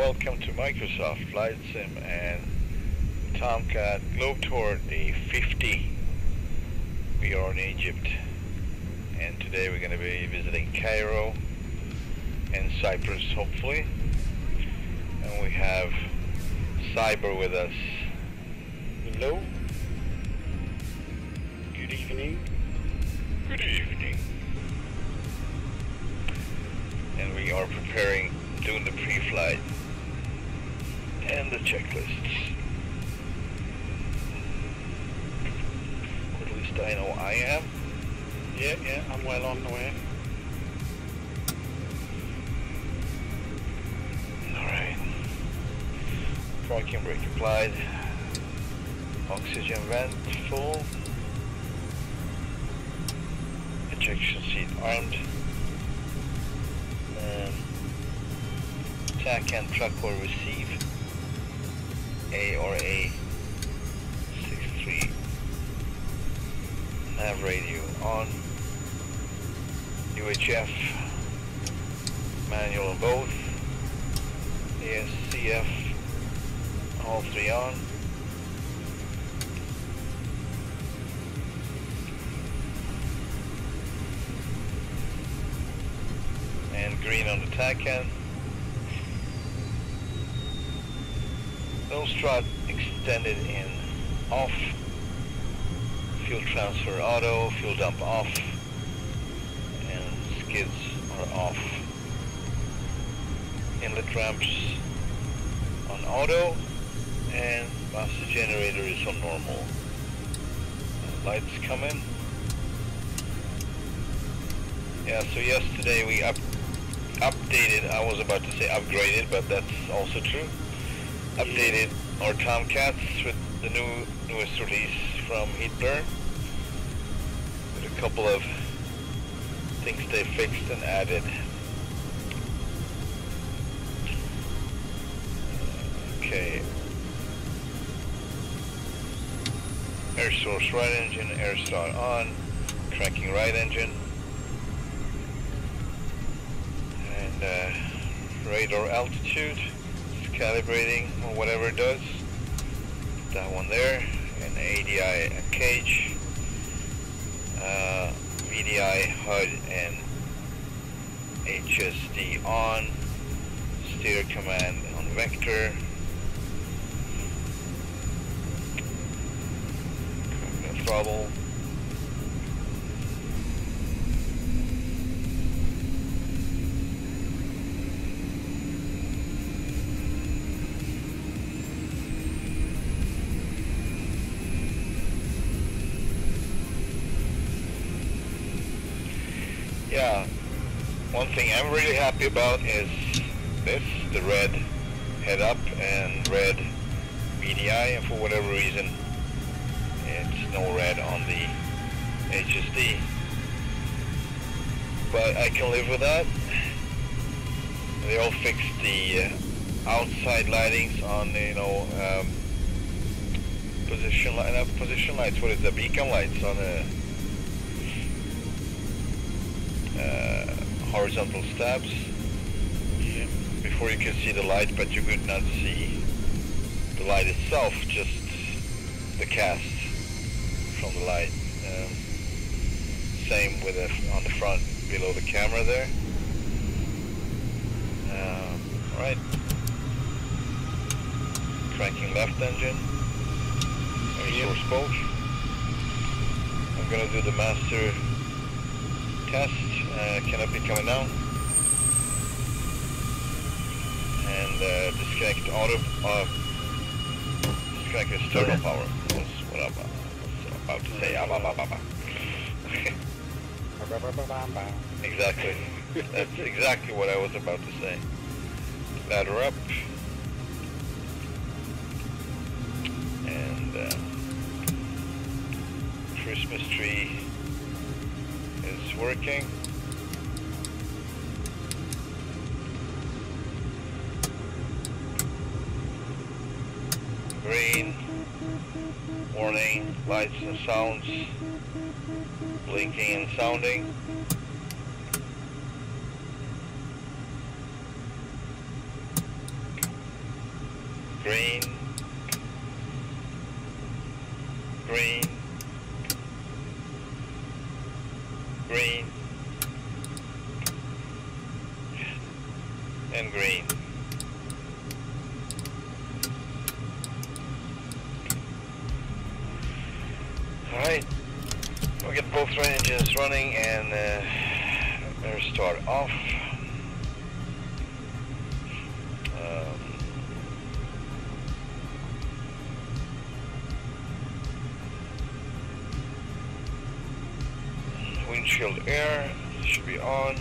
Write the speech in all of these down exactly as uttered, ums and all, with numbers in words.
welcome to Microsoft Flight Sim and Tomcat Globe Tour Day fifty. We are in Egypt, and today we're going to be visiting Cairo and Cyprus, hopefully. And we have Cyber with us. Hello. Good evening. Good evening. And we are preparing, doing the pre-flight and the checklists. At least I know I am. Yeah, yeah, I'm well on the way. Alright. Parking brake applied. Oxygen vent full. Ejection seat armed. Um, tack and truck will receive A or A sixty-three. Nav radio on. U H F manual on both. A S C F all three on. And green on the TACAN. Nose strut extended in off. Fuel transfer auto, fuel dump off, and skids are off. Inlet ramps on auto, and master generator is on normal. Lights come in. Yeah, so yesterday we up updated, I was about to say upgraded, but that's also true. Updated our Tomcats with the new newest release from Heatblur, with a couple of things they fixed and added. Okay. Air source right engine, air start on, cranking right engine. And uh, radar altitude, it's calibrating or whatever it does. That one there, and A D I cage, uh, V D I H U D and H S D on, steer command on vector, throttle. Yeah, one thing I'm really happy about is this, the red head up and red V D I, and for whatever reason it's no red on the H S D. But I can live with that. They all fixed the uh, outside lightings on, you know, um, position light, not position lights, what is the beacon lights on the Uh, horizontal stabs. Yeah. Before you can see the light, but you could not see the light itself, just the cast from the light. Um, same with the, on the front below the camera there. Um, Alright. Cranking left engine. Air source both. I'm gonna do the master test. Uh, canopy coming down, and uh, disconnect auto, uh, disconnect external power. That's what I'm, uh, was about to say. Ah, bah, bah, bah, bah. Exactly. That's exactly what I was about to say. Ladder up, and uh, Christmas tree is working. Green, warning, lights and sounds, blinking and sounding. green, green, green, and green. Alright, we'll get both engines running and uh, better start off. Um, windshield air should be on.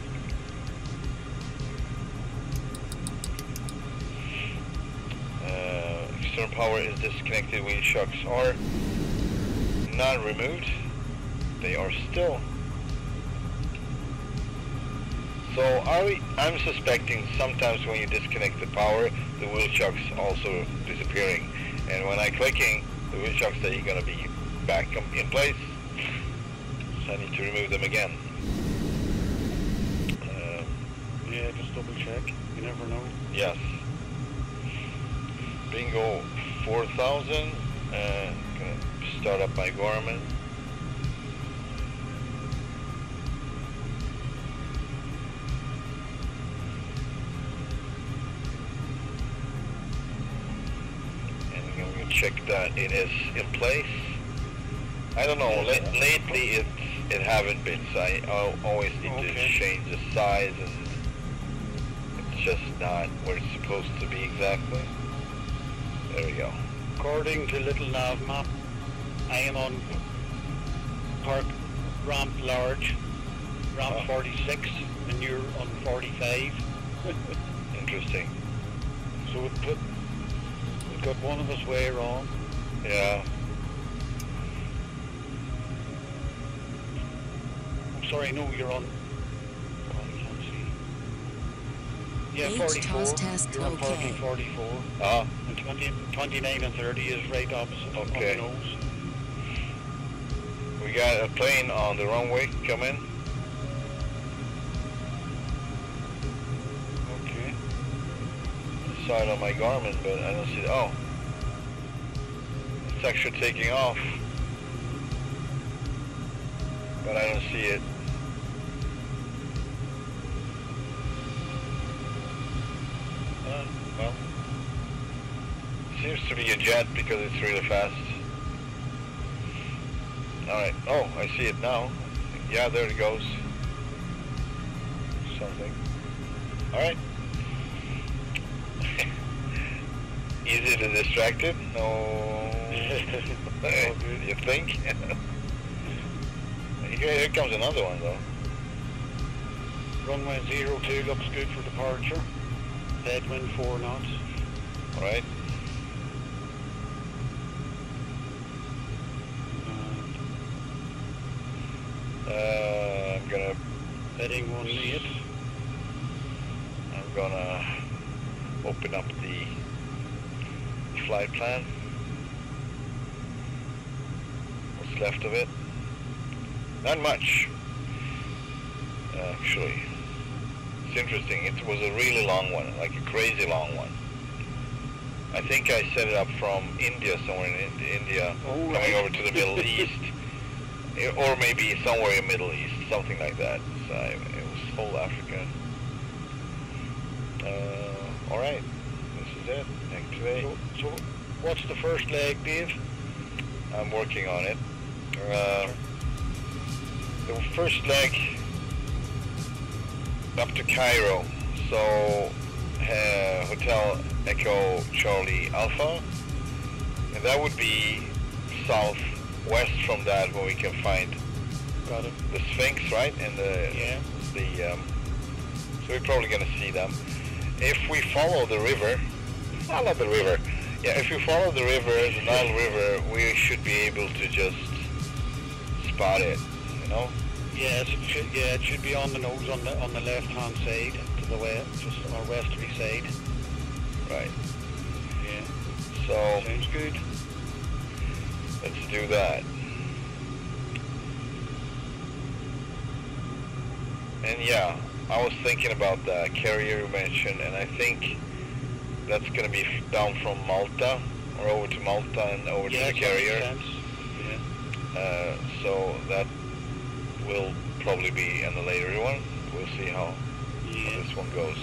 Uh, external power is disconnected. Wind shocks are not removed. They are still. So are we, I'm suspecting sometimes when you disconnect the power, the wheel shocks also disappearing. And when I'm clicking, the wheel shocks are going to be back in place. So I need to remove them again. Um, Yeah, just double check. You never know. yes. Bingo four thousand. Uh, gonna start up my Garmin. And I'm gonna check that it is in place. I don't know. La lately, it it haven't been. So I I'll always need Okay. to change the size, and it's just not where it's supposed to be exactly. There we go. According to little nav map, I am on park ramp large, ramp Oh. forty-six, and you're on forty-five. Interesting. So it put, it got one of us way wrong. Yeah. I'm sorry, no, you're on. Oh, I can't see. Yeah, H forty-four. test test, You're on okay. parking forty-four. Ah. And twenty, twenty-nine and thirty is right opposite Okay. on the nose. We got a plane on the runway coming. Okay. I saw it on my Garmin, but I don't see it. Oh. It's actually taking off. But I don't see it. Uh, well. Seems to be a jet because it's really fast. Alright. Oh, I see it now. Yeah, there it goes. Something. Alright. Easy to distract it? No. You think? Here, here comes another one though. Runway zero two looks good for departure. Headwind four knots. Alright. Uh, I'm gonna Heading one eight. I'm gonna open up the flight plan. What's left of it? Not much. Uh, actually, it's interesting. It was a really long one, like a crazy long one. I think I set it up from India, somewhere in India, Oh, coming right. over to the Middle East, or maybe somewhere in the Middle East, something like that. So I, it was whole Africa. Uh, all right, this is it. Activate. So, so what's the first leg, Dave? I'm working on it. Uh, the first leg up to Cairo, so uh, Hotel Echo Charlie Alpha, and that would be southwest from that, where we can find Got it. the Sphinx, right? And the Yeah. the um, so we're probably gonna see them if we follow the river. Follow the river. Yeah, if we follow the river, the Nile River, we should be able to just spot it. You know. Yes, it should. Yeah, it should be on the nose on the on the left hand side to the west, just our westerly side. Right. Yeah. So Sounds good. let's do that. And yeah, I was thinking about the carrier you mentioned, and I think that's going to be down from Malta, or over to Malta and over yes, to the carrier. That makes sense. Yeah. Uh, so that will probably be in the later one. We'll see how, Yeah. how this one goes.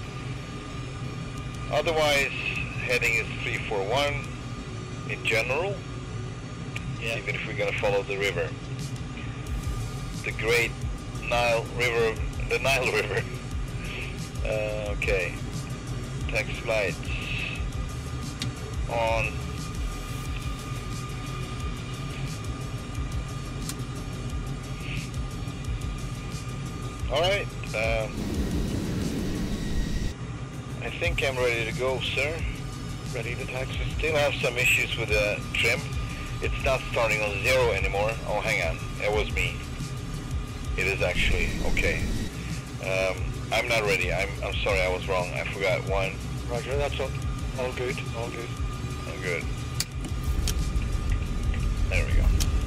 Otherwise, heading is three four one in general, Yeah. even if we're going to follow the river. The Great Nile River, the Nile River. Uh, okay, taxi flights on. All right, um, I think I'm ready to go, sir. Ready to taxi. Still have some issues with the trim. It's not starting on zero anymore. Oh, hang on, it was me. It is actually, okay. Um, I'm not ready. I'm, I'm sorry, I was wrong. I forgot one. Roger, that's all, all good, all good. Oh, good. There we go.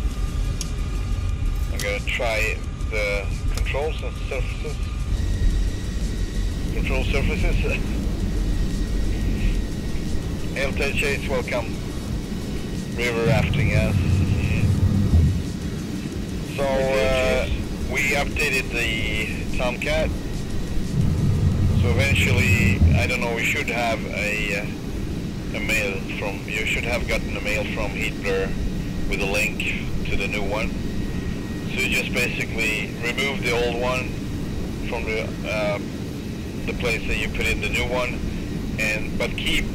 I'm gonna try the controls and surfaces. Control surfaces. Airtail chase, welcome. River rafting, yes. So, uh, we updated the Tomcat. So eventually, I don't know, we should have a, uh, a mail from, you should have gotten a mail from Heatblur with a link to the new one. So you just basically remove the old one from the, uh, the place that you put in the new one, and but keep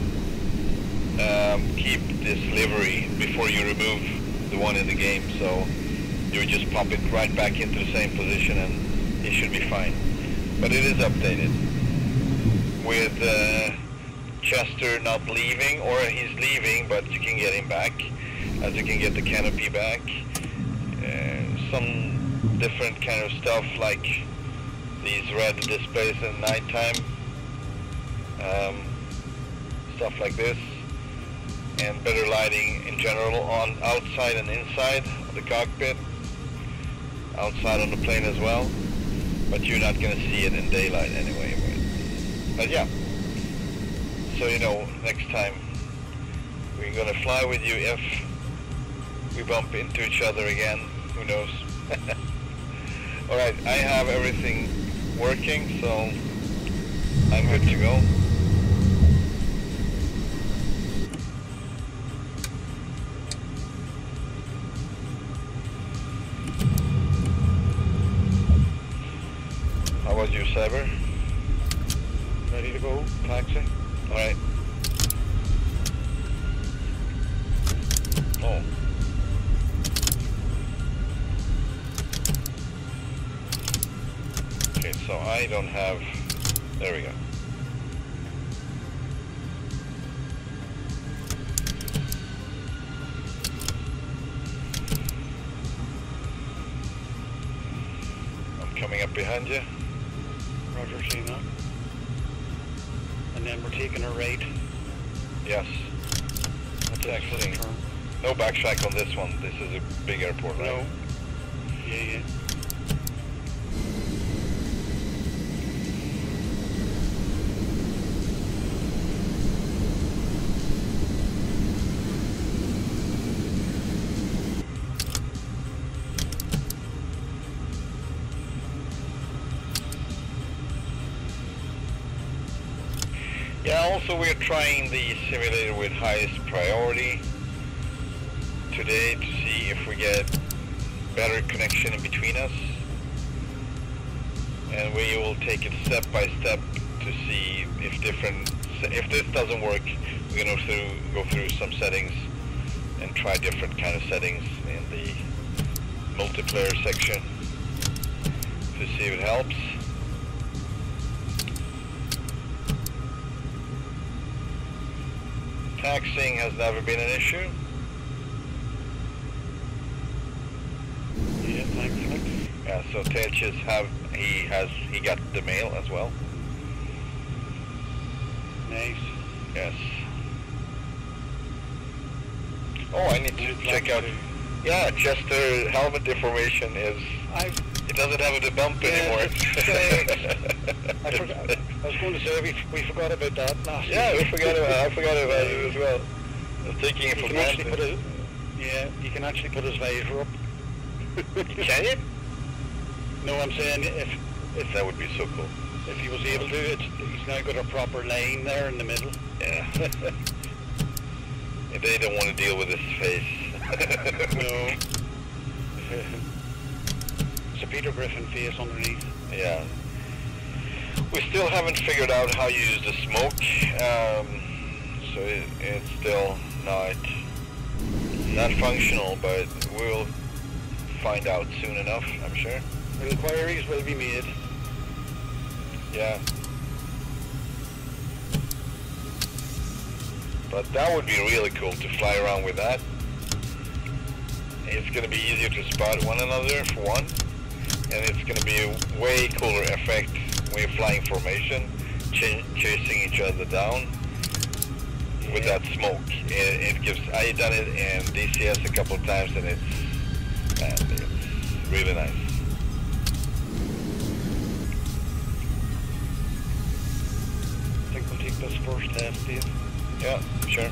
um, keep this livery before you remove the one in the game. So you just pop it right back into the same position and it should be fine. But it is updated with uh, Jester not leaving, or he's leaving, but you can get him back, as you can get the canopy back. Uh, some different kind of stuff like these red displays in nighttime, um, stuff like this, and better lighting in general on outside and inside of the cockpit, outside on the plane as well, but you're not going to see it in daylight anyway. But, but yeah, so you know, next time we're going to fly with you if we bump into each other again, who knows. Alright, I have everything working, so I'm good to go. How about you, Cyber? Ready to go? Taxi? Alright. Oh. Okay, so I don't have, there we go. I'm coming up behind you. Roger, see that. And then we're taking a right. Yes. That's Exiting. turn. No backtrack on this one. This is a big airport, right? No. Yeah, yeah. Yeah, also we're trying the simulator with highest priority today to see if we get better connection in between us. And we will take it step by step to see if different, if this doesn't work, we're going to through, go through some settings and try different kind of settings in the multiplayer section to see if it helps. Taxiing has never been an issue. Yeah, thanks. Yeah, so Telchis have he has he got the mail as well. Nice. Yes. Oh, I need to check out. Yeah, Jester helmet deformation is. I. It doesn't have the bump Yeah, anymore. it's, uh, I forgot. I was going to say, we, we forgot about that last Yeah, week. we forgot about I forgot about it as well. I was taking it You for can actually put granted. a, yeah, you can actually put his visor up. Can you? No, I'm saying if if That would be so cool. if he was able to, it's, he's now got a proper line there in the middle. Yeah. And they don't want to deal with his face. No. It's a Peter Griffin face underneath. Yeah. We still haven't figured out how you use the smoke, um, so it, it's still not not functional, but we'll find out soon enough, I'm sure. Inquiries will be made. Yeah. But that would be really cool to fly around with that. It's going to be easier to spot one another, for one, and it's going to be a way cooler effect when you're flying formation, ch chasing each other down with Yeah. that smoke. It, it gives. I done it in D C S a couple of times, and it's man, it's really nice. I think we'll take this first left, Dave. Yeah, sure.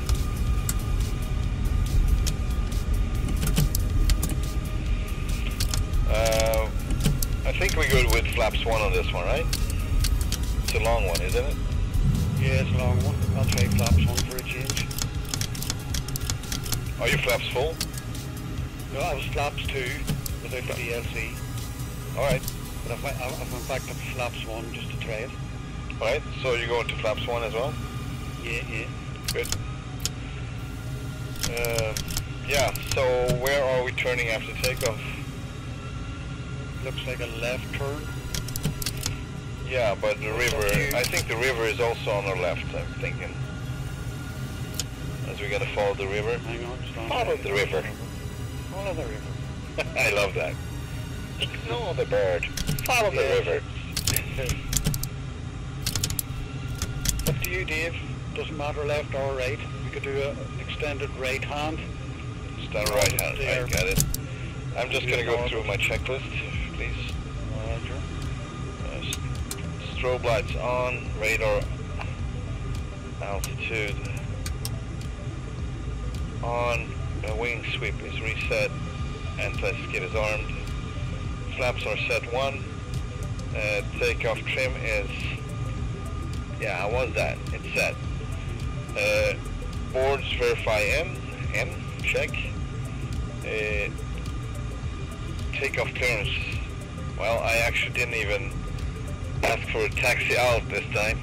Uh, I think we're good with flaps one on this one, right? It's a long one, isn't it? Yeah, it's a long one. I'll try flaps one for a change. Are your flaps full? No, I was flaps two without the D L C. Alright, But I've went, I've went back to flaps one just to try it. alright. So you're going to flaps one as well? Yeah, yeah. Good. Uh, yeah, so where are we turning after takeoff? Looks like a left turn. Yeah, but the What's up river, to you? I think the river is also on our left, I'm thinking. As we're gonna follow the river. Hang on, stand Follow by. the river. Follow the river. I love that. Ignore the bird. Follow the Yeah. river. Up to you, Dave. Doesn't matter left or right. We could do a, an extended right hand. Stand right hand, There. I got it. I'm just gonna go Yeah. through my checklist, please. Roger. Uh, s- strobe lights on, radar altitude on, uh, wing sweep is reset, anti-skid is armed, flaps are set one, uh, takeoff trim is, yeah, how was that? It's set. Uh, boards verify M, M, check. Uh, takeoff clearance. Well, I actually didn't even ask for a taxi out this time.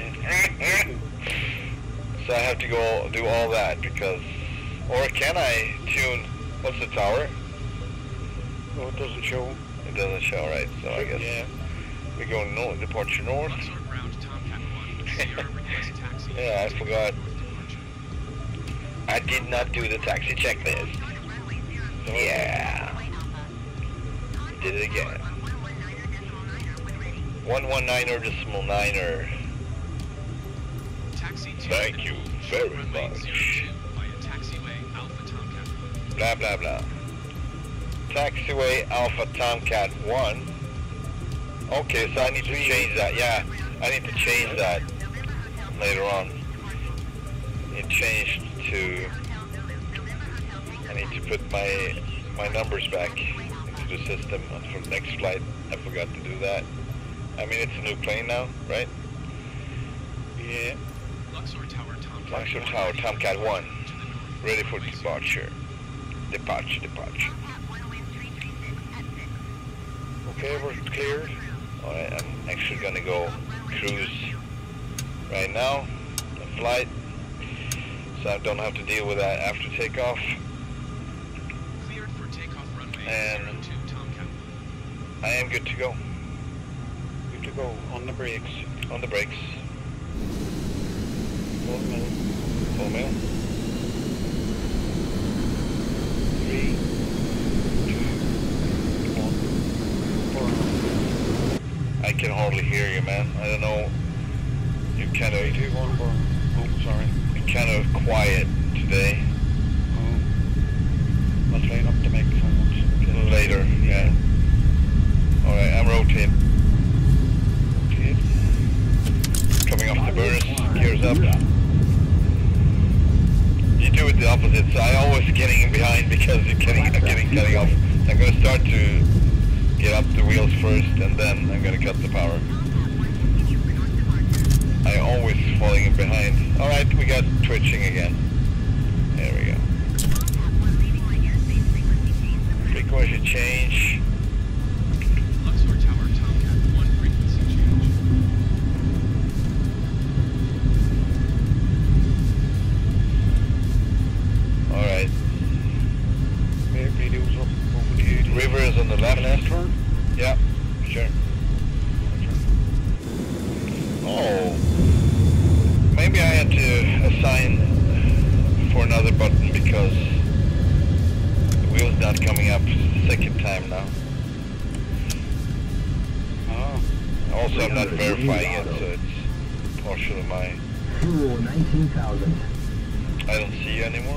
So I have to go do all that because, or can I tune, what's the tower? Oh, it doesn't show. It doesn't show, right? So I guess Yeah. we go north, departure north. Luxor ground Tomcat one, Sierra request taxi. Yeah, I forgot. North departure. I did not do the taxi checklist. Yeah. Did it again. one one niner decimal niner. Taxi two. Thank you very Runway much. zero two via taxiway Alpha Tomcat. Blah, blah, blah. Taxiway Alpha Tomcat one. Okay, so I need to change that. Yeah, I need to change that later on. It changed to, I need to put my my numbers back into the system for the next flight. I forgot to do that. I mean, it's a new plane now, right? Yeah. Luxor Tower Tomcat. Luxor one, Tower Tomcat one. to the north. Ready for departure. Departure, departure. Okay, we're cleared. Alright, I'm actually gonna go cruise right now, the flight, so I don't have to deal with that after takeoff. Cleared for takeoff runway And- zero two Tomcat. I am good to go. Good to go. On the brakes. On the brakes. Full mill. Full mail. Three, two, one. Burn. I can hardly hear you, man. I don't know. You're kind Three, of, two, one, burn. Oh, sorry. you're kind of quiet today. Oh. I'll line up the microphones. Later, yeah. Alright, I'm rotating. Okay. opposite, so I always getting behind because you're getting, I'm getting cutting off. I'm gonna start to get up the wheels first, and then I'm gonna cut the power. I always falling in behind. All right, we got twitching again. There we go. Frequency change. Luxor Tower Tomcat, one frequency change. All right. Radio's up over to you. River is on the left. Left turn? Yeah, sure. Oh, maybe I had to assign for another button because the wheel's not coming up second time now. Ah. Also, I'm not verifying it, so it's partial of my... Fuel nineteen thousand. I don't see you anymore.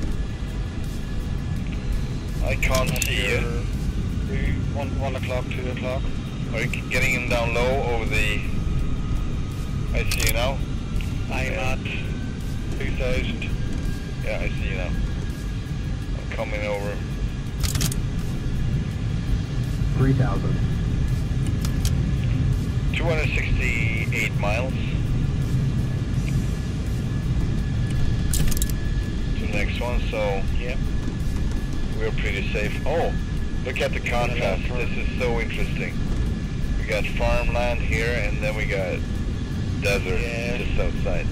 I can't see you. One, one o'clock, two o'clock. Are you getting in down low over the... I see you now. I'm Yeah. at two thousand. Yeah, I see you now. I'm coming over. three thousand. two hundred sixty-eight miles. To the next one, so Yep. we're pretty safe. Oh, look at the contrast. This is so interesting. We got farmland here, and then we got desert Yeah. just outside.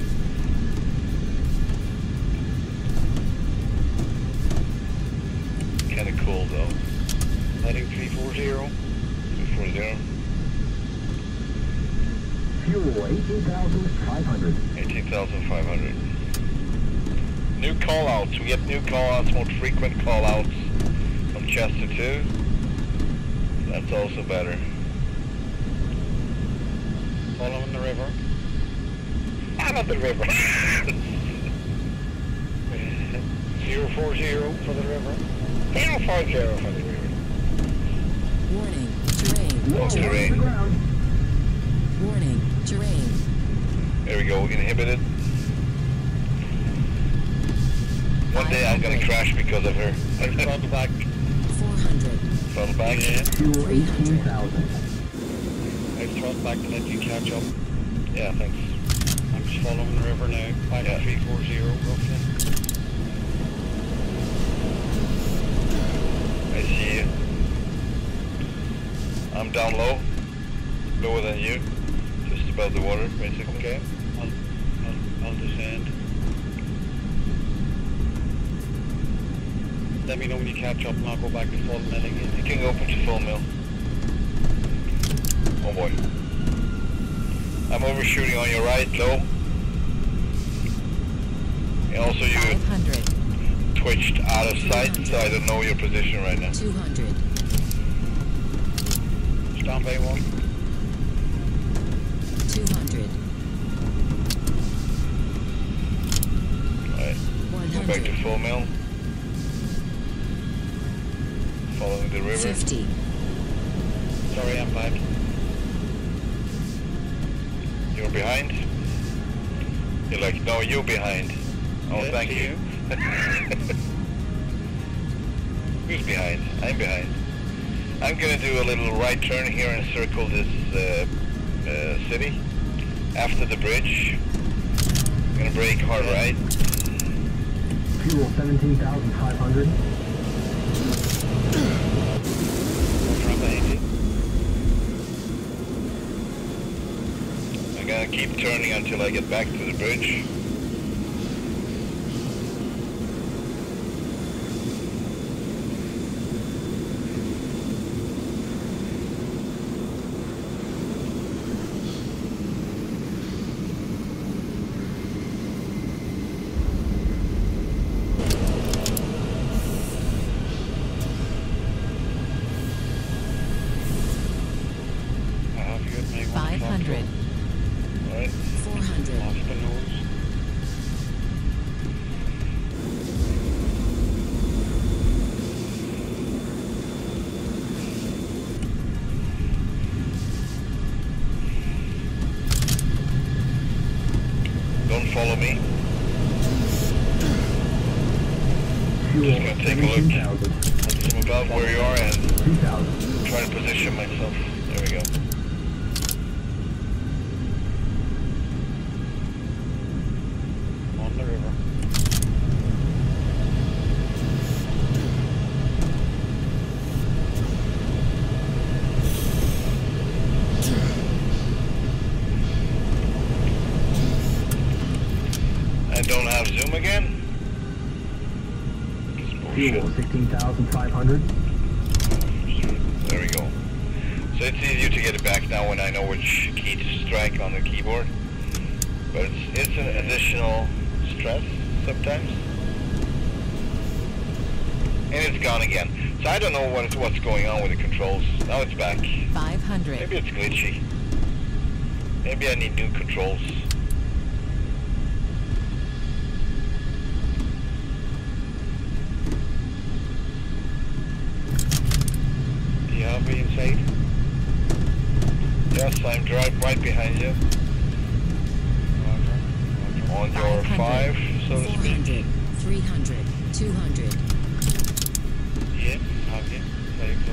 Kind of cool though. Heading three four zero. three four zero. Fuel eighteen thousand five hundred. eighteen thousand five hundred. New call-outs. We get new call-outs, more frequent call-outs from Jester too. That's also better. Following the river. Out of the river. zero four zero for the river. zero four zero for the river. Warning, terrain. Oh, terrain. Warning, terrain. There we go, inhibited. One day I'm gonna crash because of her. Throttle back. four hundred. Throttle back. Yeah. Fuel eighteen thousand. I throttle back to let you catch up. Yeah, thanks. I'm just following the river now. Five Yeah. three four zero roughly. I see you. I'm down low. Lower than you. Just above the water, basically. Okay. I'll, I'll, I'll descend. Let me know when you catch up and I'll go back to full milling You in. can go up to full mill. Oh boy. I'm overshooting on your right, low. And also you five hundred. twitched out of sight, so I don't know your position right now. two hundred. Stand by one. two hundred. Alright, one go back to hundred. full mill. Following the river. fifty. Sorry, I'm back. You're behind? You're like, no, you're behind. Oh, Yeah, thank to you. Who's behind? I'm behind. I'm gonna do a little right turn here and circle this uh, uh, city. After the bridge. I'm gonna brake hard right. Fuel seventeen thousand five hundred. What's right behind you? I'm gonna keep turning until I get back to the bridge. I have you at my one five hundred. Alright. four hundred. Off the nose. Don't follow me. Fuel just gonna take a seventeen look thousand. from above where you are and two thousand. try to position myself. There we go. On the river. I don't have zoom again. Fuel sixteen thousand five hundred. There we go. So it's easier to get it back now when I know which key to strike on the keyboard. But it's, it's an additional stress sometimes. And it's gone again. So I don't know what, what's going on with the controls. Now it's back. five hundred. Maybe it's glitchy. Maybe I need new controls. Do you have me inside? Yes, I'm right, right behind you. On your five, so to four speak. hundred. three hundred. two hundred. Yeah, have you? There you go.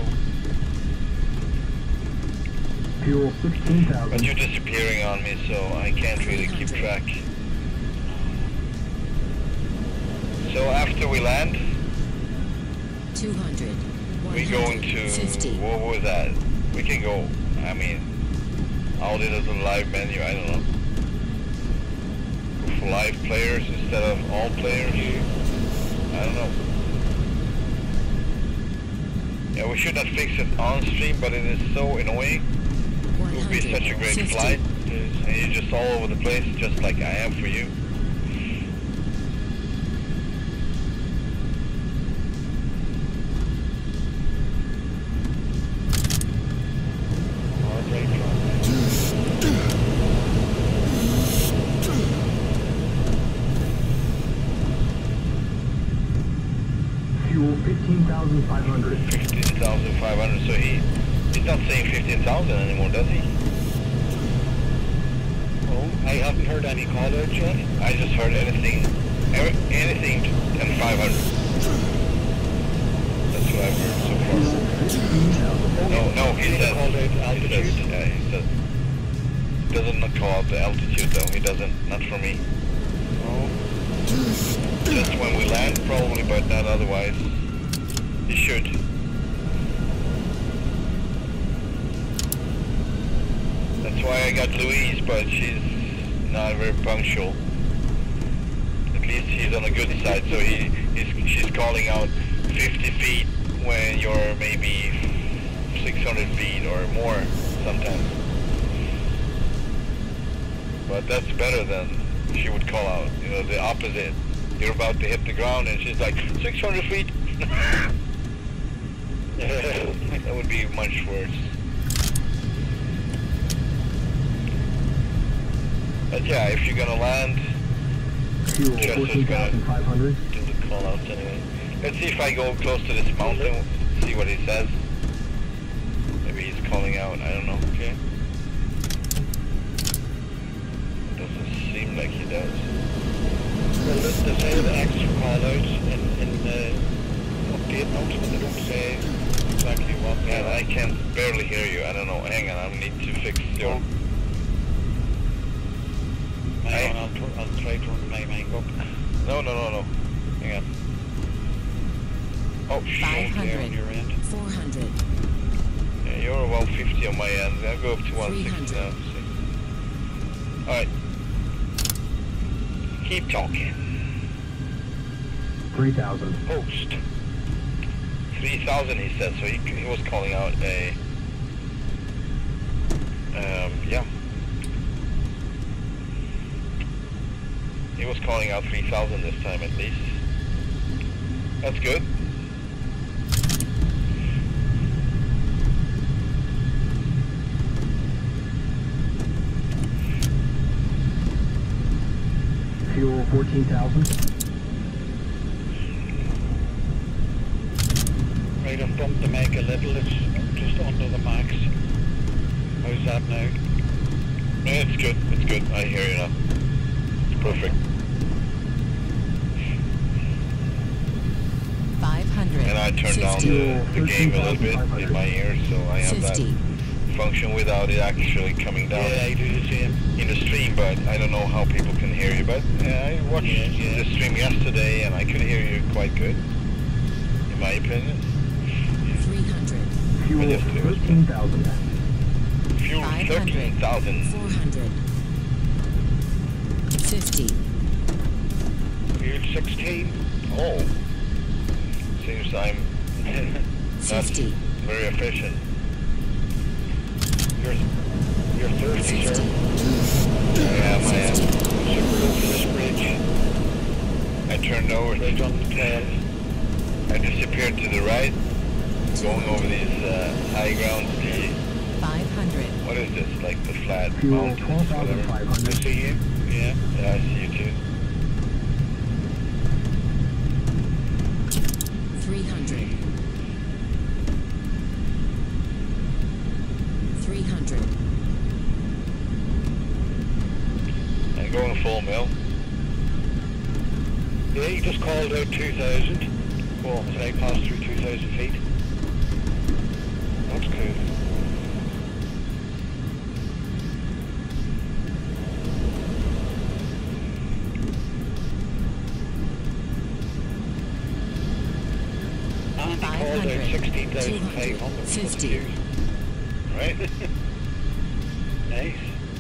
Fuel sixteen But thousand. you're disappearing on me, so I can't really keep track. So after we land, two hundred. we go into, fifty. what was that? We can go, I mean, all it is a live menu, I don't know. Go for live players instead of all players. I don't know. Yeah, we should not fix it on stream, but it is so annoying. It would be such a great fifty. flight, and you're just all over the place, just like I am for you. Hard right front. Fuel fifteen thousand five hundred. fifteen thousand five hundred, so he, he's not saying fifteen thousand anymore, does he? Oh, I haven't heard any call outs yet. I just heard anything, every, anything and five hundred. That's what I've heard so far. fifteen thousand. No, no, he He says, called out he altitude. says, yeah, he says, doesn't not call out the altitude though, he doesn't, not for me. Oh, Just when we land probably, but not otherwise. He should. That's why I got Louise, but she's not very punctual. At least he's on the good side, so he he's, she's calling out fifty feet when you're maybe six hundred feet or more sometimes. But that's better than she would call out, you know, the opposite. You're about to hit the ground and she's like, six hundred feet. That would be much worse. But yeah, if you're gonna land, Fuel Jester's fourteen thousand five hundred. do the call outs anyway. Let's see if I go close to this mountain, see what he says. Maybe he's calling out, I don't know. Okay. Doesn't seem like he does. well, they they say the extra call outs in, in the update notes, but they don't say exactly what they Man, are. I can barely hear you. I don't know. Hang on, I need to fix your... Hang on, I'll, tr I'll try turning my mic up. No, no, no, no. Hang on. Oh, five shit. There on hundred. your end. four hundred. Yeah, you're about fifty on my end. I'll go up to one sixty now. See. Alright. Keep talking. three thousand. Post. three thousand he said, so he, he was calling out a... Um, yeah. He was calling out three thousand this time at least. That's good. Fuel fourteen thousand. Right, I've bumped the mic a little, it's just under the max. How's that now? Yeah, it's good, it's good. I hear you now. It's perfect. And I turned down the, the game a little bit in my ear, so I have that function without it actually coming down Yeah, I do the same. in the stream, but I don't know how people can hear you. But yeah, I watched Yeah, yeah. the stream yesterday and I could hear you quite good, in my opinion. three hundred. Fuel Yesterday was thirteen thousand. Fuel thirteen thousand. four hundred. fifty. Fuel sixteen. Oh, seems I'm not fifty. very efficient. You're, you're thirsty, sir. I am, I am. Super over this bridge. I turned over, Bridge on the twelve. I disappeared to the right, going over these uh, high grounds. The, five hundred. what is this, like the flat Fuel mountains, twelve thousand whatever? five I hundred. see you. Yeah. Yeah, I see you too. three hundred. three hundred. I'm going full mill. Yeah, you just called out two thousand. Cool. So I passed through two thousand feet. That's cool. And he called out sixteen thousand five hundred. fifty. Right? Nice.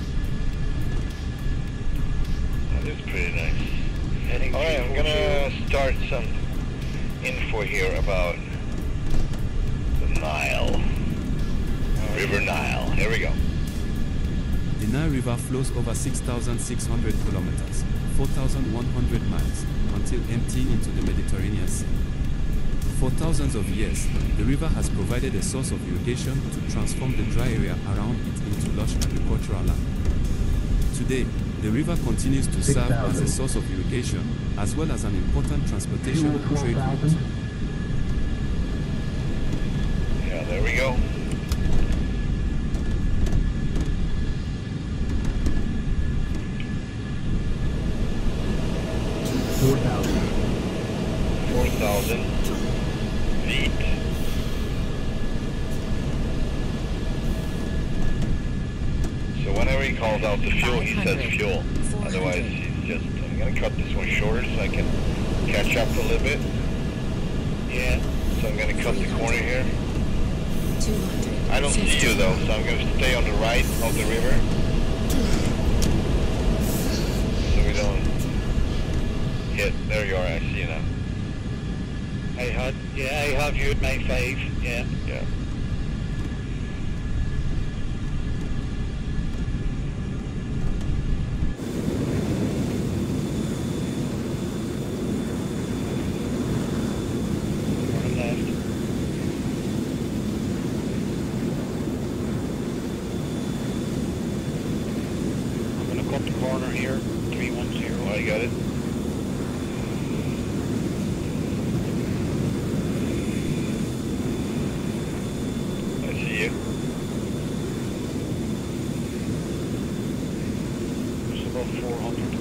That is pretty nice. Heading Alright, I'm three four zero. gonna start some info here about the Nile. River Nile. Here we go. The Nile River flows over six thousand six hundred kilometers, four thousand one hundred miles, until emptying into the Mediterranean Sea. For thousands of years, the river has provided a source of irrigation to transform the dry area around it into lush agricultural land. Today, the river continues to serve as a source of irrigation, as well as an important transportation Fuel and twelve trade route. thousand. Yeah, there we go. Four thousand. four thousand feet. So whenever he calls out the fuel, he says fuel. Otherwise, he's just, I'm going to cut this one shorter so I can catch up a little bit. Yeah. So I'm going to cut the corner here. two hundred. I don't see you though, so I'm going to stay on the right of the river. So we don't hit. There you are, I see you now. I had, yeah, I have you at my five. Yeah. Yeah. Turn left. I'm going to cut the corner here. three one zero. Oh, I got it. I see you. It's about four hundred.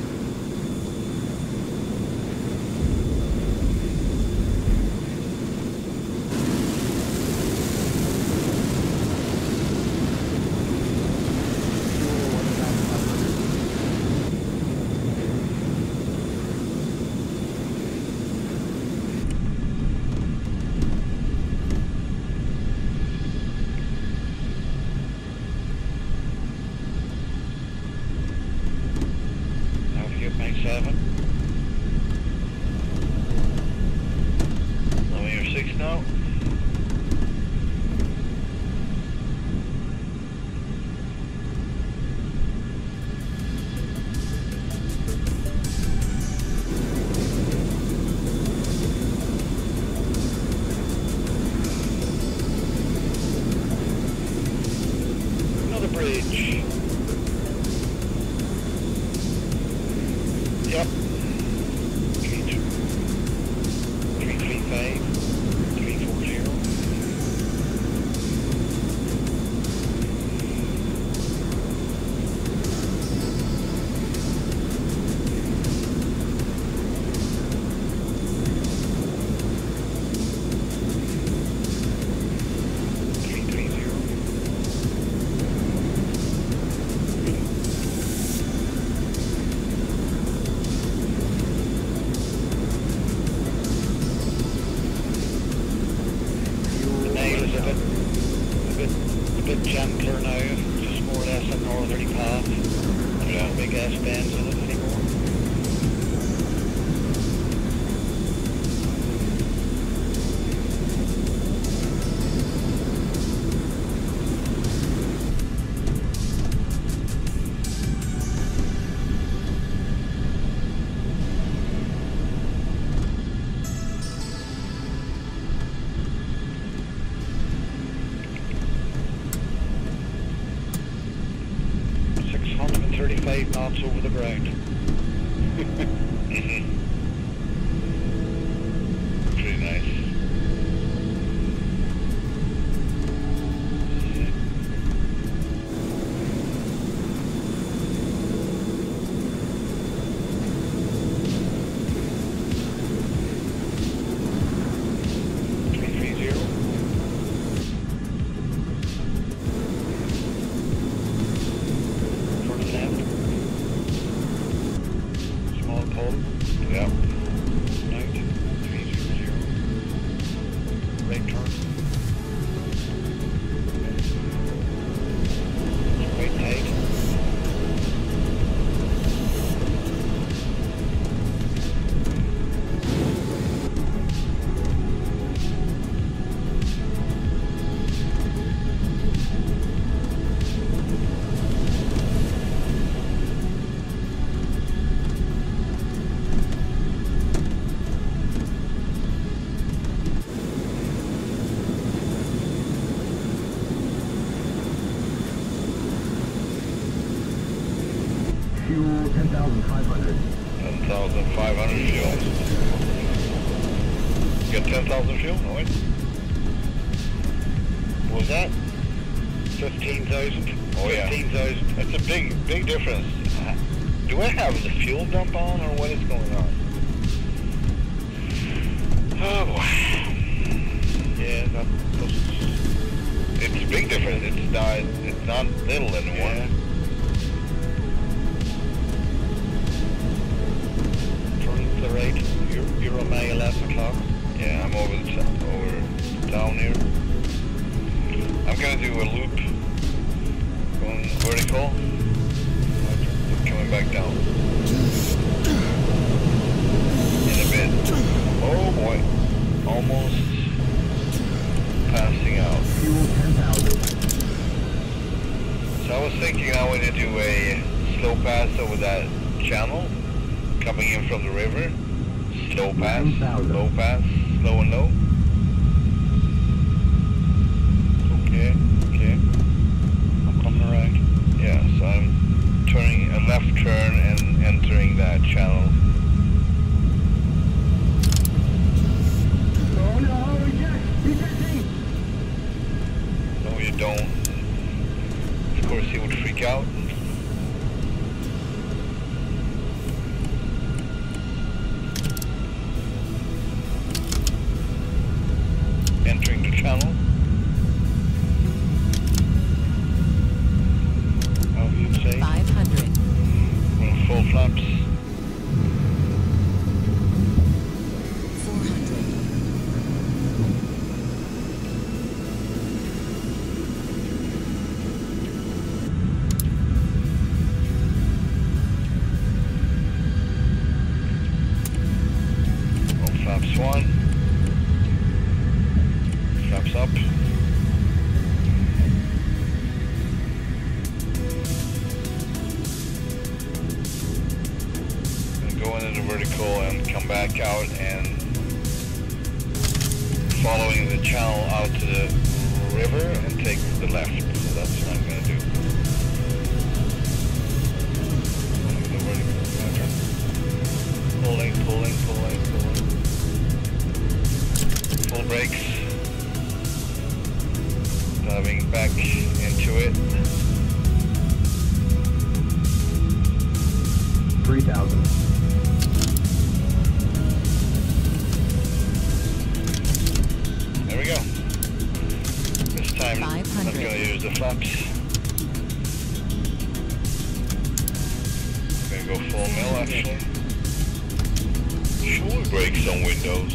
Have you at my seven? I'm on your six now. Another bridge. Yep. Three, two, three, three, five, three, four, zero. northerly path. There's no big S bends in it anymore. thirty-five knots over the ground. Mm-hmm. Pretty nice. three three zero. Turn left. Small pull. Yeah. Right. three zero zero. Right turn. It's quite tight. Fuel ten thousand five hundred. ten thousand five hundred fuel. You got ten thousand fuel? No, wait. What was that? fifteen thousand. Oh, yeah. fifteen thousand. That's a big, big difference. Do I have the fuel dump on, or what is going on? Oh boy. Yeah, that, it's a big difference. It's not, it's not little anymore. Yeah. Turn to the right. You're, you're on my eleven o'clock. Yeah, I'm over the t- over down here. I'm gonna do a loop, going vertical, coming back down. In a bit. Oh boy, almost passing out. Fuel ten thousand. So I was thinking I want to do a slow pass over that channel, coming in from the river. Slow pass, low pass, slow and low. Okay, okay. I'm coming around. Yeah, so I'm turning a left turn and entering that channel. Oh no, eject! Ejecting! No, you don't. Of course, he would freak out. Entering the channel. How do you say? five hundred. Going full flaps. four hundred. Full flaps one. Flaps up. And go into the vertical and come back out and following the channel out to the river and take the left. So that's what I'm going to do. Following the vertical. Pulling, pulling, pulling, pulling. Full brakes. Diving back into it. three thousand. There we go. This time I'm five hundred. going to use the flaps. I'm going to go full mill actually. Should break some windows.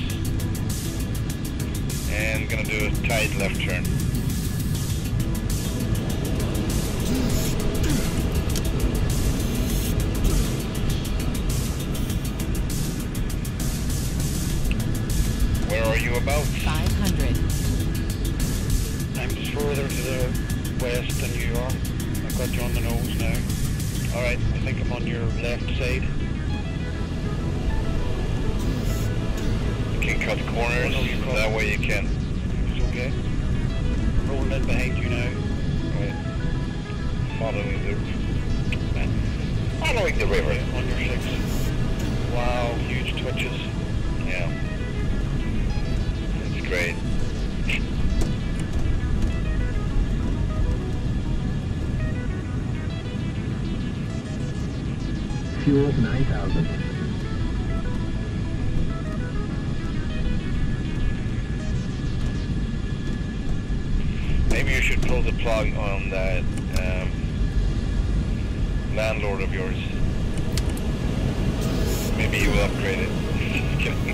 And going to do a tight left turn. whereabouts? five hundred. I'm just further to the west than you are. I've got you on the nose now. Alright, I think I'm on your left side. You can cut corners, Oh, no, you cut. that way you can. It's okay. Rolling in behind you now. Right. Following the... Following the river. Okay, on your six. Wow, huge twitches. Yeah. That's great. Fuel nine thousand. Maybe you should pull the plug on that um, landlord of yours. Maybe he will upgrade it. Just kidding.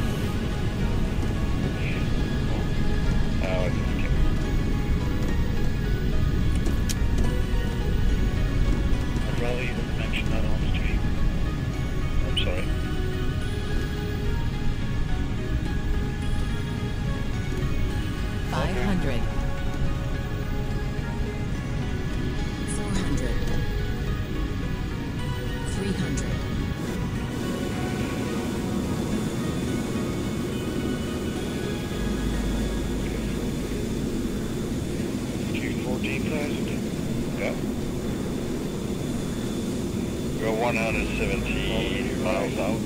Oh, I'm just kidding. I'd rather you didn't mention that on stream. I'm sorry. five hundred. four hundred. three hundred. fourteen thousand. Yeah. We're one hundred seventy miles out.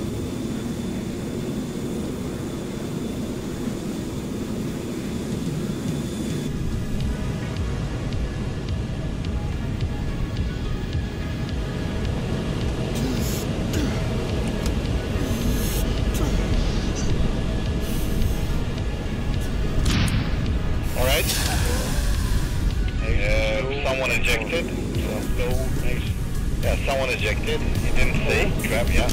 All right. Uh, someone ejected. So, Low, nice. yeah, someone ejected. He didn't say. Crap, yeah.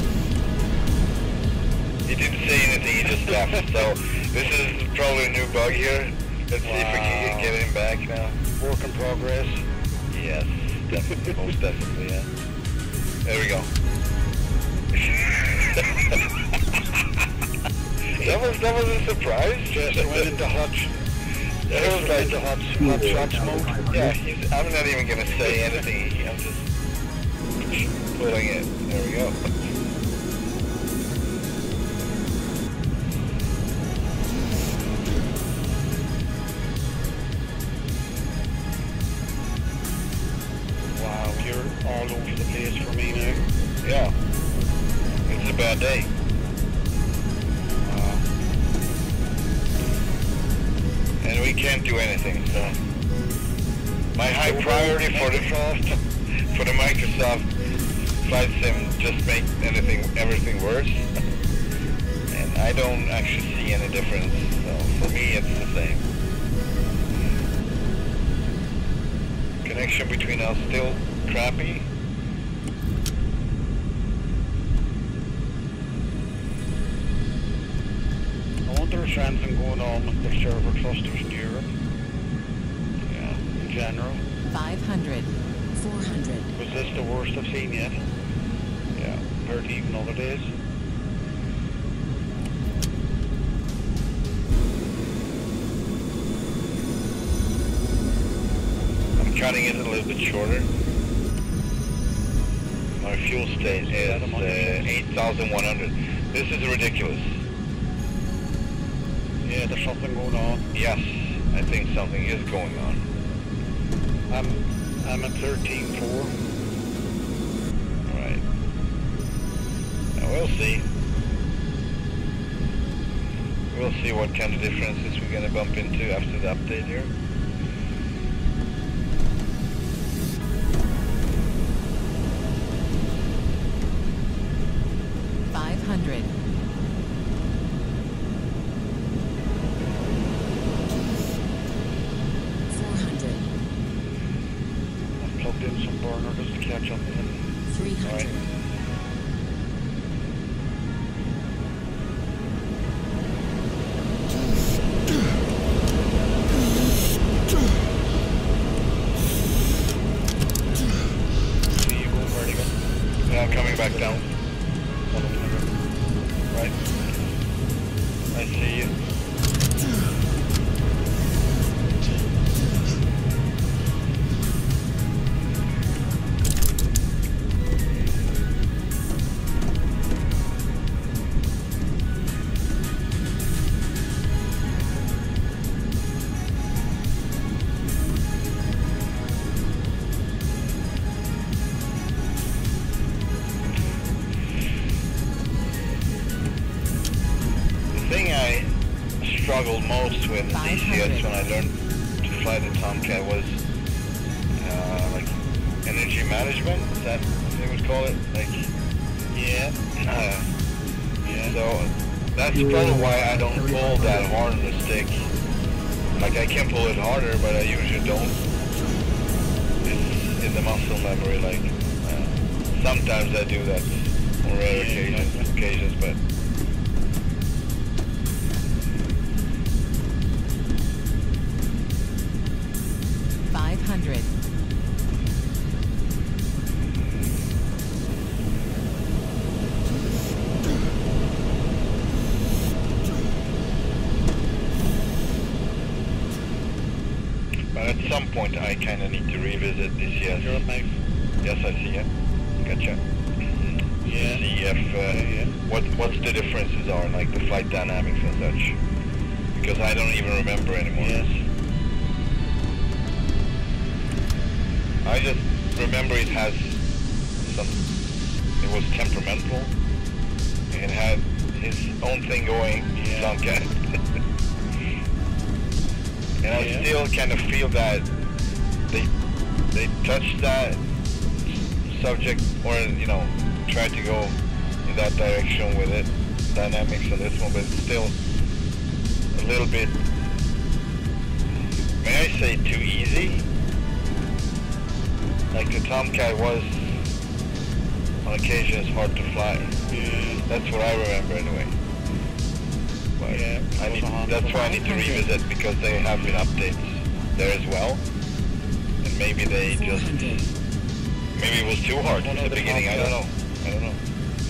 He didn't say anything. He just left. So this is probably a new bug here. Let's see if we can Wow. get him back now. Work in progress. Yes, definitely, most definitely, yeah. There we go. that was that was a surprise. Jester went into hutch. It was like into hot, hot shots mode. yeah, he's, I'm not even gonna say anything. I'm just putting it. There we go. Wow, you're all over the place for me now. Yeah, it's a bad day. Wow. And we can't do anything, so my high priority for the for the Microsoft Flight Sim just make anything everything worse, and I don't actually see any difference. So for me, it's the same. Connection between us still crappy. I wonder if there's anything going on with the server clusters in Europe, Yeah. in general. five hundred. four hundred. Was this the worst I've seen yet? Yeah. Compared to even other days? I'm cutting it a little bit shorter. My fuel state is uh, eight thousand one hundred. This is ridiculous. Yeah, there's something going on. Yes, I think something is going on. I'm, I'm at thirteen four. Alright. Now we'll see. We'll see what kind of differences we're gonna bump into after the update here. five hundred. four hundred. I've plugged in some burner just to catch up with it. three hundred. Alright. See you going vertical. Now coming back down. Following the river. Right. I see you. struggled most with D C S when I learned to fly the Tomcat was uh, like energy management. Is that what they would call it? Like, Yeah. uh, Yeah. so that's probably why I don't pull that hard on the stick. Like I can pull it harder, but I usually don't. It's in the muscle memory. Like uh, sometimes I do that on rare occasions, occasions, but. five hundred. But at some point I kind of need to revisit this, yes. You're up, mate. Yes, I see it. Gotcha. Yeah. See if, uh, yeah. what, what's the differences are, like the flight dynamics and such. Because I don't even remember anymore. Yes. I just remember it has some, it was temperamental. It had his own thing going, Yeah. Tomcat. And I Yeah. still kind of feel that they they touched that subject, or you know, tried to go in that direction with it, dynamics on this one, but it's still a little bit, may I say, too easy. Like the Tomcat was on occasions hard to fly. Yeah. That's what I remember anyway. But Yeah, I need, it was a Honda. that's why I need to revisit, because there have been updates there as well. And maybe they just, four hundred. maybe it was too hard One at of the the beginning, I don't know. Tomcats. I don't know.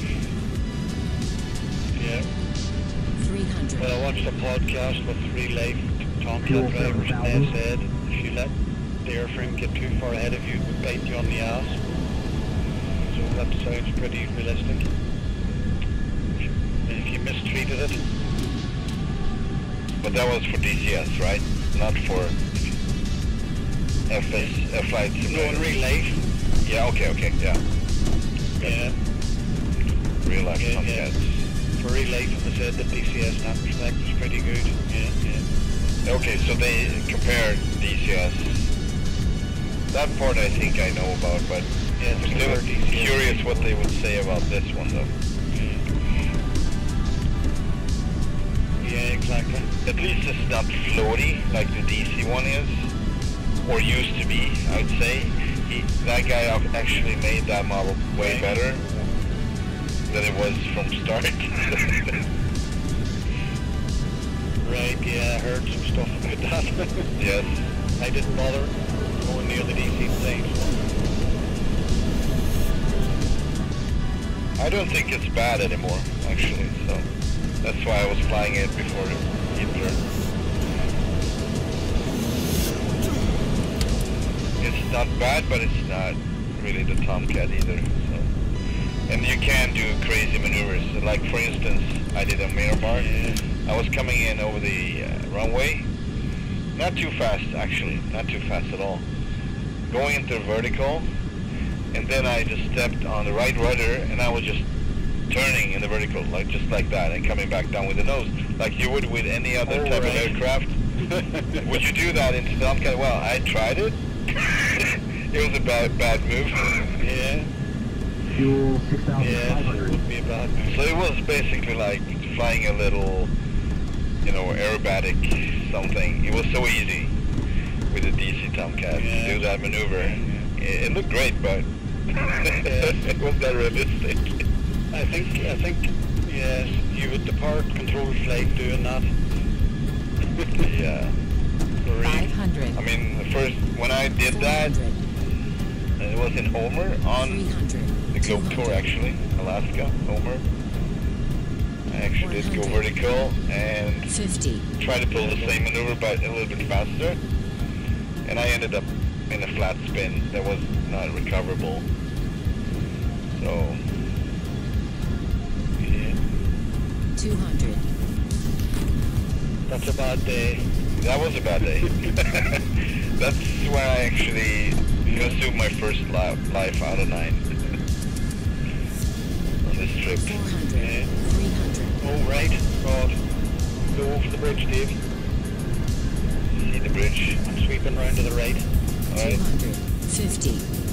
Yeah. three hundred. Well, I watched a podcast with three live Tomcat Fuel drivers, and seven they said if you let the airframe get too far ahead of you, it would bite you on the ass. So that sounds pretty realistic. And if you mistreated it, But that was for D C S, right? Not for F S, F flight no, in simulator. real life, Yeah, okay, okay, yeah. yeah, Real life yeah, yeah. Tomcats. For real life, they said that D C S in that respect was pretty good. Yeah, yeah. Okay, so they compared D C S. That part I think I know about, but Yeah, I'm they still compared D C S. curious what they would say about this one though. Yeah, exactly. At least it's not floaty like the D C one is, or used to be, I would say. He, that guy ac- actually made that model way Right. better than it was from start. Right, yeah, I heard some stuff about that. Yes. I didn't bother going near the D C side. I don't think it's bad anymore, actually, so that's why I was flying it before Heatblur. It's not bad, but it's not really the Tomcat either. So, and you can do crazy maneuvers. Like for instance, I did a Miramar. Yeah. I was coming in over the uh, runway, not too fast actually, not too fast at all. Going into vertical, and then I just stepped on the right rudder, and I was just turning in the vertical, like just like that, and coming back down with the nose, like you would with any other Oh, type right. of aircraft. Would you do that into the Tomcat? Well, I tried it. It was a bad, bad move. Yeah, Fuel six thousand yeah, five it hundred. would be a bad move. So it was basically like flying a little, you know, aerobatic something. It was so easy with the D C Tomcat Yeah. to do that maneuver. Yeah. It, it looked great, but it wasn't that realistic. I think, I think, yes, you would depart controlled flight doing that. Yeah. For real. five hundred. I mean, the first, when I did that, four hundred. it was in Homer on three hundred. the Globe Tour, two hundred. actually, Alaska, Homer. I actually did go one hundred. vertical and fifty. try to pull the same maneuver but a little bit faster, and I ended up in a flat spin that was not recoverable. So Yeah, two hundred. that's a bad day. that was a bad day. That's when I actually consumed my first li- life out of nine on this trip. four hundred. Yeah. three hundred. Oh, right, God. Go over the bridge, Dave. See the bridge. I'm sweeping round to the right. Alright. two hundred fifty.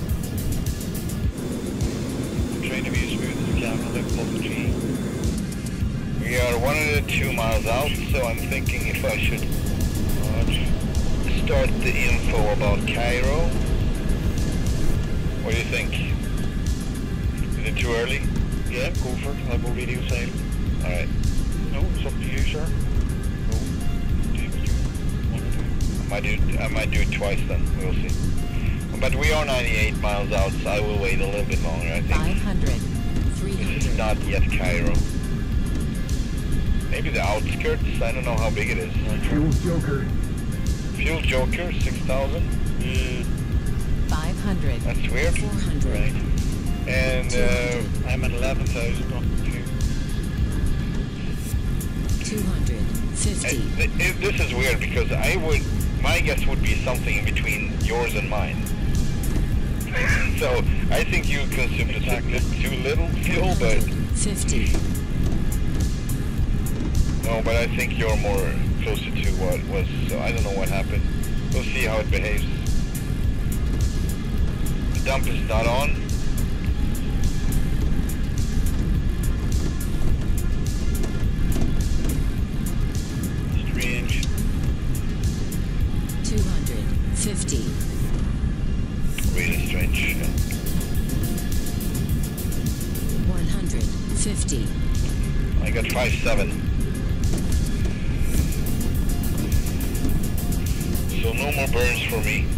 I'm trying to be as smooth as I can without pulling G. We are one hundred two miles out, so I'm thinking if I should start the info about Cairo. What do you think? Is it too early? Yeah, go for it. I'll go radio silent. Alright. No, it's up to you, sir. No. Do what you want to do. I might do, I might do it twice then, we'll see. But we are ninety-eight miles out, so I will wait a little bit longer, I think. five hundred. three This is hundred. not yet Cairo. Maybe the outskirts, I don't know how big it is. Fuel Joker. Fuel Joker, six thousand. Yeah. five hundred. That's weird. four hundred. Right. And uh, I'm at eleven thousand on two. two hundred fifty. th- th- this is weird because I would, my guess would be something in between yours and mine. So I think you consumed a li- too little fuel, but fifty. no, but I think you're more closer to what was. So I don't know what happened. We'll see how it behaves. The dump is not on. Strange. two hundred fifty. Really strange. Yeah. one hundred fifty. I got five seven. So no more burns for me.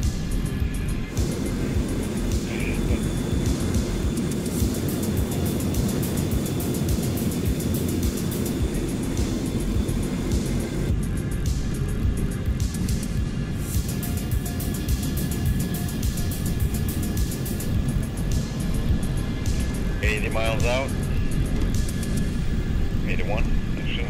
eighty miles out. eighty-one, actually.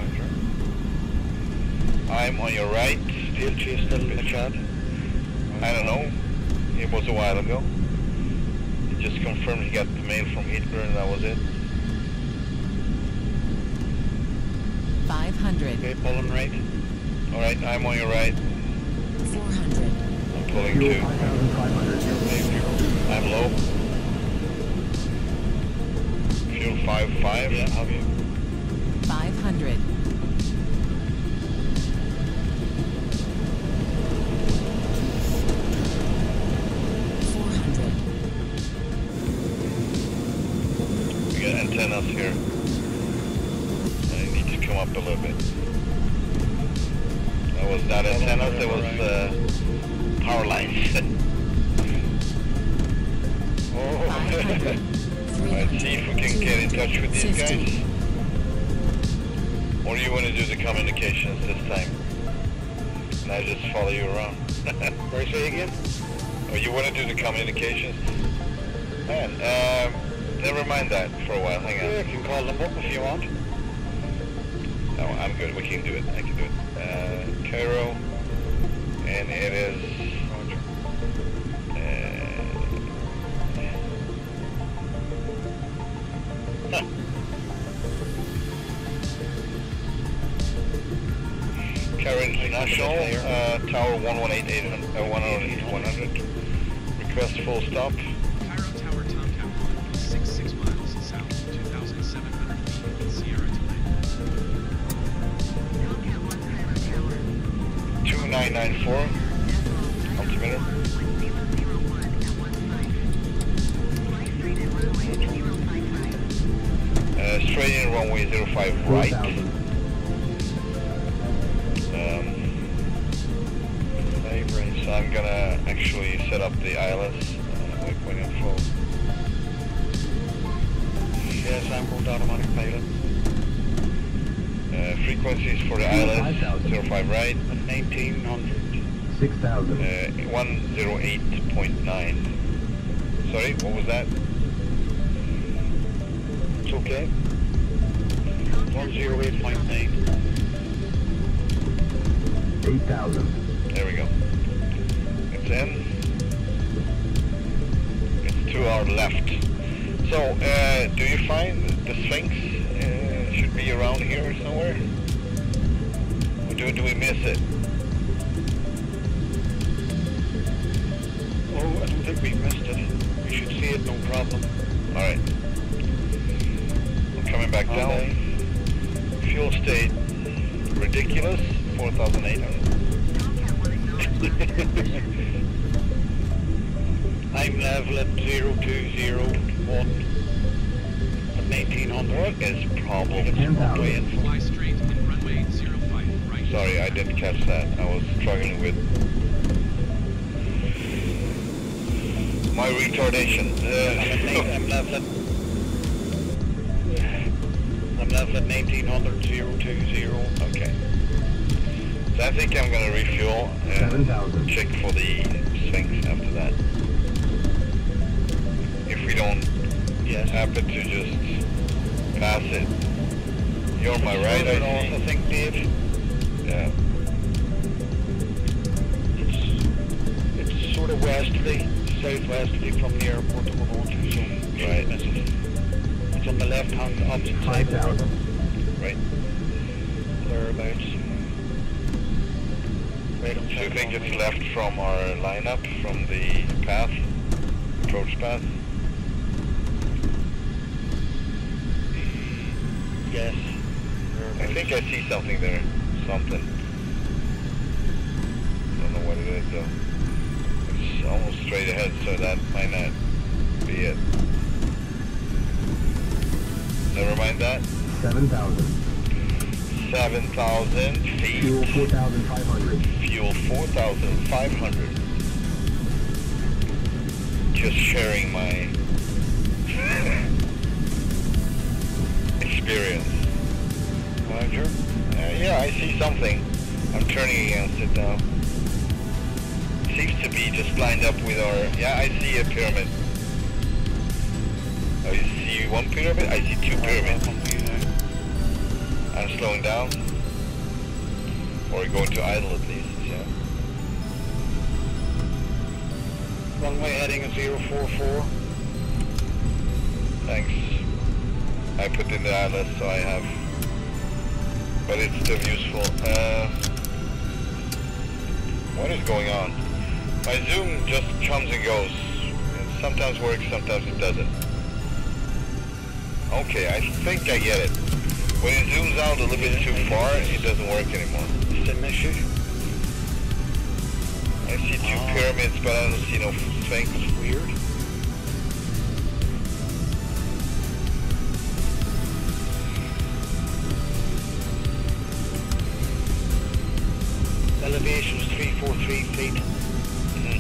I'm on your right. Field chase still in the chat. I don't know. It was a while ago. He just confirmed he got the mail from Heatblur and that was it. five hundred. Okay, pulling right. Alright, I'm on your right. four hundred. I'm pulling Fuel two. five thousand five hundred. I'm low. Fuel five five. Yeah, have you? five hundred. four hundred. We got antennas here. I need to come up a little bit. That was not antennas, it was uh, power lines. Oh, five hundred. Alright, see if we can get in touch with these guys. Or do you want to do the communications this time? And I just follow you around. Sorry, say again? Or you want to do the communications? Man, um, never mind that for a while, hang Yeah, on. you can call them up if you want. No, I'm good, we can do it, I can do it. Uh, Cairo, and it is... Uh, huh. Cairo International, uh, Tower one one eight eight hundred, uh, one hundred, one hundred. Request full stop. Cairo Tower Tomcat one, six six miles south, two thousand seven hundred feet in Sierra Delay. two nine nine four. Altimeter. Uh, straight in runway zero five right. Um, so I'm gonna actually set up the I L S uh, waypoint info. Yes, I'm both automatic pilot. Uh, frequencies for the I L S zero five right. At nineteen hundred. six thousand. Uh, one oh eight point nine. Sorry, what was that? It's okay. one oh eight point nine. eight thousand. There we go. It's in. It's to our left. So, uh, do you find the Sphinx uh, should be around here somewhere? Do, do we miss it? Oh, I don't think we missed it. We should see it, no problem. Alright. I'm coming back down. Okay. Fuel state ridiculous, four thousand eight hundred. I'm level at zero two zero one at nineteen hundred. What is problem? Fly straight in runway zero five right. Sorry, I didn't catch that. I was struggling with my retardation. Uh, I'm level at I'm level at nineteen hundred zero two zero. okay. So I think I'm gonna refuel and check for the Sphinx after that. If we don't Yes. happen to just pass it. You're my right, I north, see. I think, Dave. Yeah. It's it's sort of westerly, southwesterly from the airport that we're going to, so you Right. shouldn't miss it. It's on the left hand opposite side of the river, Right. thereabouts. Right on Do you south think runway. it's left from our lineup, from the path, approach path? Yes. I think I see something there. Something. Don't know what it is though. It's almost straight ahead, so that might not be it. Never mind that. seven thousand. seven thousand feet. Fuel four thousand five hundred. Fuel four thousand five hundred. Just sharing my experience. Roger. Uh, yeah, I see something. I'm turning against it now. Seems to be just lined up with our... Yeah, I see a pyramid. Oh, you see one pyramid? I see two pyramids. I'm slowing down. Or going to idle at least, yeah. Runway heading at zero four four. Thanks. I put in the I L S so I have... But it's still useful. Uh, what is going on? My zoom just comes and goes. It sometimes works, sometimes it doesn't. Okay, I think I get it. When it zooms out a little bit too far, it doesn't work anymore. Sim issue. I see two Oh. pyramids, but I don't see no Sphinx. Weird. Elevation is three forty-three feet. Mm-hmm.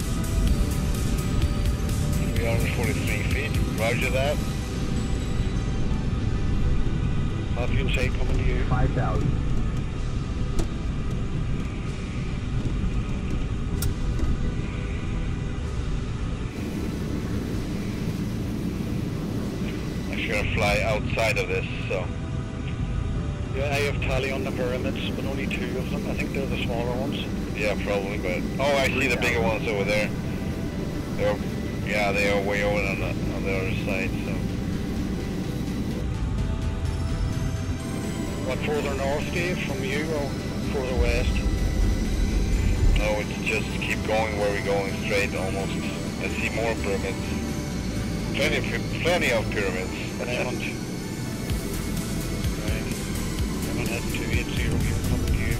three hundred forty-three feet. Roger that. Avion side coming to you. five thousand. I'm just gonna fly outside of this, so. Yeah, I have tally on the pyramids, but only two of them. I think they're the smaller ones. Yeah, probably, but... Oh, I see the bigger ones over there. They're, yeah, they are way over on the, on the other side, so... What, further north, Dave, from you, or further west? No, it's just keep going where we're going, straight almost. I see more pyramids. Plenty of, py- plenty of pyramids. Diamond. Right. Diamond heading two eighty here, coming to you.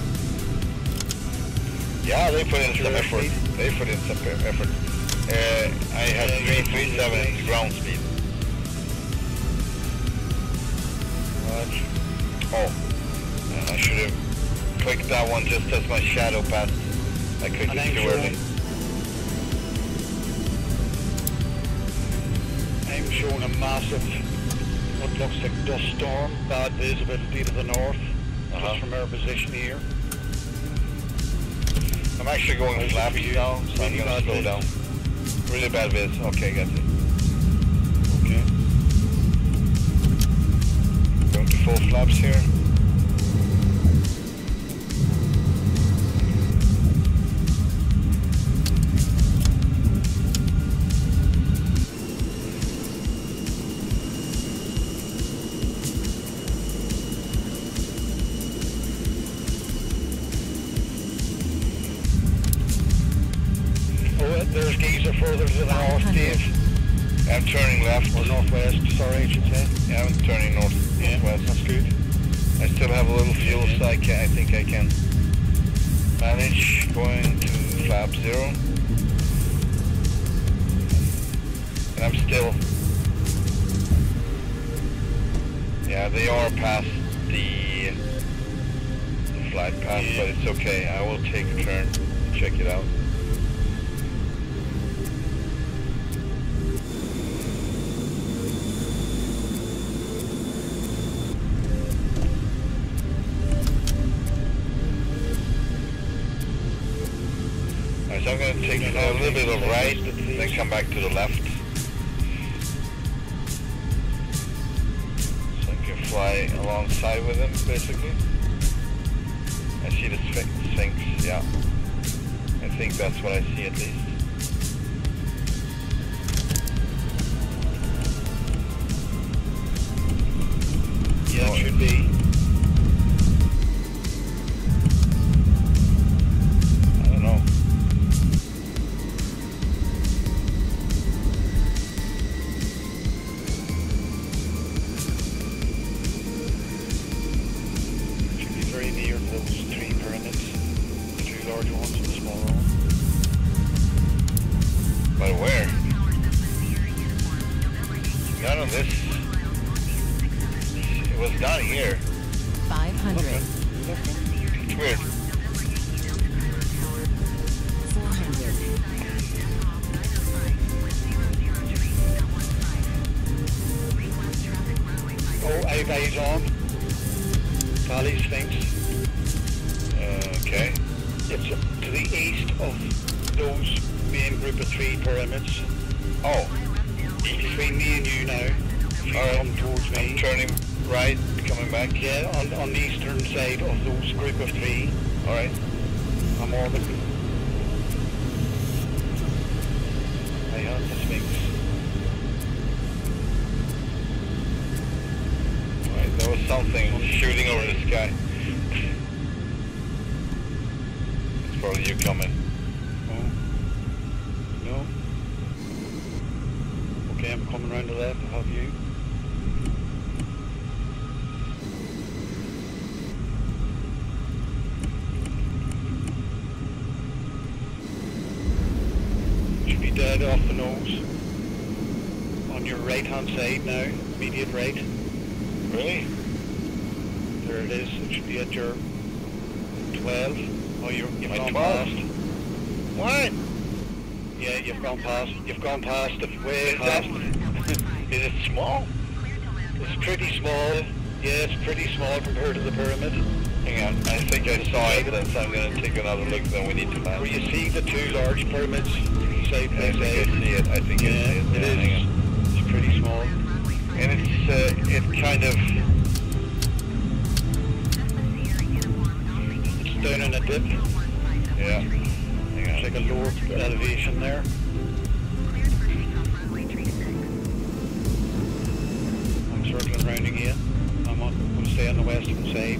Yeah, they put in What's some your effort. airspeed? They put in some e- effort. Uh, I have Yeah, three you're three probably seven right. ground speed. Right. Oh, uh, I should have clicked that one just as my shadow passed. I clicked And it I'm too showing, early. I'm showing a massive, what looks like dust storm, bad visibility to the north, Uh-huh. just from our position here. I'm actually going How's it flaps for you? now, so I'm Really gonna bad slow viz? down. Really bad viz. Okay, got it. Okay. Going to full flaps here. further to the north, Dave. I'm turning left. Or northwest, sorry, I should say. Yeah, I'm turning north, Yeah, northwest. that's good. I still have a little fuel, Yeah. so I, can, I think I can manage going to flap zero. And I'm still... Yeah, they are past the, the flight path, Yeah. but it's okay. I will take a turn and check it out. Alright, so I'm going to take a little bit of right, then come back to the left. Fly alongside with them, basically. I see the Sphinx, yeah. I think that's what I see at least. Yeah, it should be. I don't know. five hundred. It's weird. four hundred. Oh, I've eyes on. Valley Sphinx. Uh, okay. It's to the east of those main group of three pyramids. Oh. Between me and you now. If you Alright. come towards me. I'm turning right, coming back. Yeah, on, on the eastern side of those group of three. Alright. I'm orbiting. I have the Sphinx. Alright, there was something shooting over the sky. It's probably you coming. Oh. No. Okay, I'm coming round the left. I have you. Should be dead off the nose. On your right hand side now, immediate right. Really? There it is. It should be at your twelve. Oh, you're, you've My gone twelve? past. What? Yeah, you've gone past. You've gone past it. Way Is that, past. is it small? It's pretty small. Yeah, it's pretty small compared to the pyramid. Hang on, I think I saw it, then, so I'm going to take another look, then we need to land. Where you see the two large pyramids side I by think I side. see it, I think Yeah, I see it. it Yeah, is. hang on. It's pretty small. And it's, uh, it kind of, It's down in a dip. yeah, hang It's like a lower elevation there. I'm circling round again. I'm on, going to stay on the western side.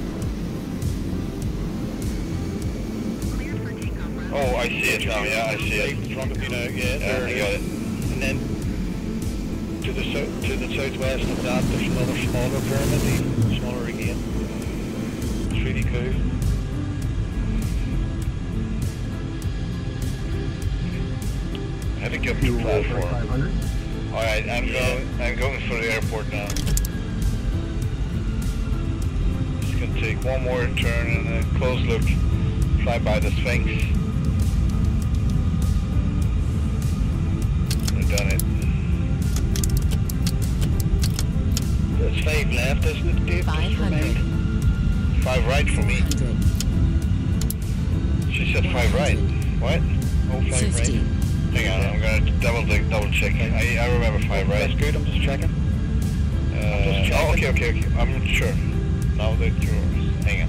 oh, I see it now, yeah, I see Right it. in front of you now. Yeah, Yeah, there I it got is. it. And then to the south, to the southwest of that, there's another smaller pyramid, even smaller again. It's really cool. Heading up to Fuel for platform. five hundred. Alright, I'm Yeah. going, I'm going for the airport now. Just gonna take one more turn and a close look, fly by the Sphinx. I've done it. There's five left, isn't it, Dave? five Just hundred. remind. Five right for four me. hundred. She said five right. What? Oh, five fifty. right. Hang on, I'm gonna double double check. I, I remember five right. That's good, I'm just checking. Uh, just checking. oh, okay, okay, okay. I'm not sure. Now that yours. Hang on.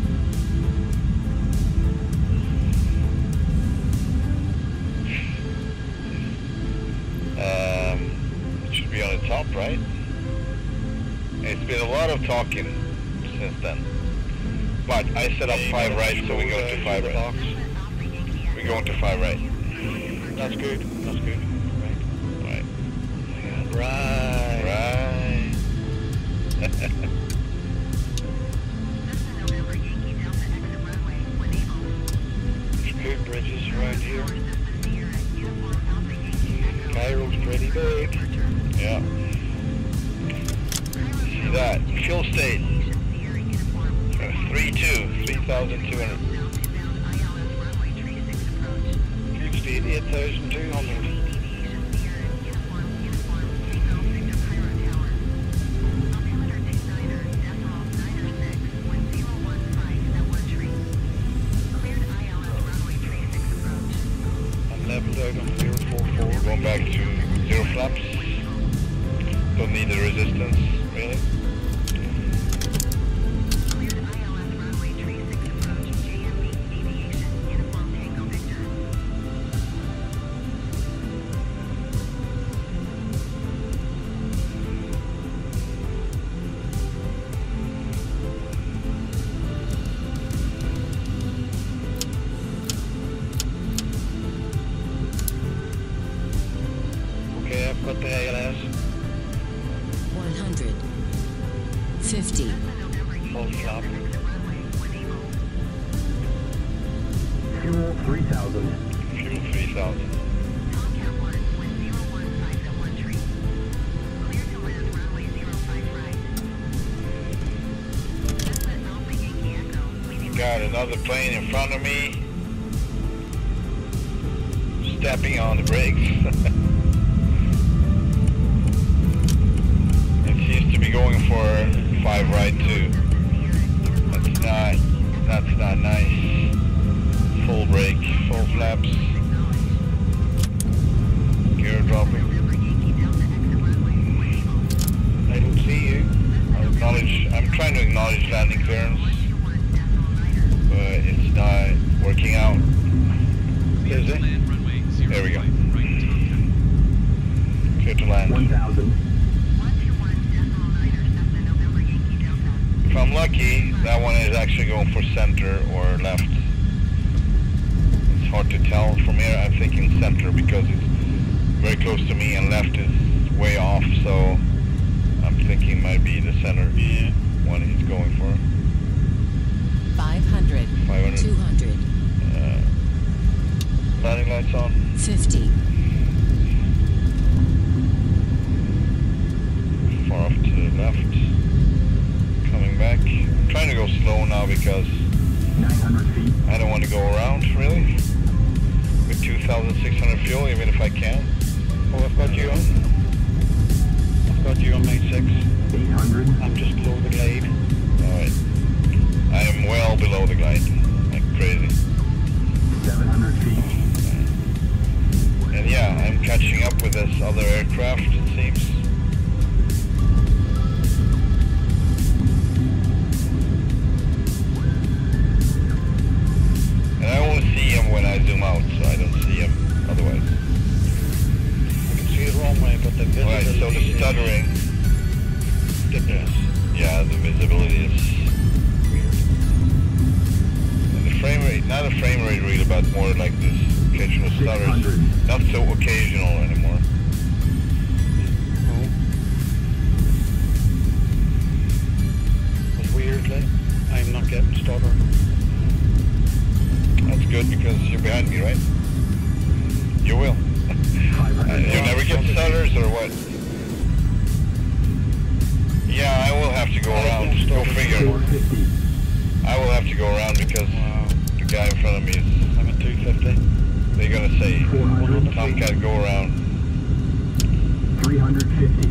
Um, it should be on the top, right? It's been a lot of talking since then. But I set up Yeah, you five gotta right, so we're going scroll to down five the right. box. We're going to five right. That's good, that's good. Right. Right. There's good bridges around here. Cairo's pretty big. Yeah. See that? Fuel state. three two, three thousand two hundred. Fuel state eight thousand two hundred. Leveled out on zero four four. Going back to zero flaps. Don't need the resistance, really. Okay, I've got the A L S. one hundred fifty. Full flap. Fuel three thousand. Fuel three thousand. Got another plane in front of me. Stepping on the brakes. It seems to be going for five right too. That's not that's not nice. Full brake, full flaps. Gear dropping. I don't see you. I acknowledge I'm trying to acknowledge landing clearance. But it's not working out. Is it? Land runway zero There we go. five right Tomcat. Clear to land. one thousand. If I'm lucky, that one is actually going for center or left. It's hard to tell from here. I'm thinking center because it's very close to me and left is way off, so I'm thinking it might be the center Yeah. one he's going for. five hundred. five hundred. two hundred. Uh, landing lights on. fifty. Far off to the left. Coming back. I'm trying to go slow now because nine hundred feet. I don't want to go around really. With two thousand six hundred fuel, even if I can. Oh, I've got you on. I've got you on my six. eight hundred. I'm just below the glide. Alright. I am well below the glide. Like crazy. seven hundred feet. And yeah, I'm catching up with this other aircraft, it seems. And I only see him when I zoom out, so I don't see him otherwise. I can see the wrong way, but the Alright, visibility so the is stuttering, ridiculous. yeah, the visibility is weird. And the frame rate, not a frame rate read, but more like this occasional stutters. six hundred. Not so occasional anymore. Oh. But weirdly, I'm not getting stutter. That's good because you're behind me, right? You will. five Uh, hundred. you never get stutters or what? Yeah, I will have to go around. Go figure. four fifty. I will have to go around because Wow. the guy in front of me is. I'm at two fifty. They're gonna say, four hundred. Tomcat, go around. three hundred fifty.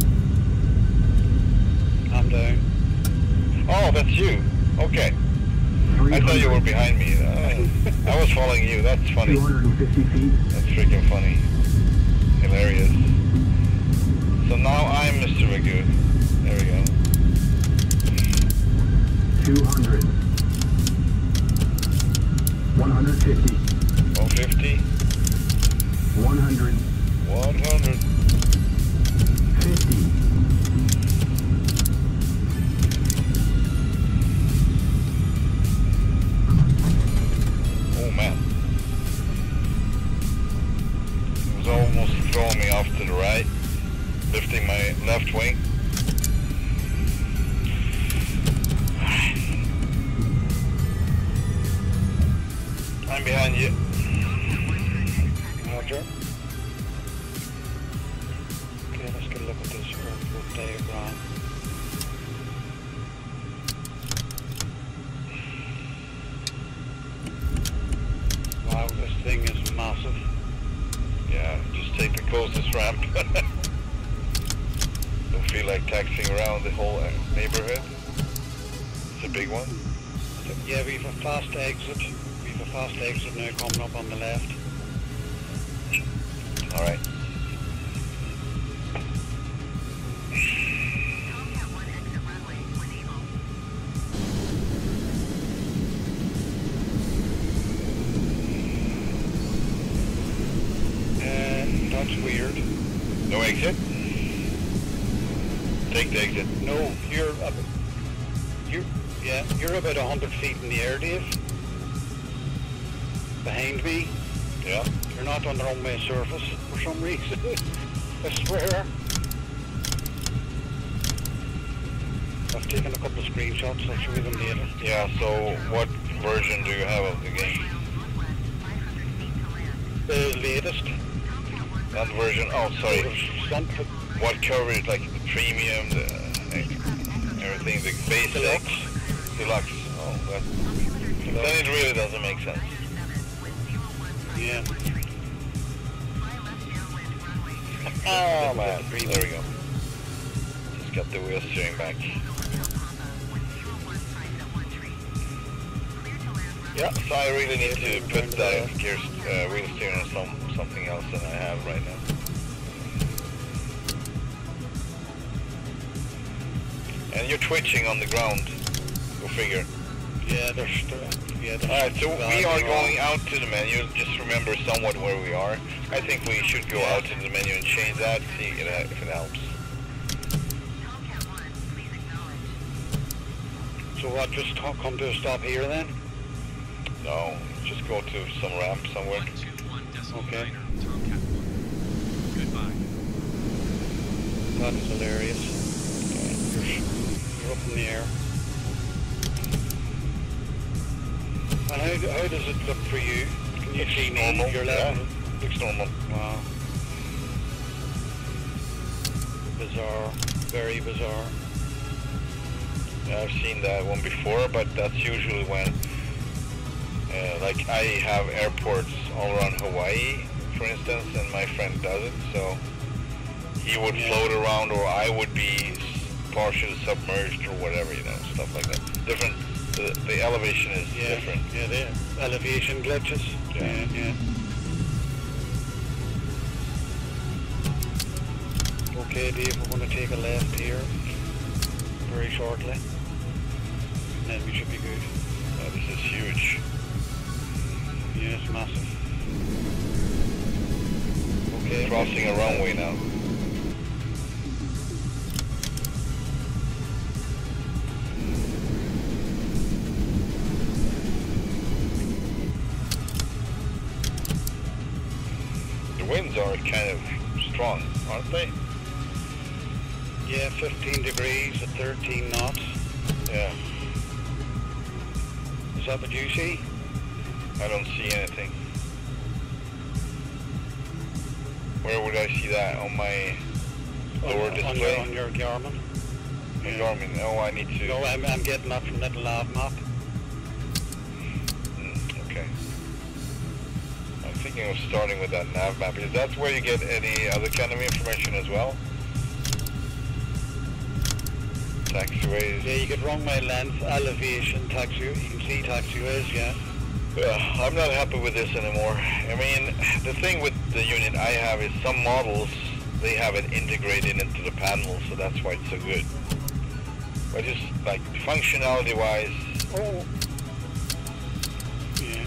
I'm down. Oh, that's you. Okay. I thought you were behind me. Uh, I was following you. That's funny. two hundred fifty feet. That's freaking funny. Hilarious. So now I'm Mister Magoo. There we go. two hundred. one hundred fifty. one fifty. one hundred. one hundred. fifty. Oh man. It was almost throwing me off to the right. Lifting my Left wing. I'm behind you. Roger. Okay, let's get a look at this airport diagram. Wow, this thing is massive. Yeah, just take the closest ramp. Don't feel like taxiing around the whole uh, neighborhood. It's a big one. Yeah, we've a fast exit. We've a fast exit now coming up on the left. All right. Uh, that's weird. No exit? Take the exit. No, you're up. You're yeah, you're about a hundred feet in the air, Dave. Behind me. Yeah. You're not on the runway surface for some reason. I swear. I've taken a couple of screenshots. I'll show you them later. Yeah. So, what version do you have of the game? The latest. That version. Oh, sorry. Something. What coverage? Like the premium, the everything, the basics, deluxe. Oh, that, then it really doesn't make sense. Yeah. Oh man, there we go. Just got the wheel steering back. Yeah, so I really need to put that gear, uh, wheel steering on some, something else than I have right now. And you're twitching on the ground, go figure. Yeah, there's, yeah, there's Alright, so we are going out to the menu. Just remember somewhat where we are. I think we should go yeah. out to the menu and change that, see if it helps. So what, just come to a stop here then? No, just go to some ramp somewhere. one two one decimal Okay. niner, Tomcat one. Goodbye. That's hilarious. You're up in the air. And how, how does it look for you? Can you Looks see normal. your Yeah, level? looks normal. Wow. Bizarre. Very bizarre. Yeah, I've seen that one before, but that's usually when, uh, like I have airports all around Hawaii, for instance, and my friend does it, so he would Yeah. float around or I would be partially submerged or whatever, you know, stuff like that. Different, the, the elevation is Yeah, different. yeah, the elevation glitches. Yeah. Yeah, yeah. Okay, Dave, we're going to take a left here very shortly, and then we should be good. Oh, this is huge. Yeah, it's massive. Okay. Crossing a runway now. The winds are kind of strong, aren't they? Yeah, fifteen degrees at thirteen knots. Yeah, Is that what you see? I don't see anything. Where would I see that? On my lower on, display? On your, on your Garmin? My Garmin. Oh, I need to... No, I'm, I'm getting that from that lab map. Mm, okay. I'm thinking of starting with that nav map. Is that where you get any other kind of information as well? Taxiways? Yeah, you could run my length, elevation, taxi. You can see taxiways, yeah. Yeah, I'm not happy with this anymore. I mean, the thing with the unit I have is some models, they have it integrated into the panel, so that's why it's so good. But just like functionality-wise, Oh. Yeah.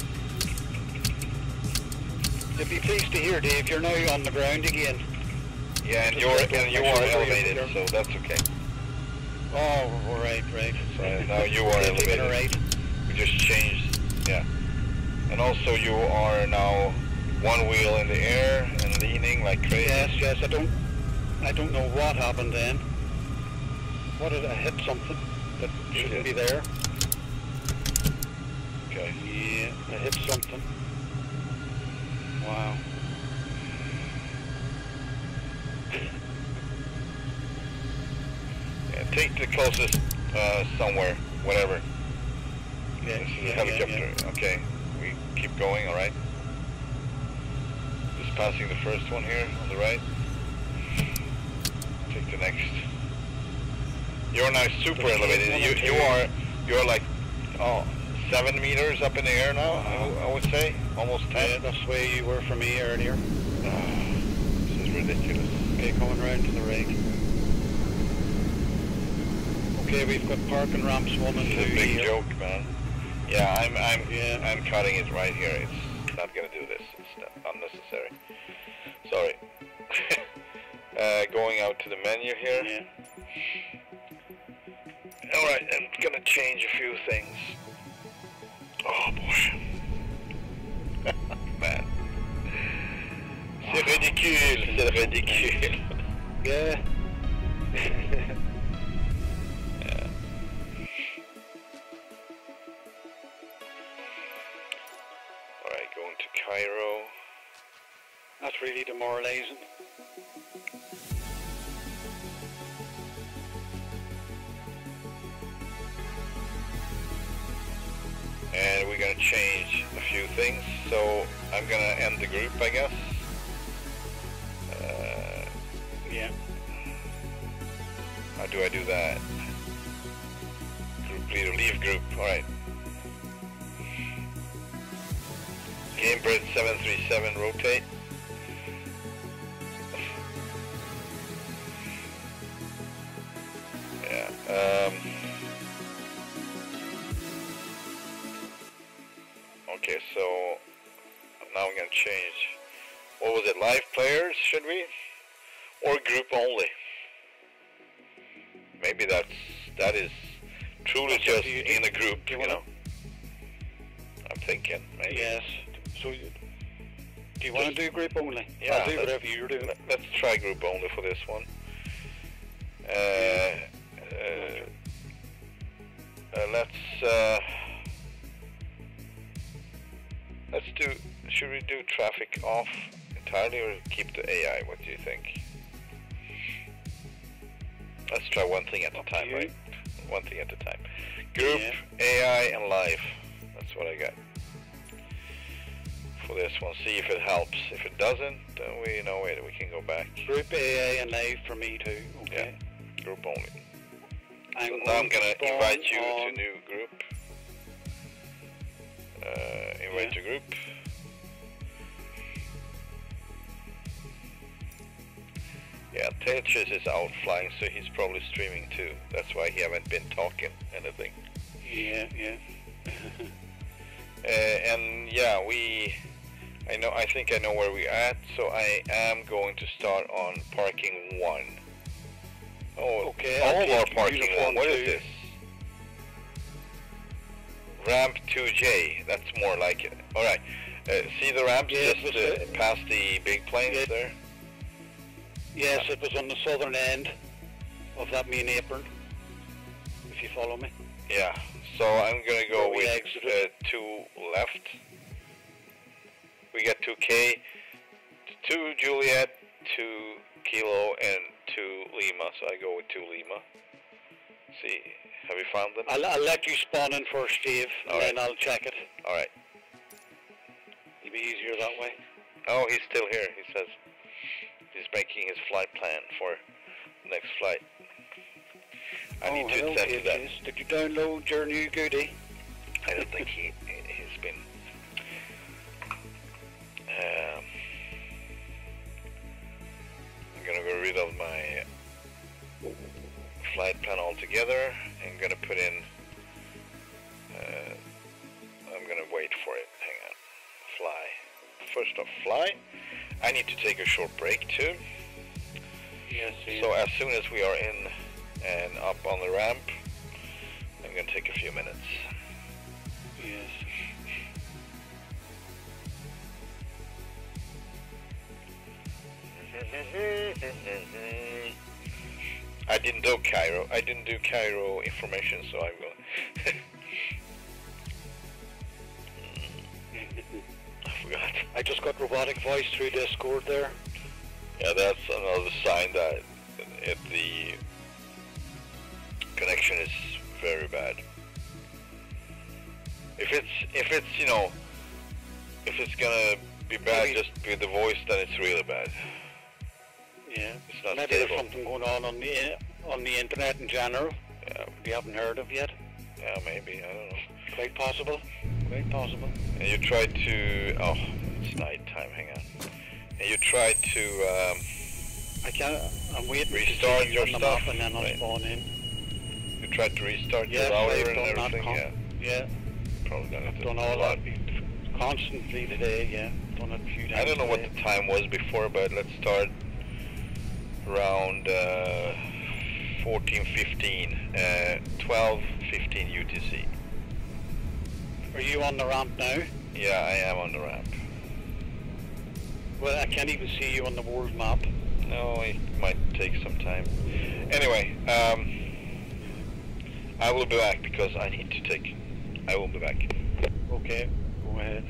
You'll be pleased to hear, Dave, you're now on the ground again. yeah, and you're and you are elevated, so that's okay. Oh, right, right. So now you are Taking elevated. a right. We just changed, yeah. And also you are now one wheel in the air and leaning like crazy. Yes, yes, I don't I don't know what happened then. What did I hit something that shouldn't be there? Okay. Yeah, I hit something. Wow. Yeah, take the closest uh, somewhere, whatever. Yeah, This is a yeah, helicopter. yeah, yeah. Okay, we keep going, alright? Just passing the first one here on the right. Take the next. You're now super There's elevated. one You and you two. are you're like oh seven meters up in the air now. I, I would say almost Yeah, ten. that's the way you were for me earlier. This is ridiculous. Okay, coming round to the rig. Okay, we've got parking ramps one and This two is a big here. joke, man. Yeah, I'm I'm Yeah. I'm cutting it right here. It's not gonna do this. It's not unnecessary. Sorry. uh, going out to the menu here. Yeah. All right, I'm gonna change a few things. Oh boy, man, c'est ridicule, c'est ridicule. Yeah. Yeah. All right, going to Cairo. That's really demoralizing. And we're gonna change a few things. So I'm gonna end the group, I guess. Uh, Yeah. how do I do that? Group leader, leave group. All right. Gamebird seven three seven, rotate. Yeah. Um, okay, so now I'm gonna change. What was it? Live players, should we? Or group only? Maybe that's that is truly That's just up to you. in a group, Do you you know. wanna- I'm thinking maybe. Yes. So, you, do you want to do group only? Yeah, I'll do let's- whatever you're doing. Let- Let's try group only for this one. Uh, uh, uh, let's uh, let's do. Should we do traffic off entirely or keep the A I? What do you think? Let's try one thing at a Up to time, you. right? One thing at a time. Group, Yeah. A I, and live. That's what I got for this one. See if it helps. If it doesn't, then we know it. We can go back. Group A A and live for me too. Okay. Group only. I'm So now I'm gonna spawn invite you to on- new group. Uh, invite Yeah. to group. Yeah, Tetris is out flying, so he's probably streaming too. That's why he haven't been talking anything. Yeah, yeah. Uh, and yeah, we. I know. I think I know where we're at. So I am going to start on parking one. Oh, Okay, all I'll of our take parking uniform one. What is two. this? Ramp two J. That's more like it. All right. Uh, see the ramps Yeah, just it was, uh, uh, past the big planes yeah. there. Yes, it was on the southern end of that main apron. If you follow me. Yeah. So I'm gonna go Where we with exited. uh, two left. We got two K, two Juliet, two Kilo, and two Lima. So I go with two Lima. See, have you found them? I'll, I'll let you spawn in first, Steve, and All then right. I'll check it. All right. It'll be easier that way. Oh, he's still here. He says he's making his flight plan for the next flight. I oh, need to hello, attend to that. Casey. Did you download your new goodie? I don't think he he's been. Um, I'm gonna get rid of my flight plan altogether. I'm gonna put in. Uh, I'm gonna wait for it. Hang on. Fly. First off, fly. I need to take a short break too. Yes, yes. So as soon as we are in and up on the ramp, I'm gonna take a few minutes. Yes. Mhm. I didn't do Cairo. I didn't do Cairo information, so I will. I forgot. I just got robotic voice through Discord there. Yeah, that's another sign that it, the connection is very bad. If it's if it's you know if it's gonna be bad Maybe. just with the voice, then it's really bad. Yeah, It's not maybe stable. there's something going on on the on the internet in general. Yeah, We haven't heard of yet. yeah, maybe, I don't know. Quite possible. Quite possible. And you try to oh, it's night time. Hang on. And you try to um, I can't. I'm waiting Restart to see you your on the stuff, map and then I'll right. spawn in. you try to restart Yeah, your router I've and done that. everything. Con- Yeah, yeah, probably gonna I've do done a all lot. that constantly today. Yeah, done it a few times. I don't know what today. the time was before, but let's start around uh, fourteen fifteen, uh, twelve fifteen U T C. Are you on the ramp now? Yeah, I am on the ramp. Well, I can't even see you on the world map. No, it might take some time. Anyway, um, I will be back because I need to take. I will be back. Okay, go ahead.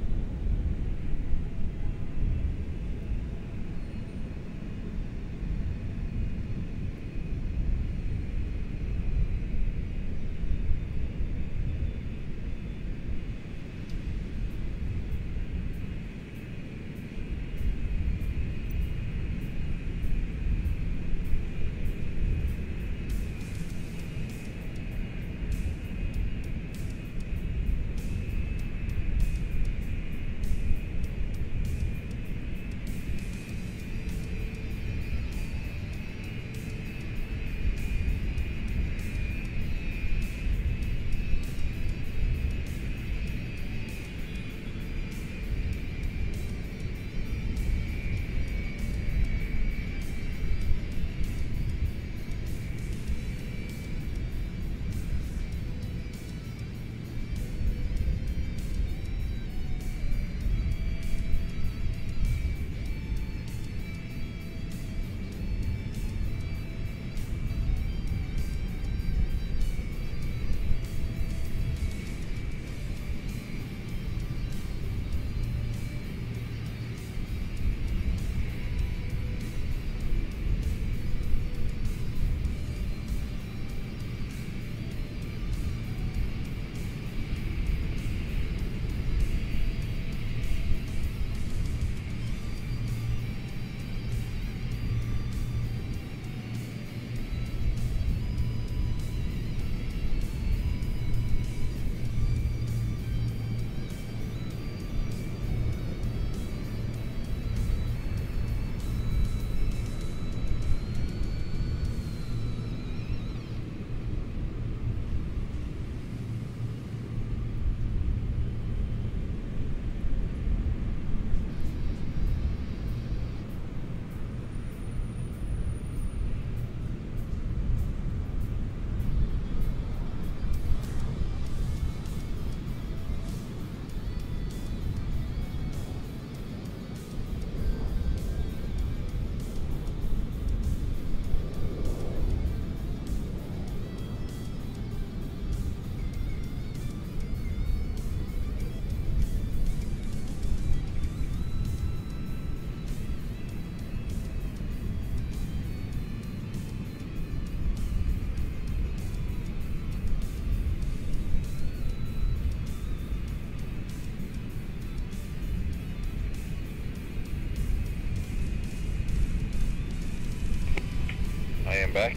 Back.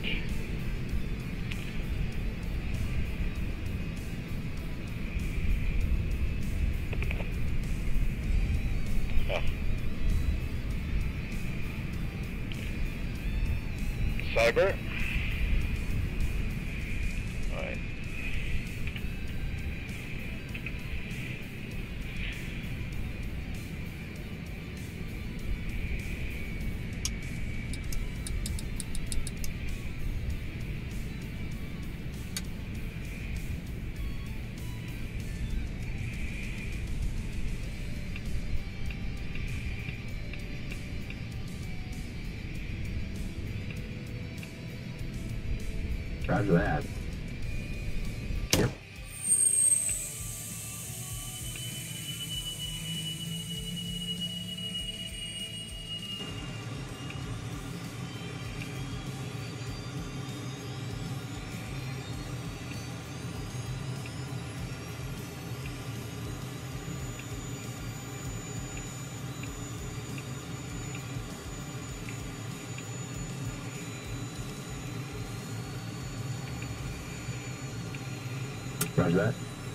Oh. Cyber. All right. Roger that. Yep. Roger that.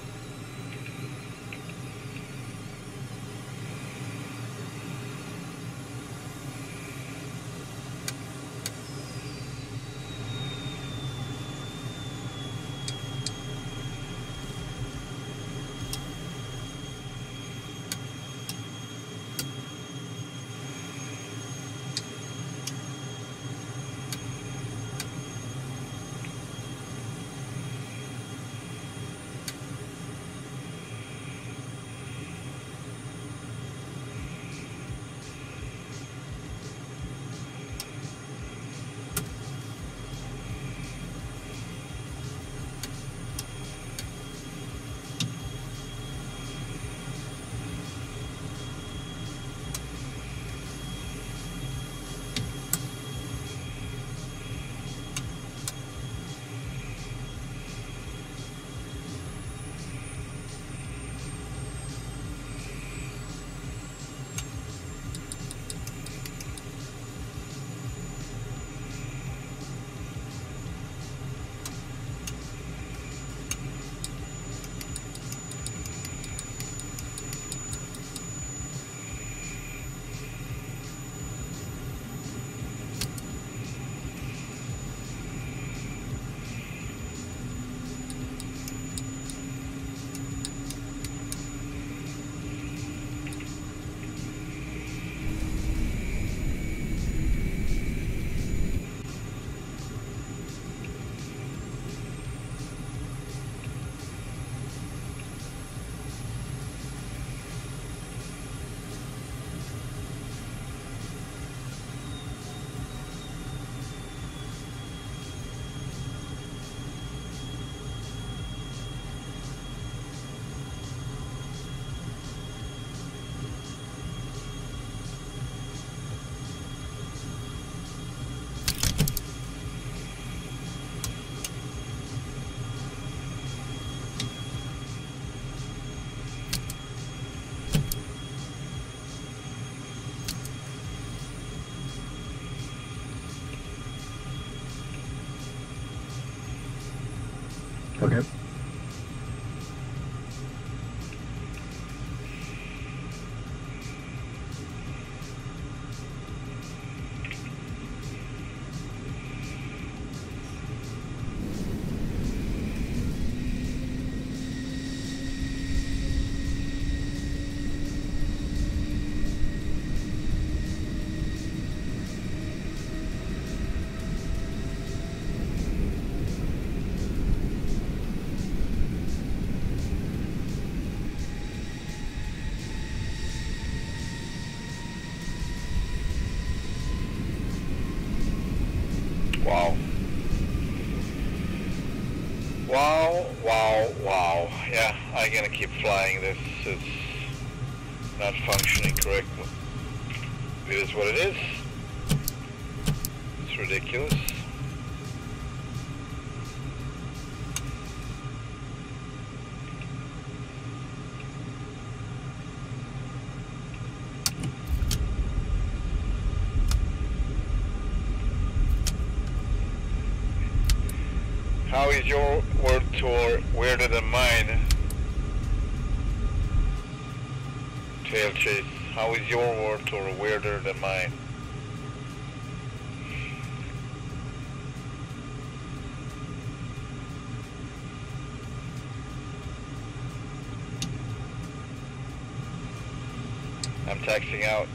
Okay. Wow. Wow, wow, wow. Yeah, I'm gonna keep flying this. It's not functioning correctly. It is what it is. It's ridiculous. How is your world tour weirder than mine? Tail chase. How is your world tour weirder than mine? I'm taxiing out.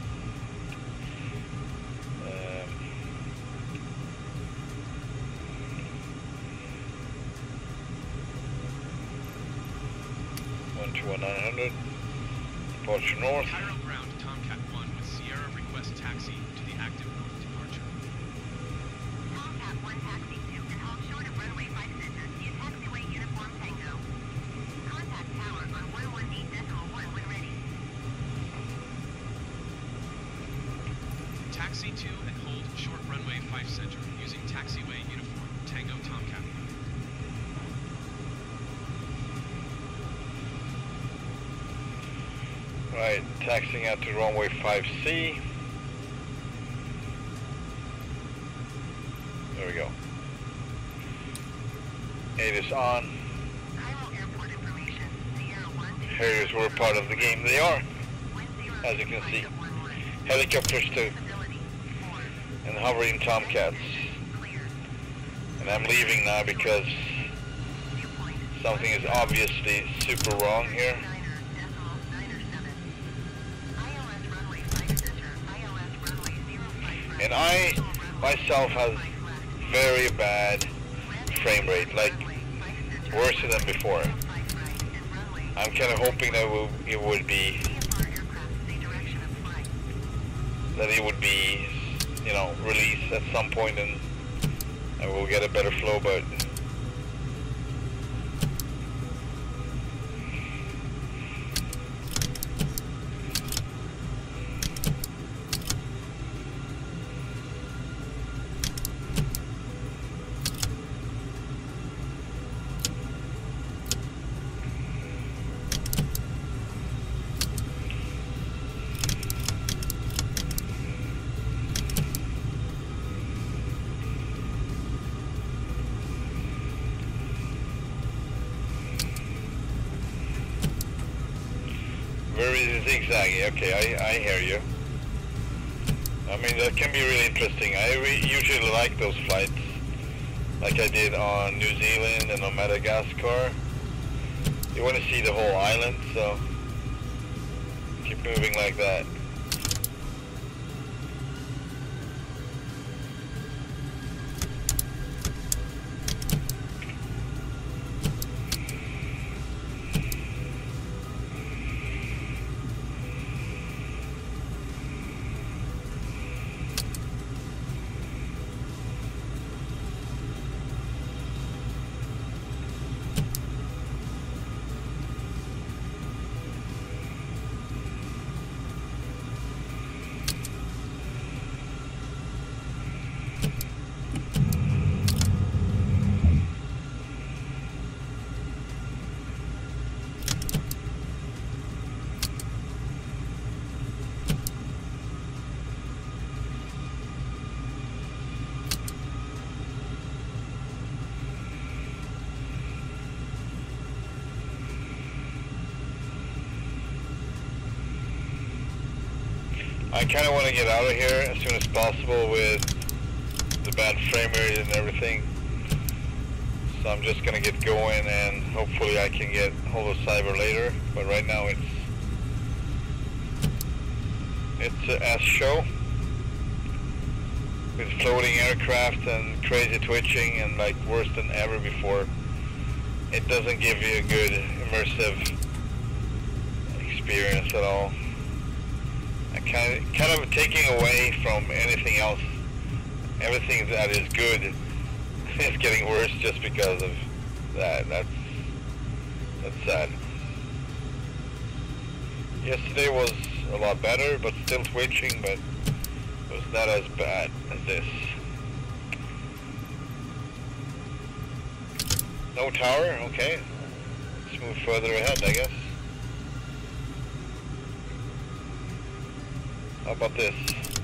nine hundred, departure north. Cairo ground, Tomcat one with Sierra request taxi to the active north departure. Tomcat one taxi to and hold short of runway five. Right, taxiing out to runway five C. There we go. It is on. Harriers were part of the game. They are, as you can see. Helicopters too. And hovering Tomcats. And I'm leaving now because something is obviously super wrong here. And I myself have very bad frame rate, like worse than before. I'm kind of hoping that it would be, that it would be, you know, released at some point and, and we'll get a better flow, but very zigzaggy. Okay, I, I hear you. I mean, that can be really interesting. I re usually like those flights, like I did on New Zealand and on Madagascar. You want to see the whole island, so keep moving like that. I kind of want to get out of here as soon as possible with the bad frame rate and everything. So I'm just going to get going and hopefully I can get hold of Cyber later. But right now it's it's a S show with floating aircraft and crazy twitching and like worse than ever before. It doesn't give you a good immersive experience at all. Kind of, kind of taking away from anything else. Everything that is good is getting worse just because of that. That's that's sad. Yesterday was a lot better, but still twitching, but it was not as bad as this. No tower, okay. Let's move further ahead, I guess. How about this?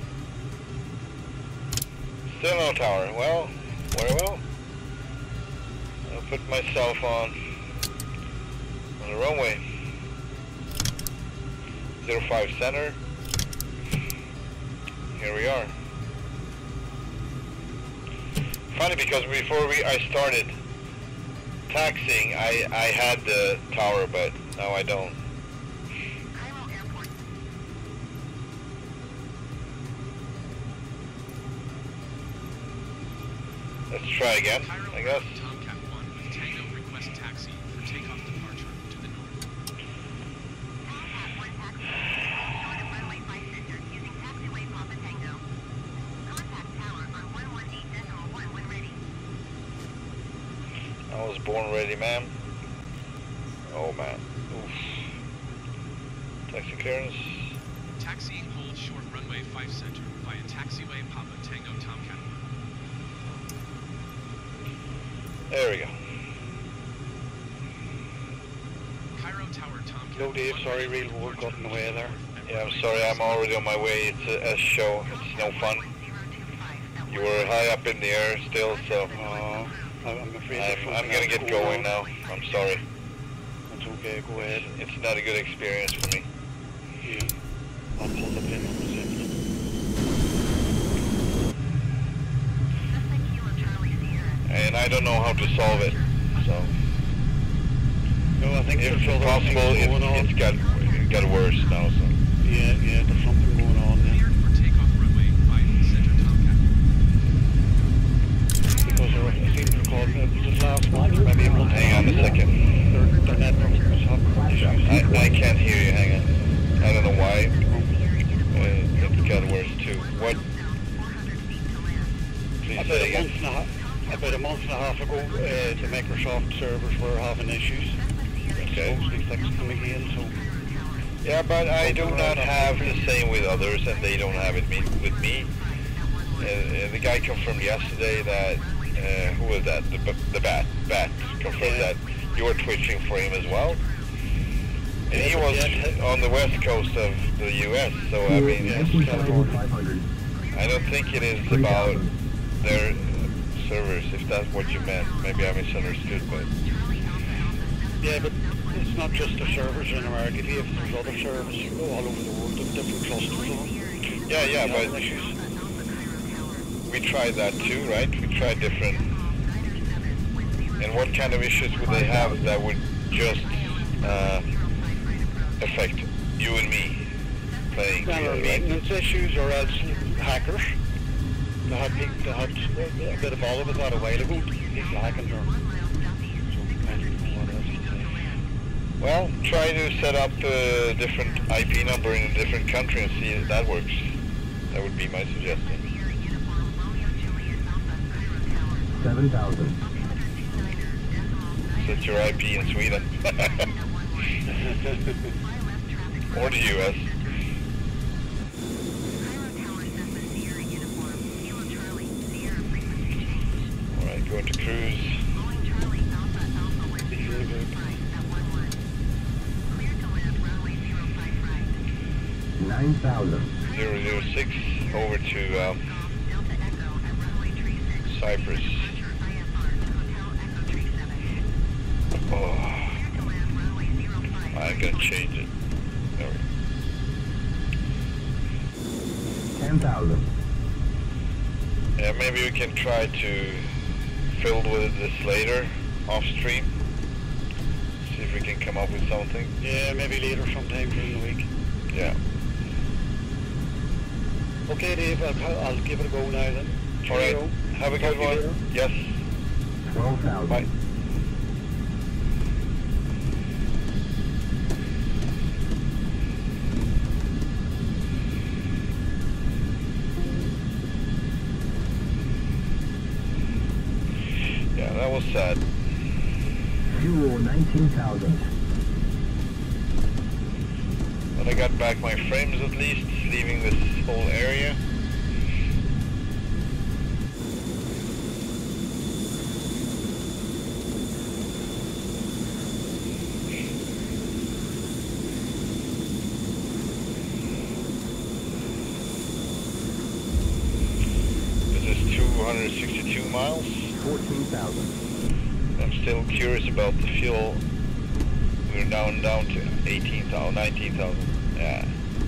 Still no tower. Well, very well. I'll put myself on on the runway. zero five center. Here we are. Funny because before we I started taxiing, I I had the tower, but now I don't. Let's try again, Cairo, I guess. Tomcat one with Tango request taxi for takeoff departure to the north. Tomcat one taxi, short of runway five center using taxiway Papa Tango. Contact tower on one one eight decimal one when ready. I was born ready, ma'am. Oh man. Oof. Taxi clearance. Taxiing hold short runway five center via taxiway Papa Tango Tomcat. There we go. Cairo Tower Tomcat No, Dave, sorry, real world got in the way there. Yeah, I'm sorry, I'm already on my way. It's a, a show. It's no fun. You were high up in the air still, so Uh, I'm afraid I'm, I'm gonna get going now. I'm sorry. It's okay, go ahead. It's not a good experience for me. Yeah. I'll pull the pin on the zip. And I don't know how to solve it, so No, I think if there's other possible, things it, going on. it's got it got worse now. So Yeah, yeah, there's something going on there. Cleared for takeoff runway five Center Tomcat. Because there, I seem to recall that just last month, maybe a month. hang on a second. Their, their network was having issues. I, I can't hear you. Hang on. I don't know why. Uh, it got worse too. What? Please About say a again. month and a half, about a month and a half ago, uh, the Microsoft servers were having issues. Okay. Supposedly fixed them again, so Yeah, but I do not have the same with others, and they don't have it me, with me. Uh, uh, the guy confirmed yesterday that, uh, who was that? The, the bat, bat confirmed Yeah. that you were twitching for him as well. And he Yeah, was yeah. on the west coast of the U S, so I mean, nineteen thousand five hundred. I don't think it is about their uh, servers, if that's what you meant. Maybe I misunderstood, but yeah, but it's not just the servers in America. If there's other servers all over the world, there's different clusters of them. yeah, yeah, Having but issues. we tried that too, right? We tried different. And what kind of issues would they have that would just uh, affect you and me playing? There You are know what I mean? maintenance issues or else hackers. They had, people, they had a bit of bother with that a while ago. People hacking their... So I don't know what else to say. Well, try to set up a different I P number in a different country and see if that works. That would be my suggestion. seven thousand. Set your I P in Sweden. Or the U S. Alright, going to cruise. nine thousand. zero zero six over to um, Cyprus. Oh, I'm gonna change it. There we go. ten thousand. Yeah, maybe we can try to fill with this later, off stream. See if we can come up with something. Yeah, maybe later sometime during the week. Yeah. Okay, Dave, I'll, I'll give it a go now then. All right. Cheerio. Have a Talk good to you later. one. Yes. twelve thousand. Bye. Yeah, that was sad. Fuel nineteen thousand. But I got back my frames at least, leaving this whole area. This is two hundred sixty-two miles. fourteen thousand. I'm still curious about the fuel. We're down down to eighteen thousand, nineteen thousand. Yeah.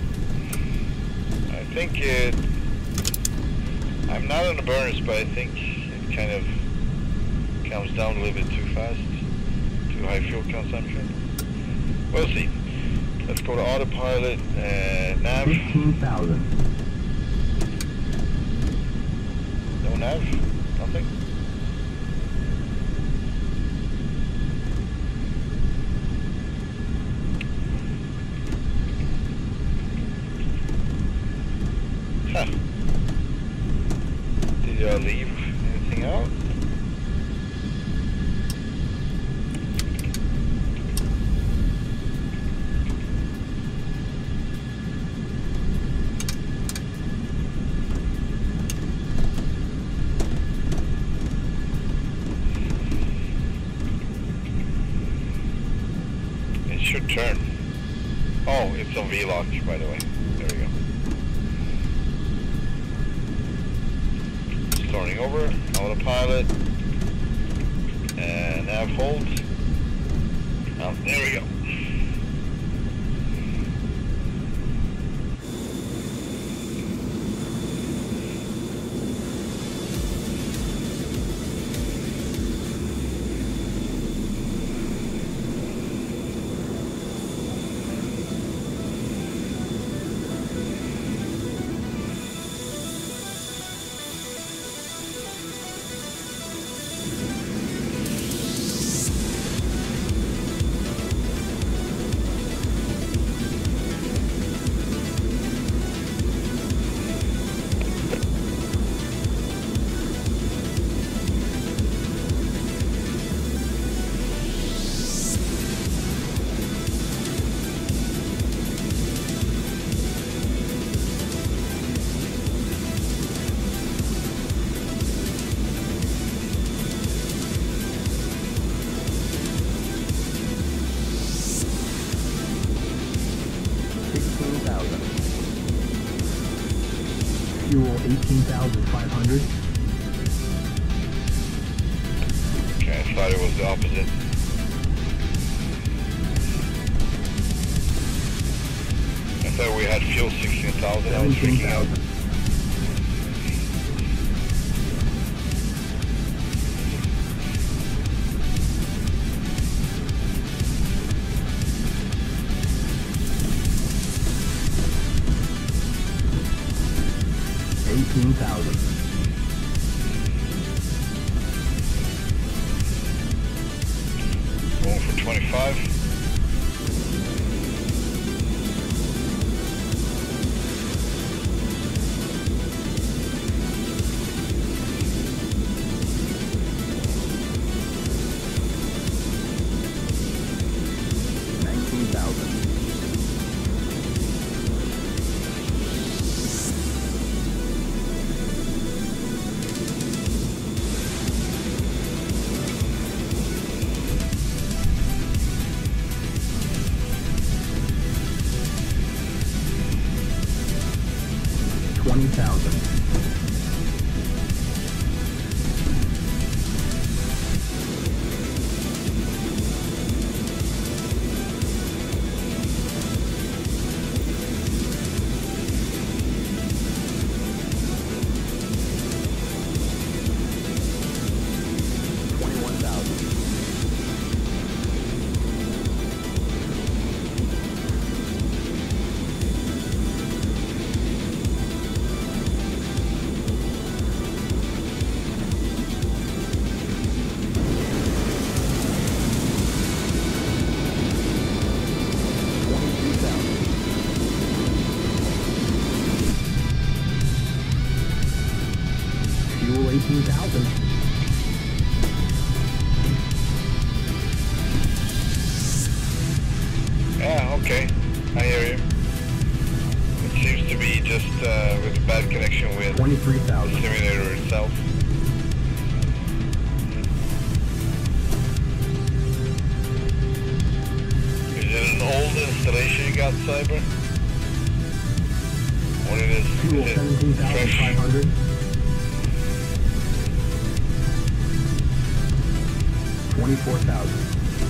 I think it... I'm not on the burners, but I think it kind of comes down a little bit too fast. Too high fuel consumption. We'll see. Let's go to autopilot and nav. fifteen thousand. No nav? Nothing? Huh. Did I leave anything out? It should turn. Oh, it's on V-lock, by the way. There we go. Starting over, autopilot, and nav hold. Oh, there we go. Fuel eighteen thousand five hundred. Okay, I thought it was the opposite. I thought we had fuel sixteen thousand. I was freaking out. eighteen thousand. Going for twenty-five. nineteen thousand. twenty thousand. Twenty-one thousand. Fuel eighteen thousand. Yeah, okay. I hear you. It seems to be just uh, with a bad connection with twenty-three the thousand. simulator itself. Is it an old installation you got, Cyber? What it is? Fuel Is it seventeen thousand five fresh? hundred. Twenty-four thousand.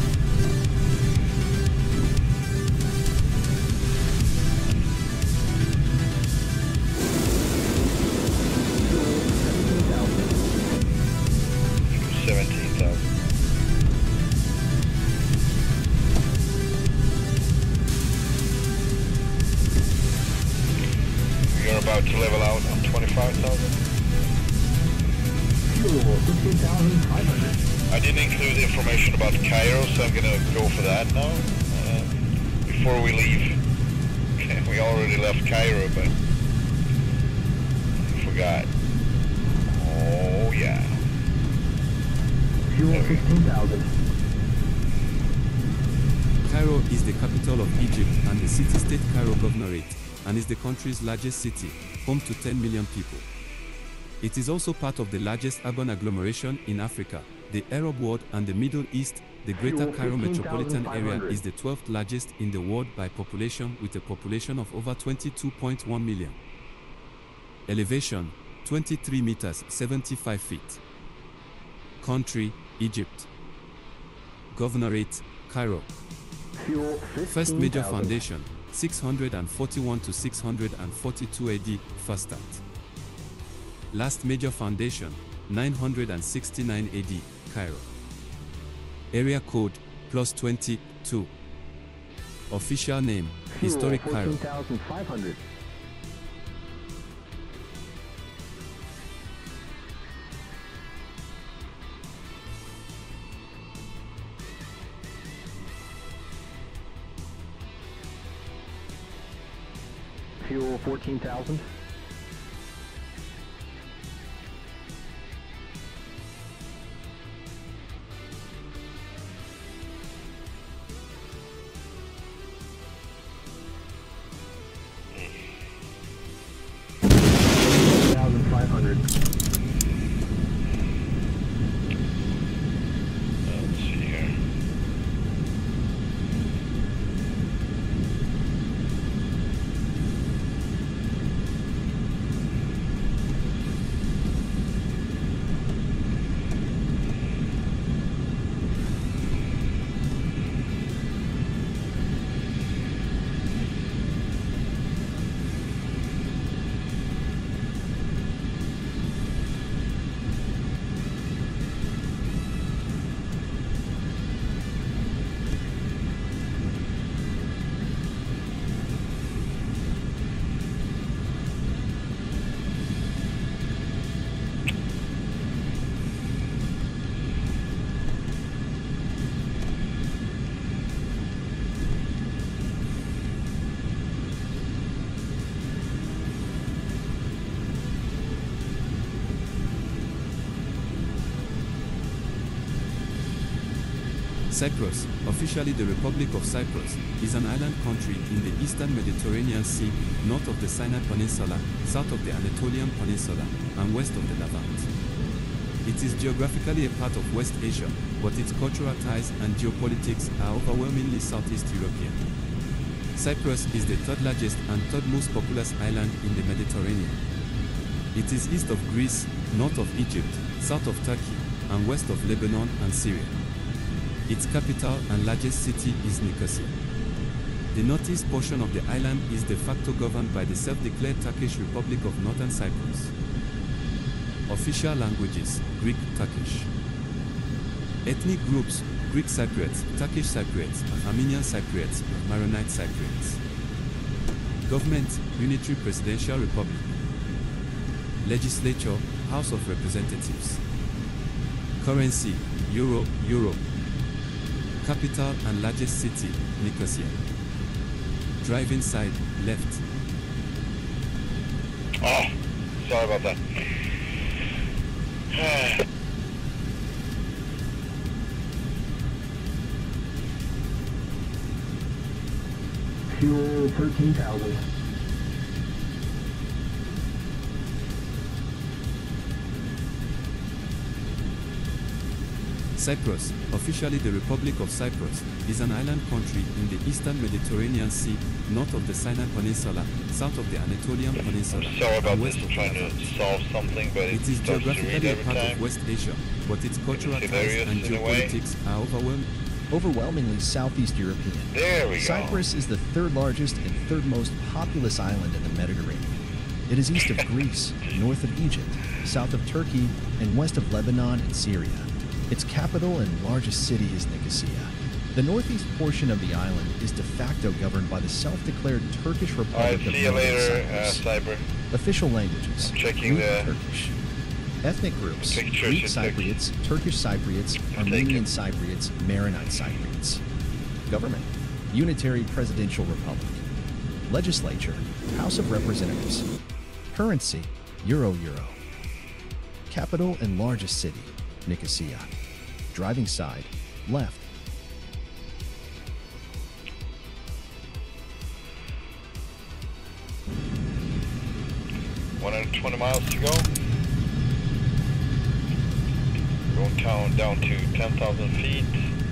seventeen thousand. You're about to level out on twenty-five thousand. Fuel fifteen thousand five hundred. I didn't include the information about Cairo, so I'm gonna go for that now. Uh, before we leave. We already left Cairo, but I forgot. Oh yeah. Fuel fifteen thousand. Cairo is the capital of Egypt and the city-state Cairo Governorate, and is the country's largest city, home to ten million people. It is also part of the largest urban agglomeration in Africa, the Arab world and the Middle East, the Greater Fuel Cairo metropolitan area fifteen thousand five hundred. is the twelfth largest in the world by population with a population of over twenty-two point one million. Elevation, twenty-three meters, seventy-five feet. Country, Egypt. Governorate, Cairo. Fuel First major fifteen thousand. foundation, six hundred forty-one to six hundred forty-two A D, first start. Last major foundation, nine hundred sixty-nine A D, Cairo. Area code, plus twenty-two. Official name, Fuel Historic Cairo. fourteen thousand five hundred. Fuel fourteen thousand. five hundred. Let's see here. Cyprus, officially the Republic of Cyprus, is an island country in the eastern Mediterranean Sea, north of the Sinai Peninsula, south of the Anatolian Peninsula, and west of the Levant. It is geographically a part of West Asia, but its cultural ties and geopolitics are overwhelmingly Southeast European. Cyprus is the third largest and third most populous island in the Mediterranean. It is east of Greece, north of Egypt, south of Turkey, and west of Lebanon and Syria. Its capital and largest city is Nicosia. The northeast portion of the island is de facto governed by the self-declared Turkish Republic of Northern Cyprus. Official languages, Greek, Turkish. Ethnic groups, Greek Cypriots, Turkish Cypriots, Armenian Cypriots, Maronite Cypriots. Government, Unitary Presidential Republic. Legislature, House of Representatives. Currency, Euro, Euro. Capital and largest city, Nicosia. Driving side, left. Oh, sorry about that. Fuel thirteen thousand. Cyprus, officially the Republic of Cyprus, is an island country in the eastern Mediterranean Sea, north of the Sinai Peninsula, south of the Anatolian Peninsula, I'm sorry about and this. west I'm of the trying to Levant. solve something, but it, It is starts to read geographically a every part time. of West Asia, but its cultural ties similarities and in a way. geopolitics are overwhelming. Overwhelmingly Southeast European. There we go. Cyprus is the third largest and third most populous island in the Mediterranean. It is east of Greece, north of Egypt, south of Turkey, and west of Lebanon and Syria. Its capital and largest city is Nicosia. The northeast portion of the island is de facto governed by the self-declared Turkish Alright, Republic of see you Northern later, uh, Cyprus. Cyber. Official languages, I'm checking Greek, the Turkish. Ethnic groups, pictures Greek you took. Cypriots, Turkish Cypriots, Armenian Cypriots, Maronite Cypriots. Government, Unitary Presidential Republic. Legislature, House of Representatives. Currency, Euro Euro. Capital and largest city, Nicosia. Driving side, left. one hundred twenty miles to go. Going down, down to ten thousand feet.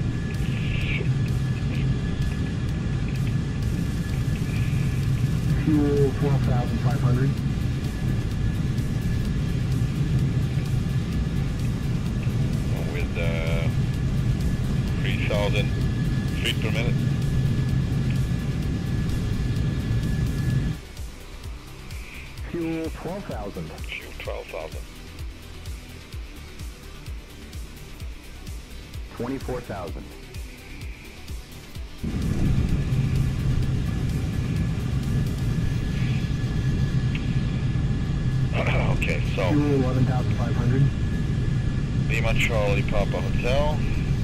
Fuel twelve thousand five hundred. With uh, three thousand feet per minute. Fuel twelve thousand. Fuel twelve thousand. twenty-four thousand. Okay, so Fuel eleven thousand five hundred. Lima Charlie Papa Hotel.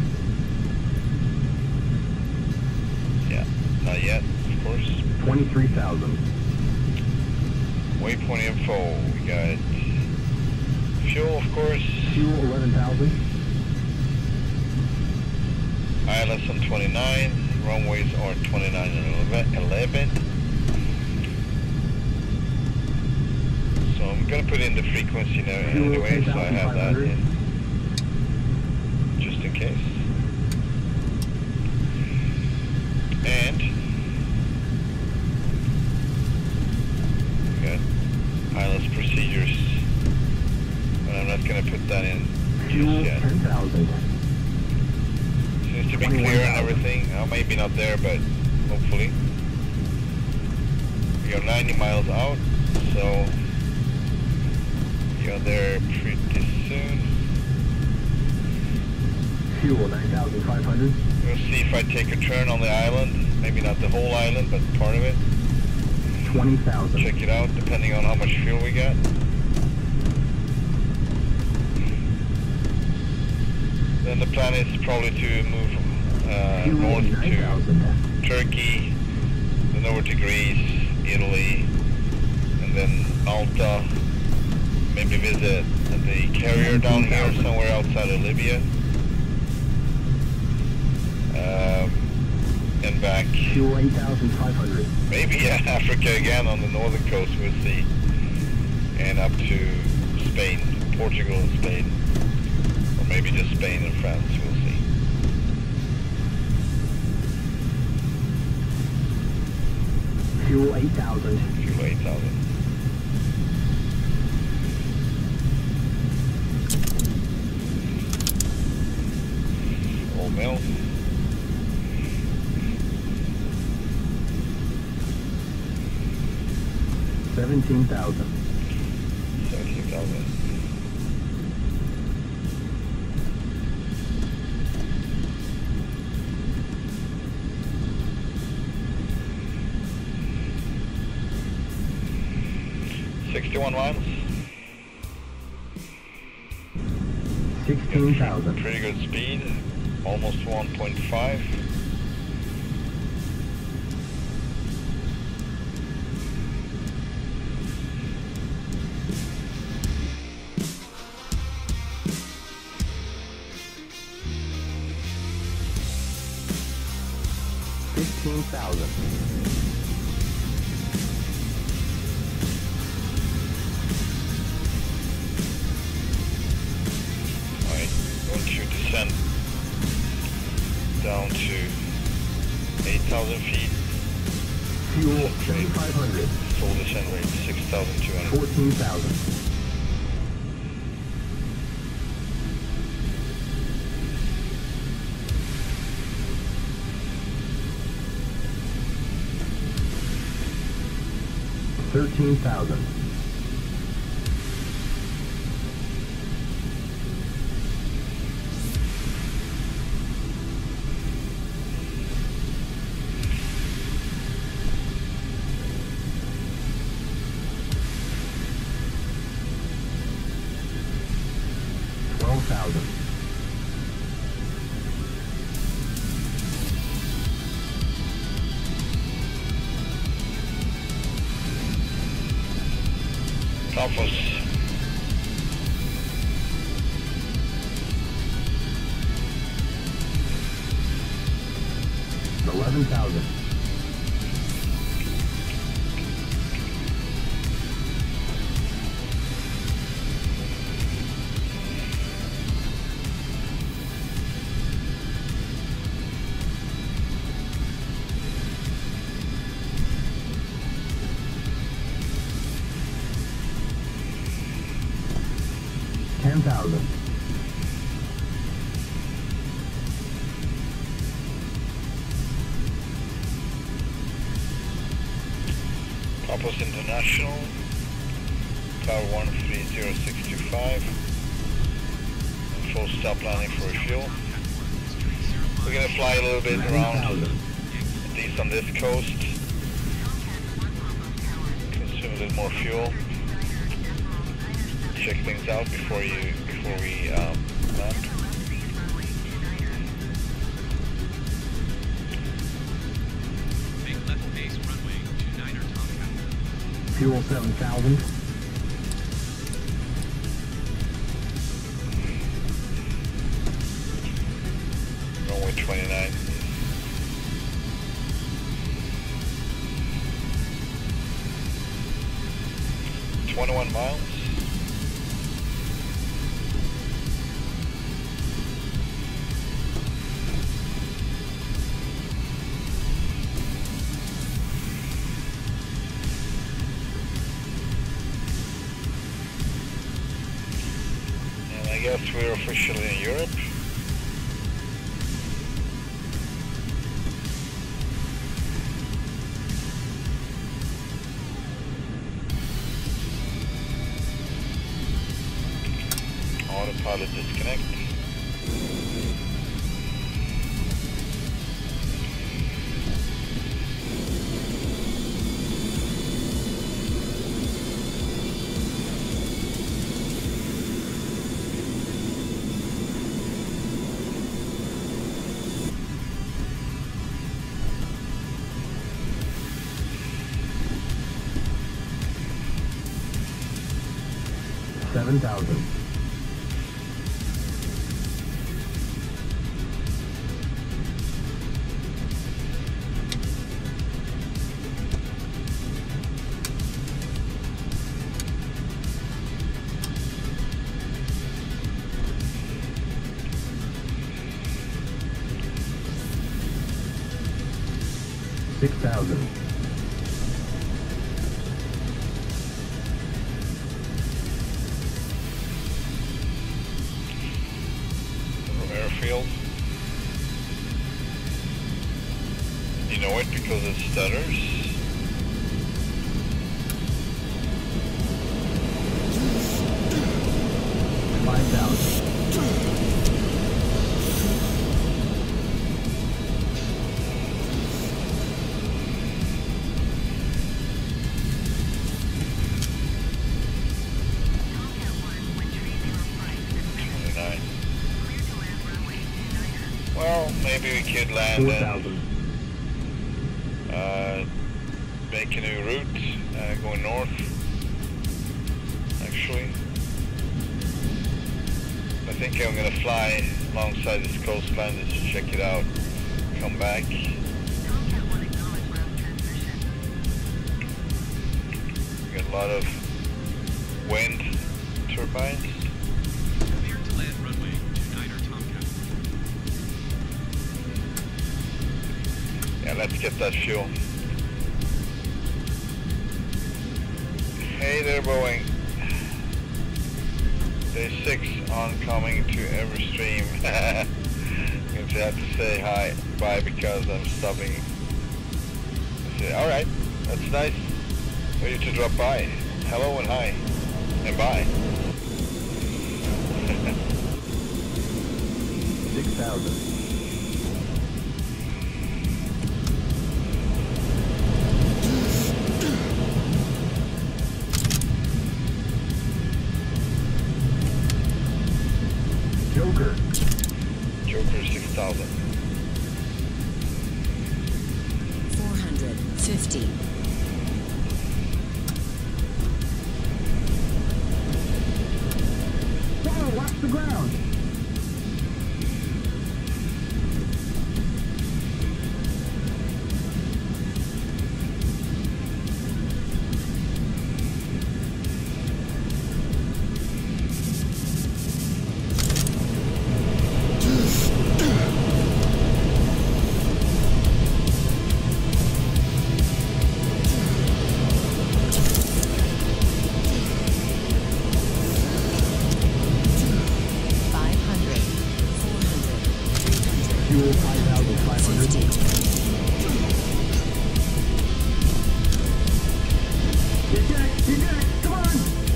Yeah, not yet, of course. twenty-three thousand. Waypoint info, we got fuel, of course. Fuel eleven thousand. I L S on twenty-nine, runways are twenty-nine and eleven. So I'm gonna put in the frequency now anyway, so I have that in, just in case. And we got I L S procedures, but I'm not gonna put that in Fuel just yet. ten thousand. Seems to be clear and everything. Uh, maybe not there, but hopefully. We are ninety miles out, so we are there pretty soon. Fuel nine thousand five hundred. We'll see if I take a turn on the island. Maybe not the whole island, but part of it. twenty thousand. Check it out, depending on how much fuel we got. Then the plan is probably to move uh, north to Turkey, then over to Greece, Italy, and then Malta. Maybe visit the carrier down here somewhere outside of Libya. Um, and back. Fuel eight thousand five hundred. Maybe yeah, Africa again on the northern coast, we'll see. And up to Spain, Portugal and Spain. Or maybe just Spain and France, we'll see. Fuel eight thousand. Fuel eight thousand. Old mill. Seventeen thousand. Seventeen thousand. Sixty-one miles. Sixteen thousand. Pretty good speed. Almost one point five. Fifteen thousand. Alright, going to descend down to eight thousand feet. Fuel seventy-five hundred. Full descent rate six thousand two hundred. Fourteen thousand. Thirteen thousand. Twelve thousand. Compass. Eleven thousand. thousand. Compass International, Tower one three zero six two five. Full stop landing for refuel. We're gonna fly a little bit around, at least on this coast. Consume a little more fuel. Check things out before you before we um, land. Make left base runway two niner Tomcat. Fuel seven thousand. Runway twenty-nine. twenty-one miles. And I guess we're officially in Europe. Autopilot disconnect. Seven thousand. Six thousand. Airfield. You know it because it stutters. Five thousand. twenty-nine. Well, maybe we could land Four and thousand. uh, make a new route, uh, going north, actually. I think I'm gonna fly alongside this coastline just to check it out, come back. We got a lot of wind turbines. Clear to land runway two niner Tomcat. Yeah, let's get that fuel. Hey there, Boeing. Day six oncoming to Everstream. I'm going to have to say hi, bye, because I'm stopping. Alright, that's nice for you to drop by. Hello and hi, and bye. Six thousand. Joker. Joker six thousand. four hundred fifty. Whoa, watch the ground. Fuel five thousand five hundred. Eject! Eject! Come on!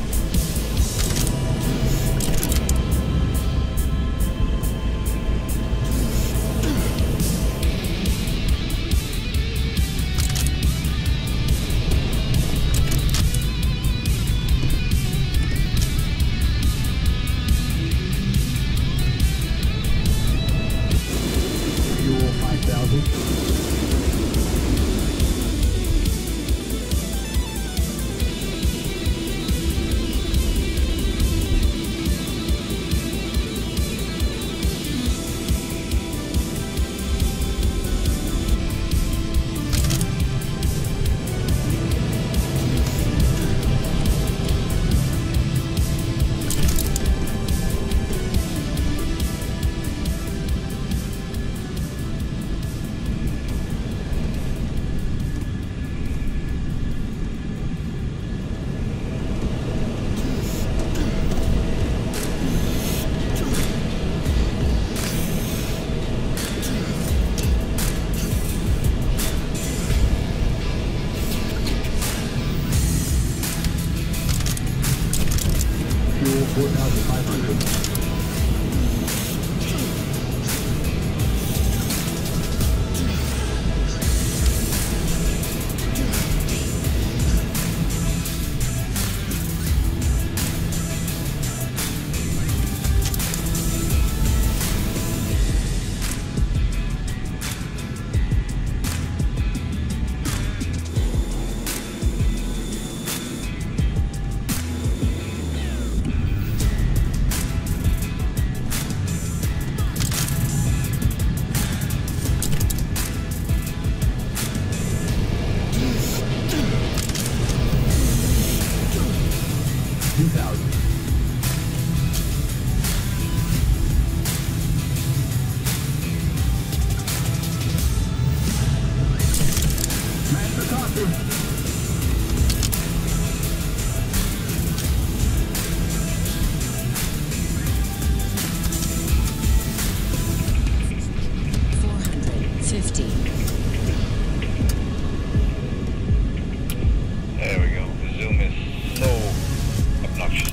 Fuel five thousand. Fuel four thousand five hundred. two thousand. Master caution. four hundred fifty. There we go. The zoom is so obnoxious.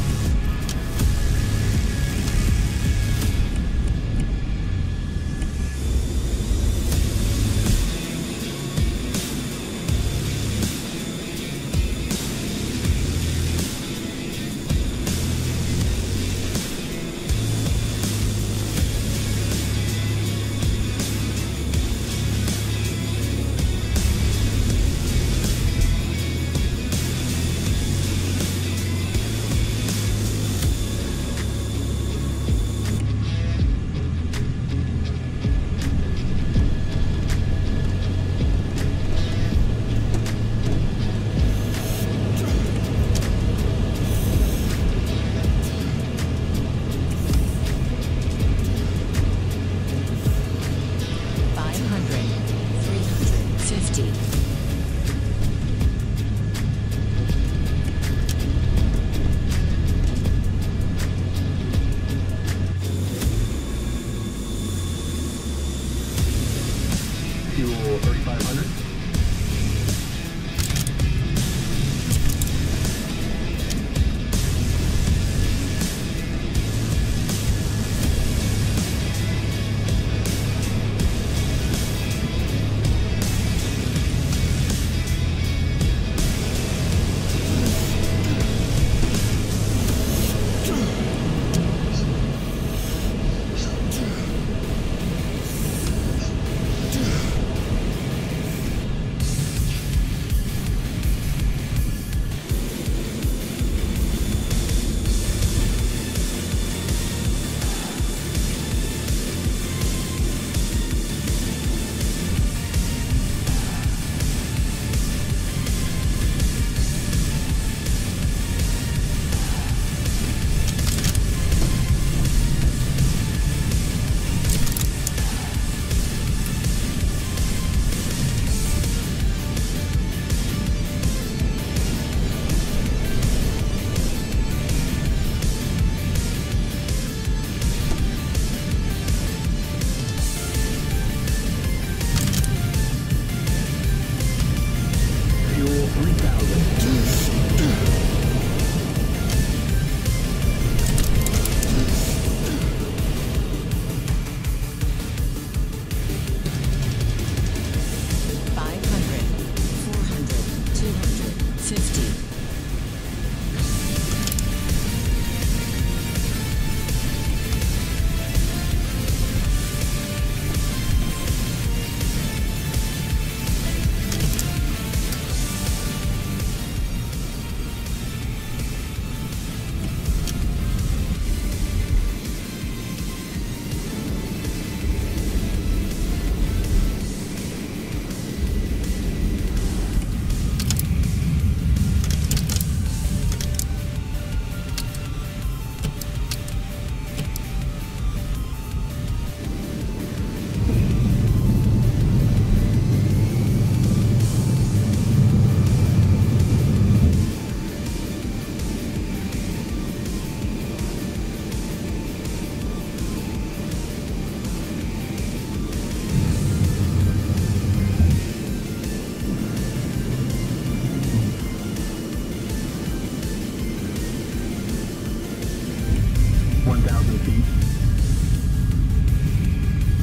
five hundred. three hundred fifty. Fuel thirty-five hundred.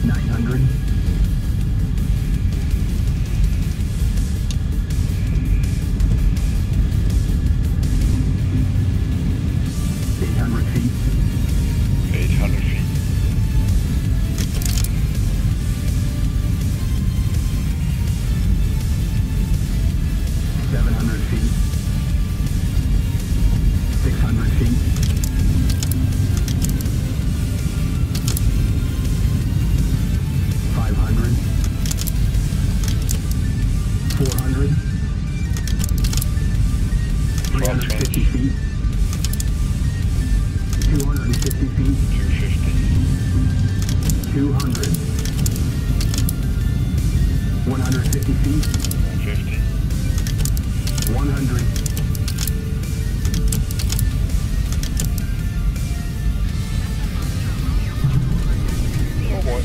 nine hundred. eight hundred feet. eight hundred feet. seven hundred feet. six hundred feet. five hundred. four hundred. three hundred fifty feet. two hundred fifty feet. two fifty. two hundred. one hundred fifty feet. one fifty. one hundred. Oh boy.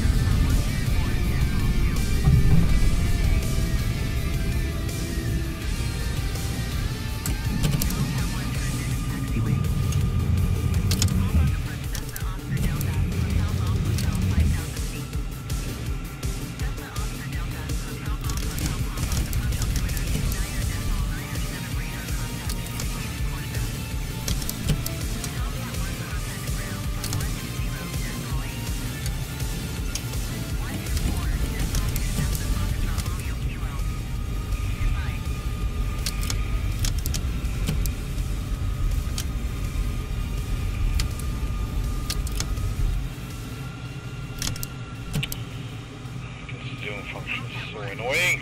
Zoom function is so annoying.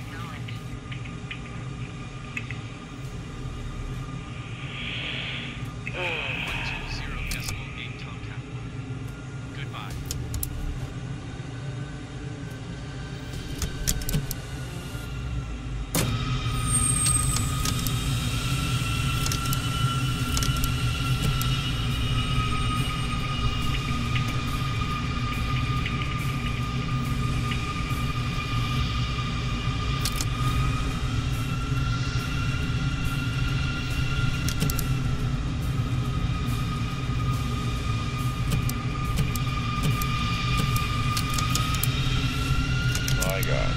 one two zero decimal eight Tomcat one. Goodbye. My God.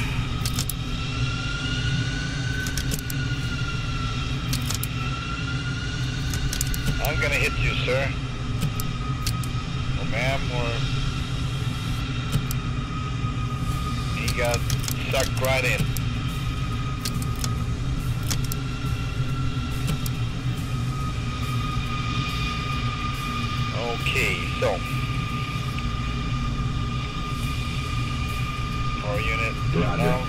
I'm gonna hit you, sir. Or ma'am, or... He got sucked right in. Okay, so... Power unit, Roger. now.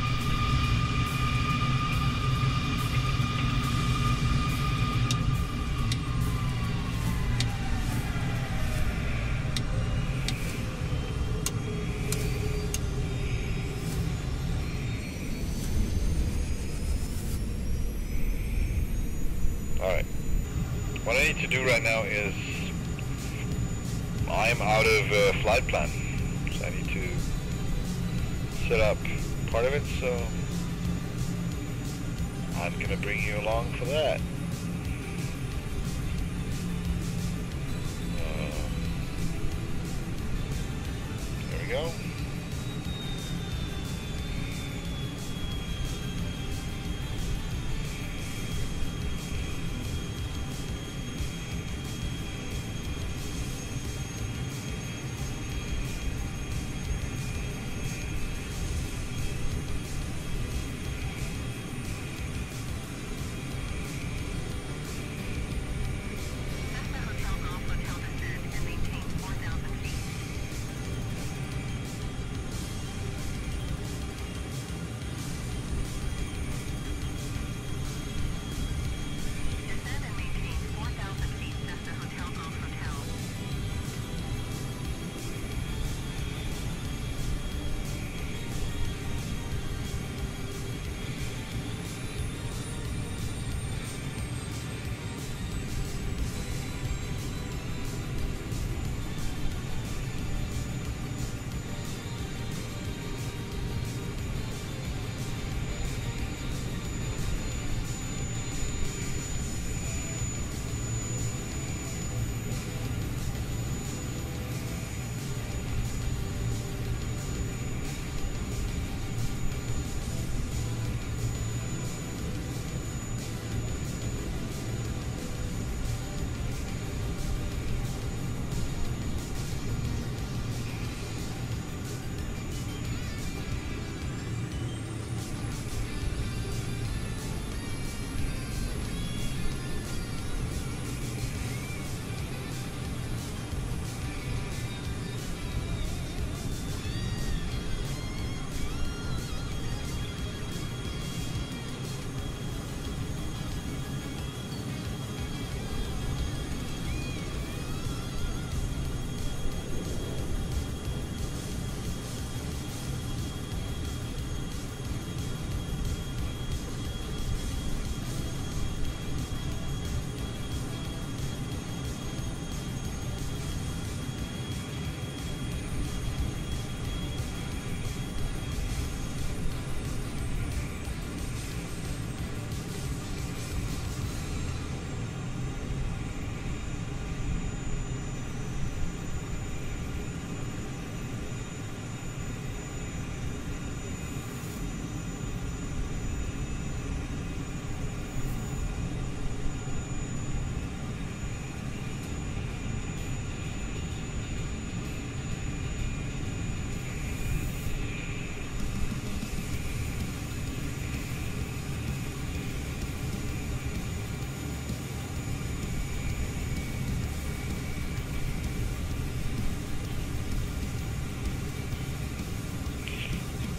Alright. What I need to do right now is I'm out of uh, flight plan. So I need to set up part of it, so I'm gonna bring you along for that. Uh, there we go.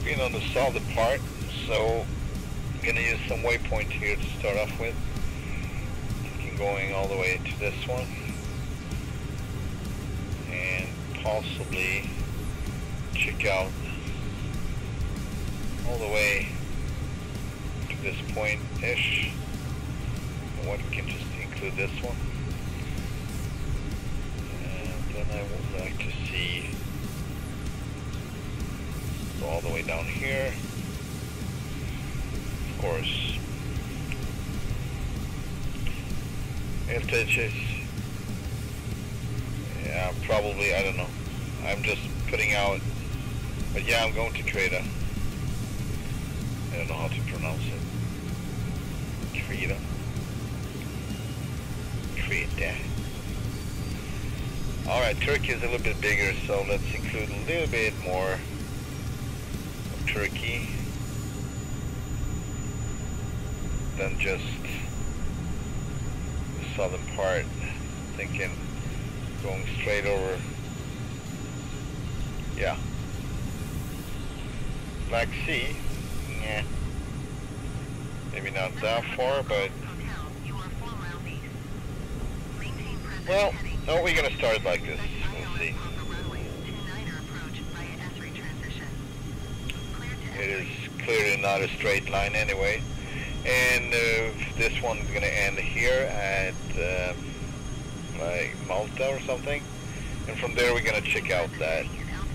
Been on the solid part, so I'm gonna use some waypoint here to start off with. Thinking going all the way to this one, and possibly check out all the way to this point-ish. And what we can just include this one. And then I would like to see go all the way down here. Of course, if it's just, yeah, probably, I don't know. I'm just putting out, but yeah, I'm going to Creta. I don't know how to pronounce it. Creta. Creta. Alright, Turkey is a little bit bigger, so let's include a little bit more of Turkey than just the southern part. Thinking going straight over, yeah, Black Sea. Yeah, maybe not that far, but well, no, we're gonna start it like this. We'll see. It is clearly not a straight line anyway, and uh, this one is gonna end here at uh, like Malta or something, and from there we're gonna check out that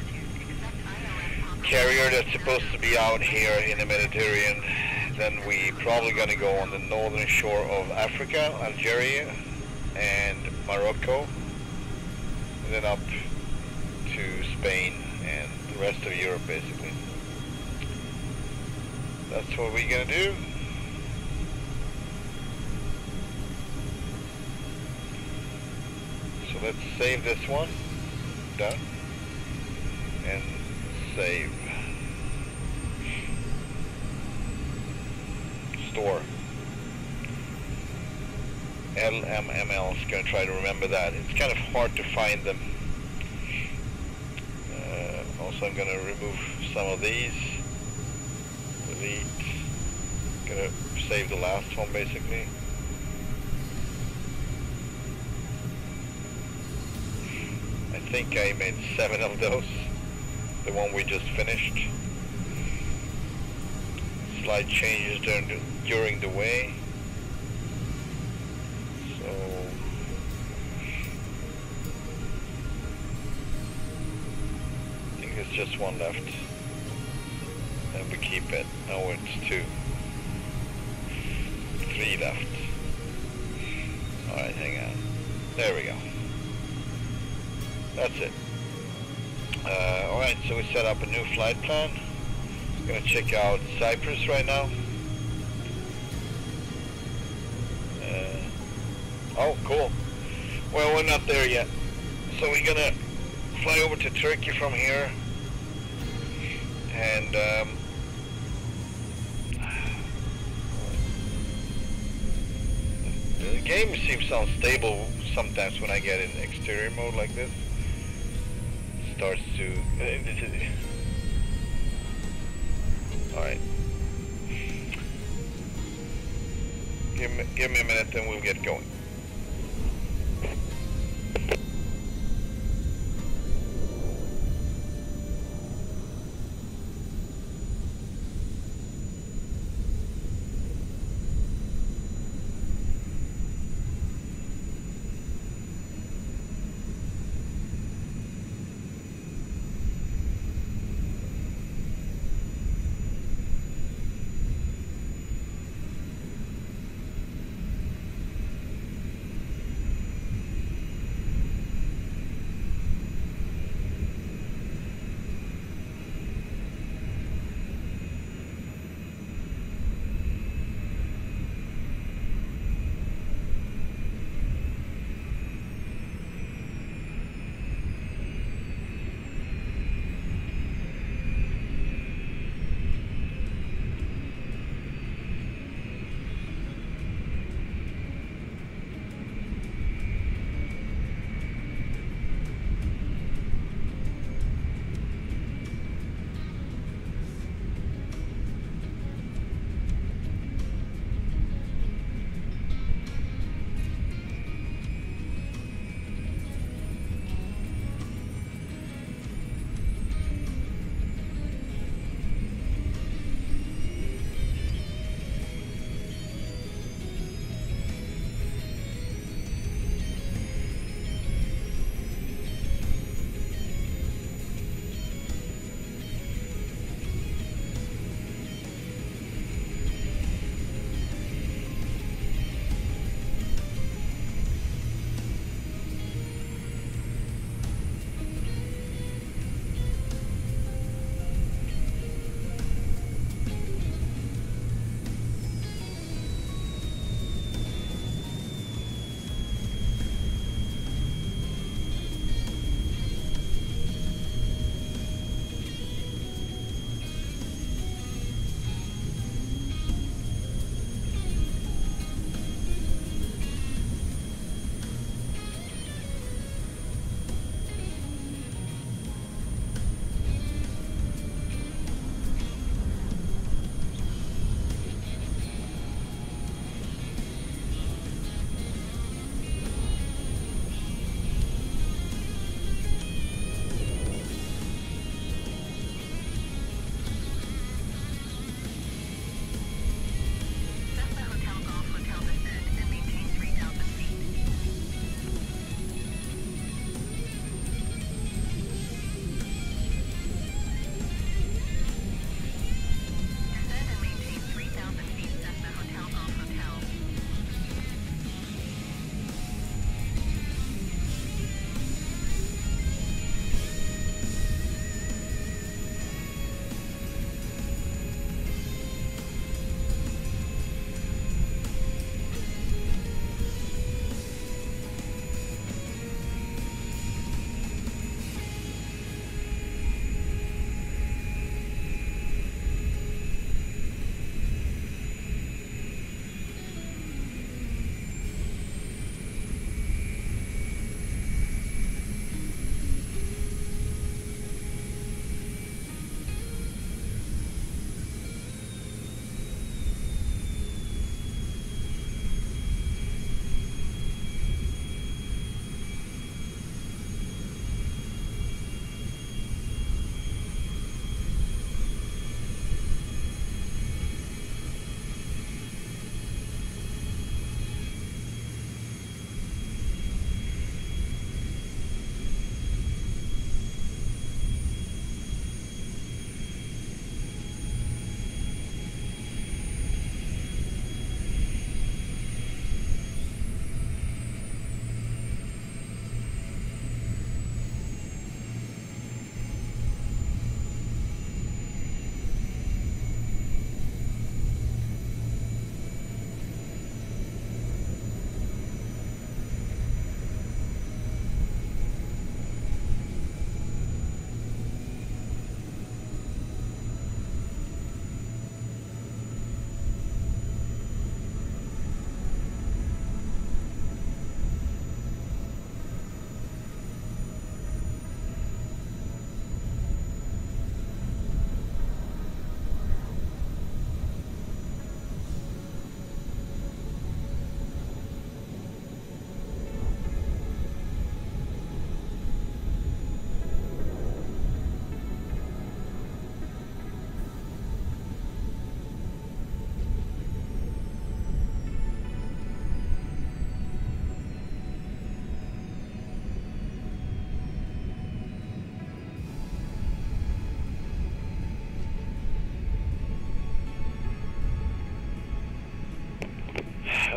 carrier that's supposed to be out here in the Mediterranean. Then we probably gonna go on the northern shore of Africa, Algeria and Morocco, and then up to Spain and the rest of Europe basically. That's what we're gonna do. So let's save this one. Done. And save. Store. L M M L is going to try to remember that. It's kind of hard to find them. Uh, also, I'm going to remove some of these. Delete. Going to save the last one basically. I think I made seven of those. The one we just finished. Slight changes during the, during the way. So I think there's just one left. And we keep it. No, it's two. Three left. Alright, hang on. There we go. That's it. Uh, Alright, so we set up a new flight plan. I'm going to check out Cyprus right now. Uh, oh, cool. Well, we're not there yet. So we're going to fly over to Turkey from here. And um, the game seems so unstable sometimes when I get in exterior mode like this. Starts to alright, give me, give me a minute and we'll get going.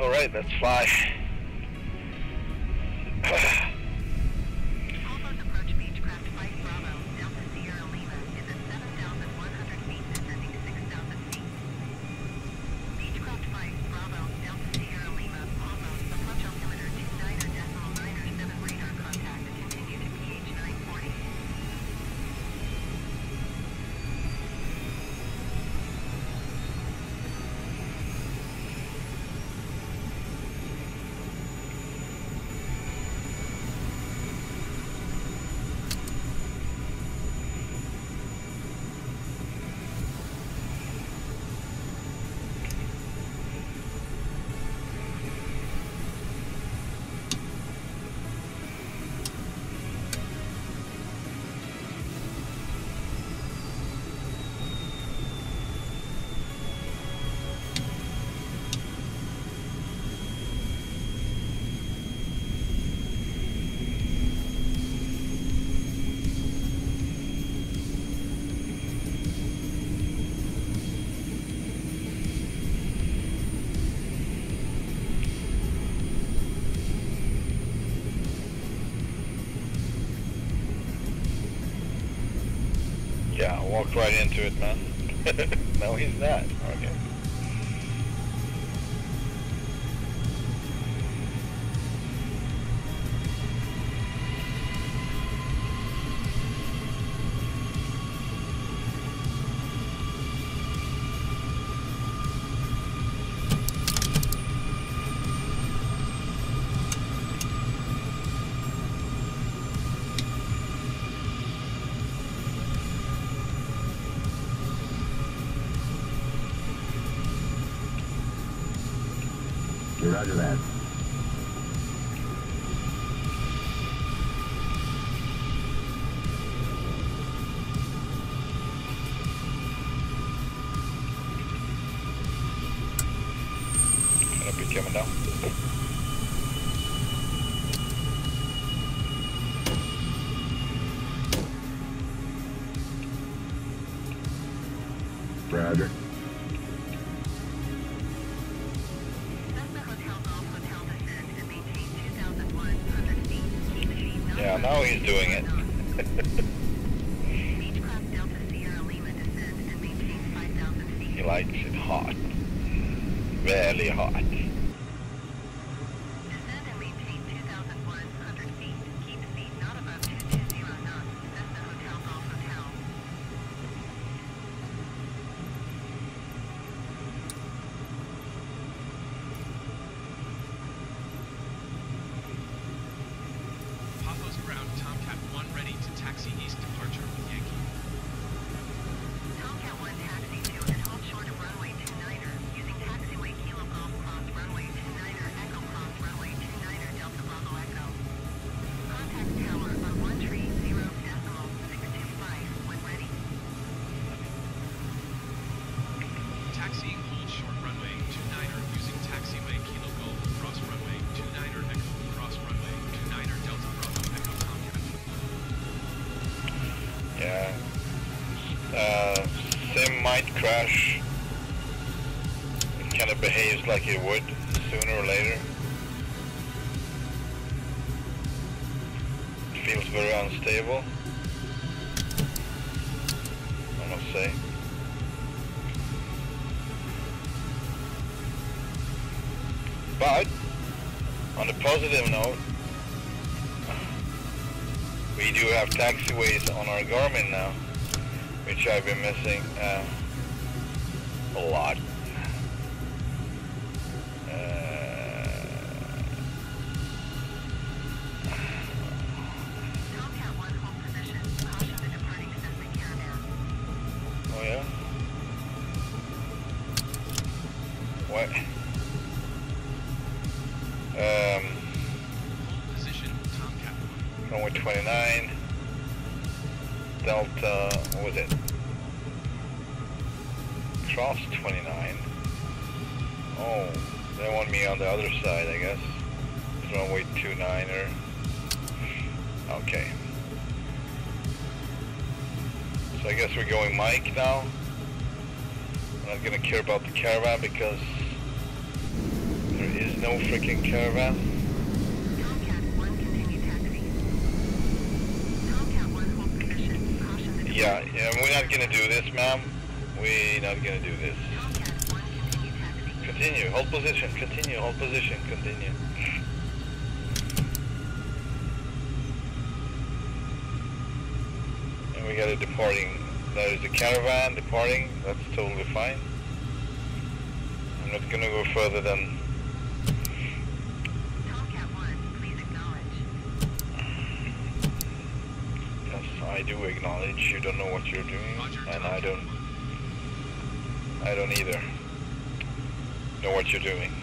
Alright, let's fly. Almost approach Beechcraft Fight Bravo, Delta Sierra Lima, is at seven thousand one hundred feet descending six thousand feet. Beechcraft Fight Bravo, Delta Sierra Lima, almost approach altimeter two niner decimal niner seven radar contact, continue to P H nine forty. Yeah, I walked right into it, man. No, he's not. Okay. Roger that. Gonna be coming down. Roger. Yeah, now he's doing it. Beechcraft Delta Sierra Lima descend and maintain five thousand feet. He likes it hot. Really hot. Descend and maintain two thousand one hundred feet. Keep speed not above two two zero knots. Cessna Hotel Golf Hotel. Paphos ground, Tomcat one ready to taxi east, departure with Yankee. Tomcat one taxi to and hold short of runway two niner, using taxiway Kilo Golf Cross runway two niner, Echo Cross runway two niner, Delta Bravo Echo. Contact tower on one three zero decimal six two five when ready. Taxiing hold short runway two niner, using taxiway Kilo Golf cross runway two niner, Echo cross runway two niner, Delta Bravo Echo Tomcat. Yeah. Uh, sim might crash. It kind of behaves like it would sooner or later. It feels very unstable, I must say. But, on a positive note, we do have taxiways on our Garmin now, which I've been missing uh, a lot. Uh, Tomcat one hold position. Caution the departing Cessna Caravan. oh yeah? What? Um, Hold position, Tomcat one. runway twenty-nine. Delta, what was it? Cross twenty-nine. Oh, they want me on the other side, I guess. It's runway two niner. Okay. So I guess we're going Mike now. I'm not gonna care about the caravan because there is no freaking caravan. Tomcat one, continue taxi. Tomcat one, hold position. Caution the Yeah, yeah, we're not gonna do this, ma'am. We're not gonna do this. Tomcat one, continue taxi. Continue, hold position, continue, hold position, continue. And we got a departing. There is a caravan departing, that's totally fine. I'm not gonna go further than... Tomcat one, please acknowledge. Yes, I do acknowledge you don't know what you're doing, Roger, and I Tomcat don't, one. I don't either know what you're doing.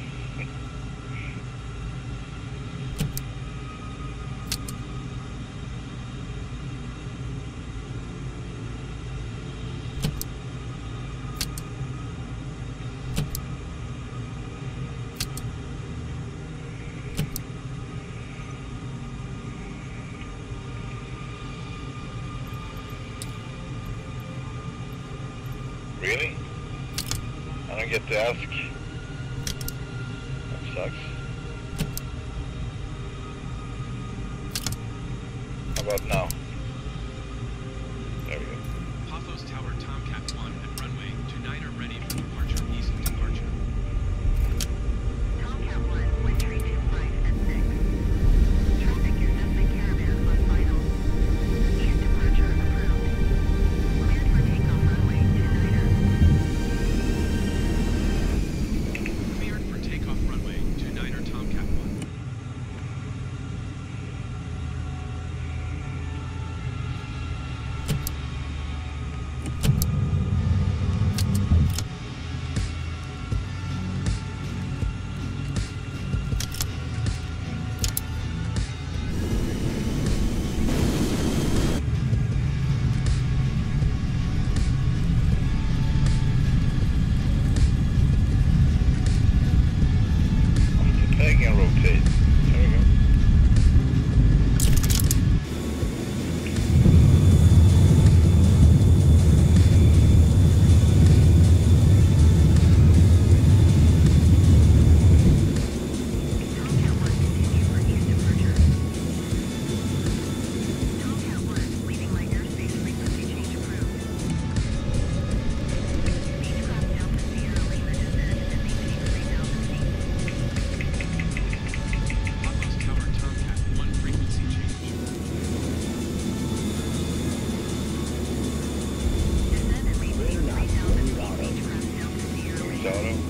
Really? I don't get to ask. That sucks. How about now? There we go. Paphos Tower Tomcat one at runway two nine are ready for departure, east departure. Tomcat one, one three two five at six. Traffic is Nestle Caravan on final. East departure approved. Cleared for takeoff runway two niner. Cleared for takeoff runway two niner Tomcat one. Take and rotate. There we go. Tomcat one, continue for east departure. Tomcat one, leaving my airspace, frequency change approved. Beechcraft Delta Sierra Lima descend and maintain three thousand feet. Paphos Tower Tomcat one frequency change. Descend and maintain three thousand feet. Beechcraft Delta Sierra Louise Lima. auto.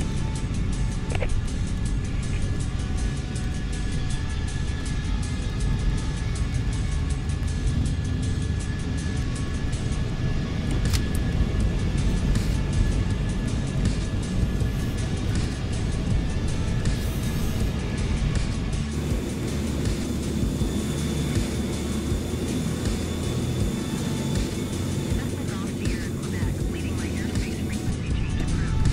Golf Sierra Quebec, leaving my airspace, frequency change approved.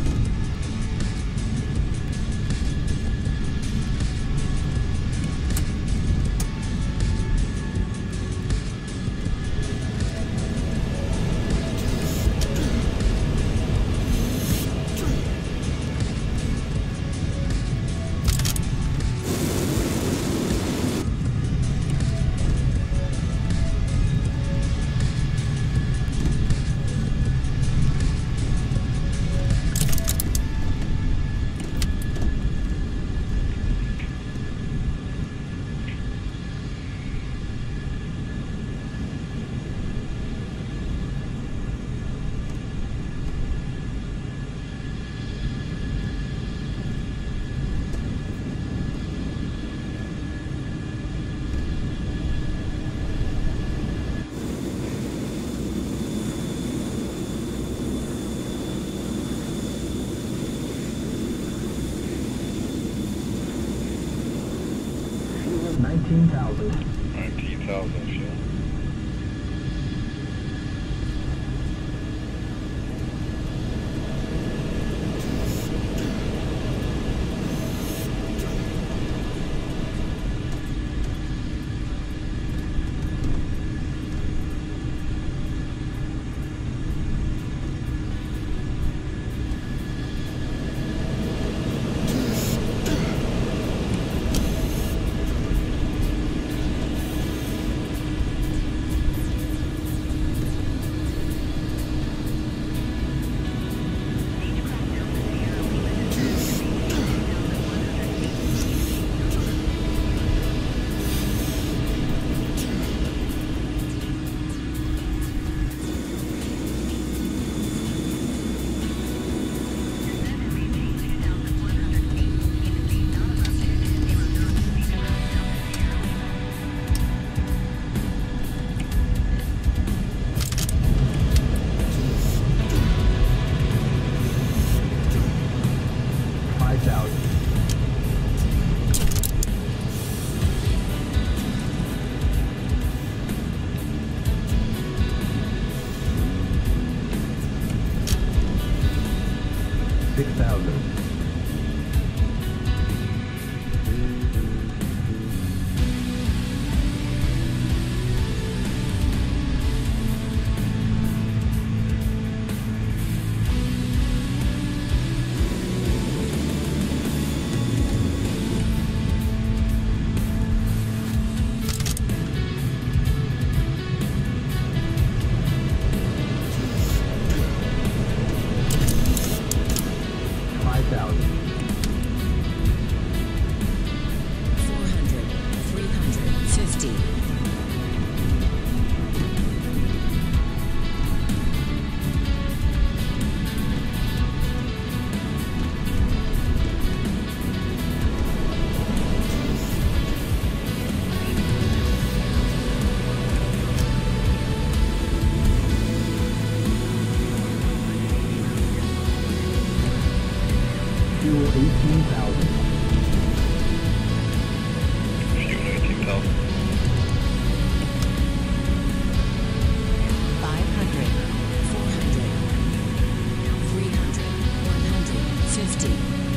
nineteen thousand. nineteen thousand fuel. thousand. eighteen thousand. Fuel eighteen thousand. five hundred, four hundred, three hundred, one hundred fifty.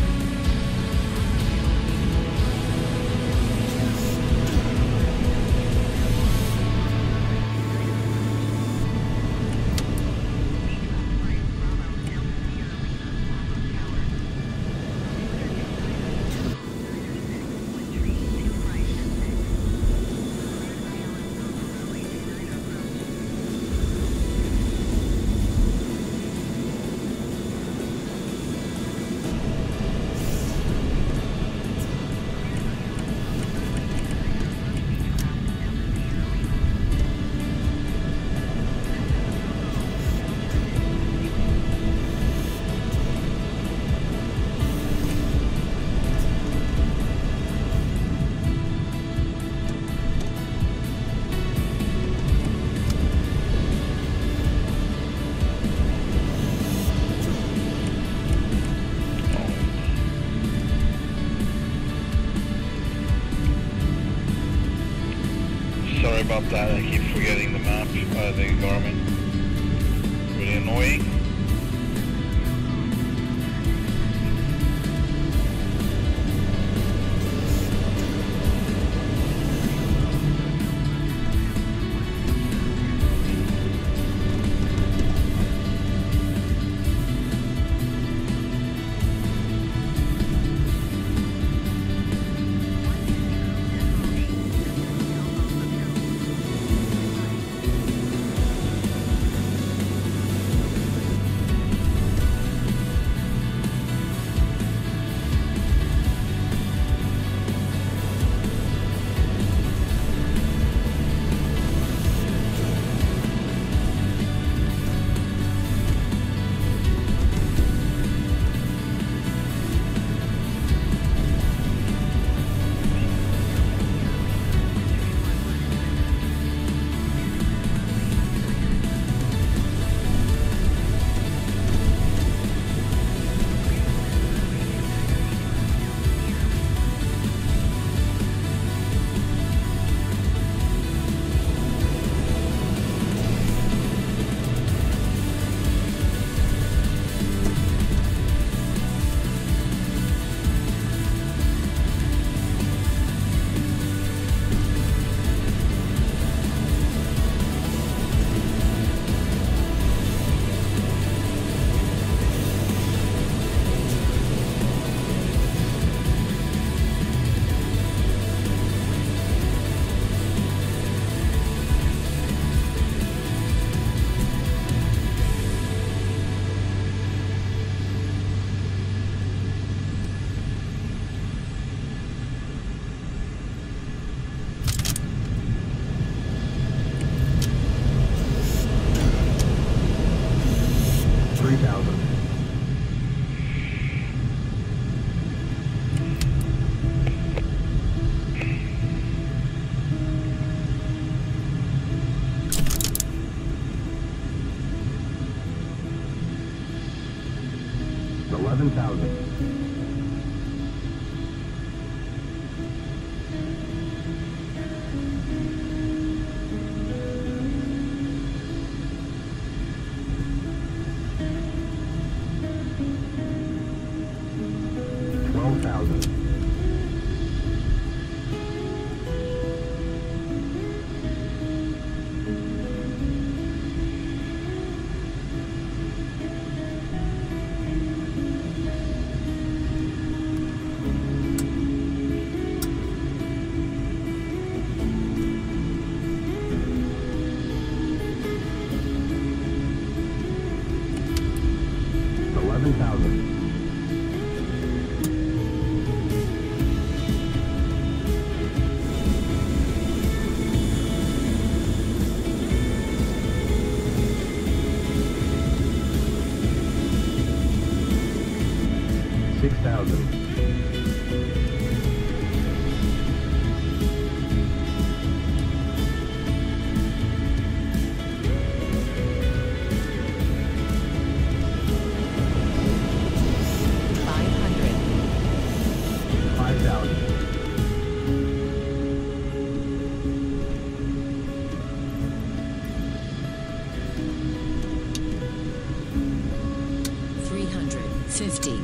Sorry about that, I keep forgetting the map, uh, the Garmin. Really annoying. three thousand. eleven thousand. one thousand. eleven thousand. Six thousand. five hundred, Five thousand. three hundred fifty,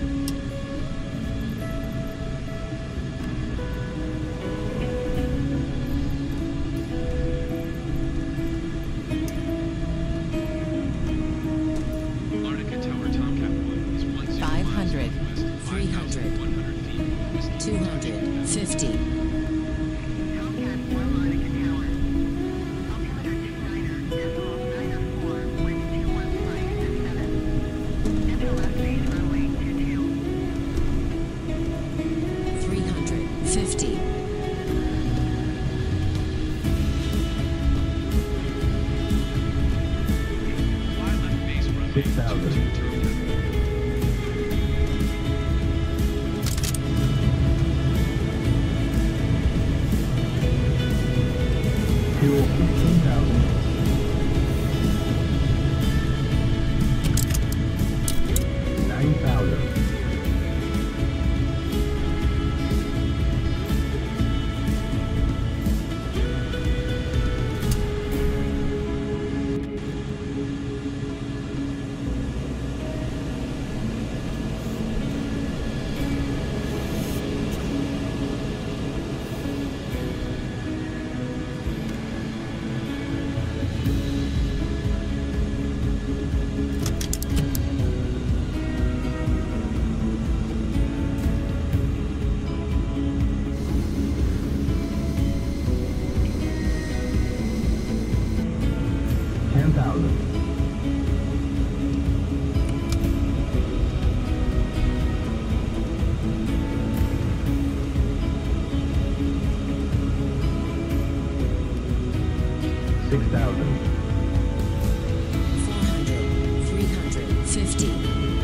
Larnica Tower Tomcat one is one zero five miles hundred, northwest, three hundred, five thousand one hundred feet west of two hundred fifty, Tomcat one Monica Tower. Altimeter two niner, decimal niner four, wind two one five at seven. Enter left base runway two two. three hundred fifty, Fly left base runway Six thousand. two two Tomcat. Fuel fifteen thousand. Nine thousand. Ten thousand. Six thousand. four hundred, three hundred fifty,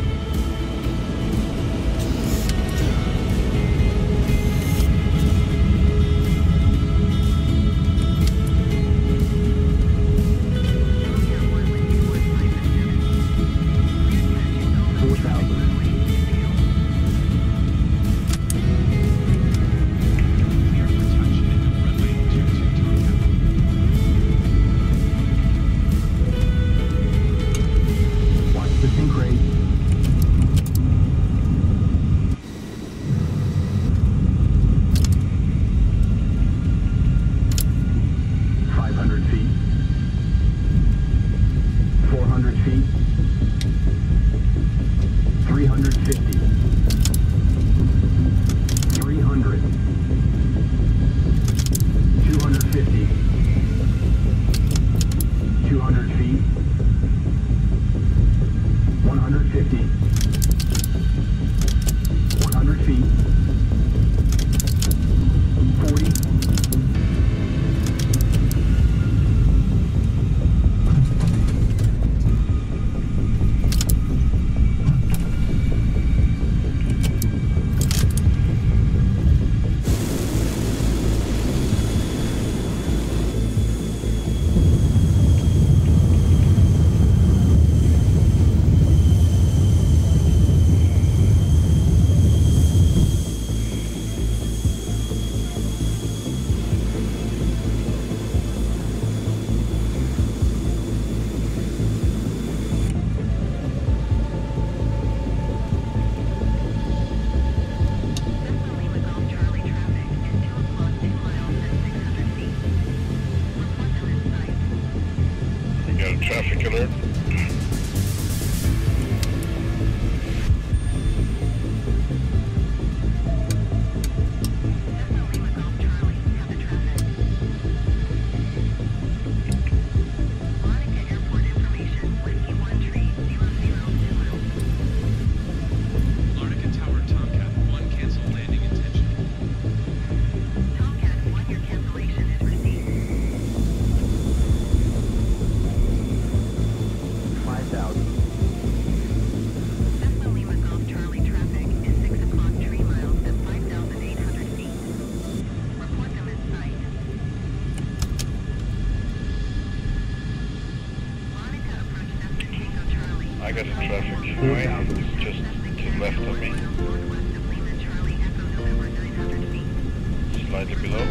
Tomcat one wind two one five at seven. Reattach is over. Four thousand. Runway two two. Clear for touch into runway two two Tomcat. Watch the sink rate. Five hundred feet. Four hundred feet. Three hundred fifty. Three hundred. Two hundred fifty. Two hundred feet. One hundred fifty. One hundred feet. Forty. I got some traffic. Right? It's just to the left of me. Slightly below.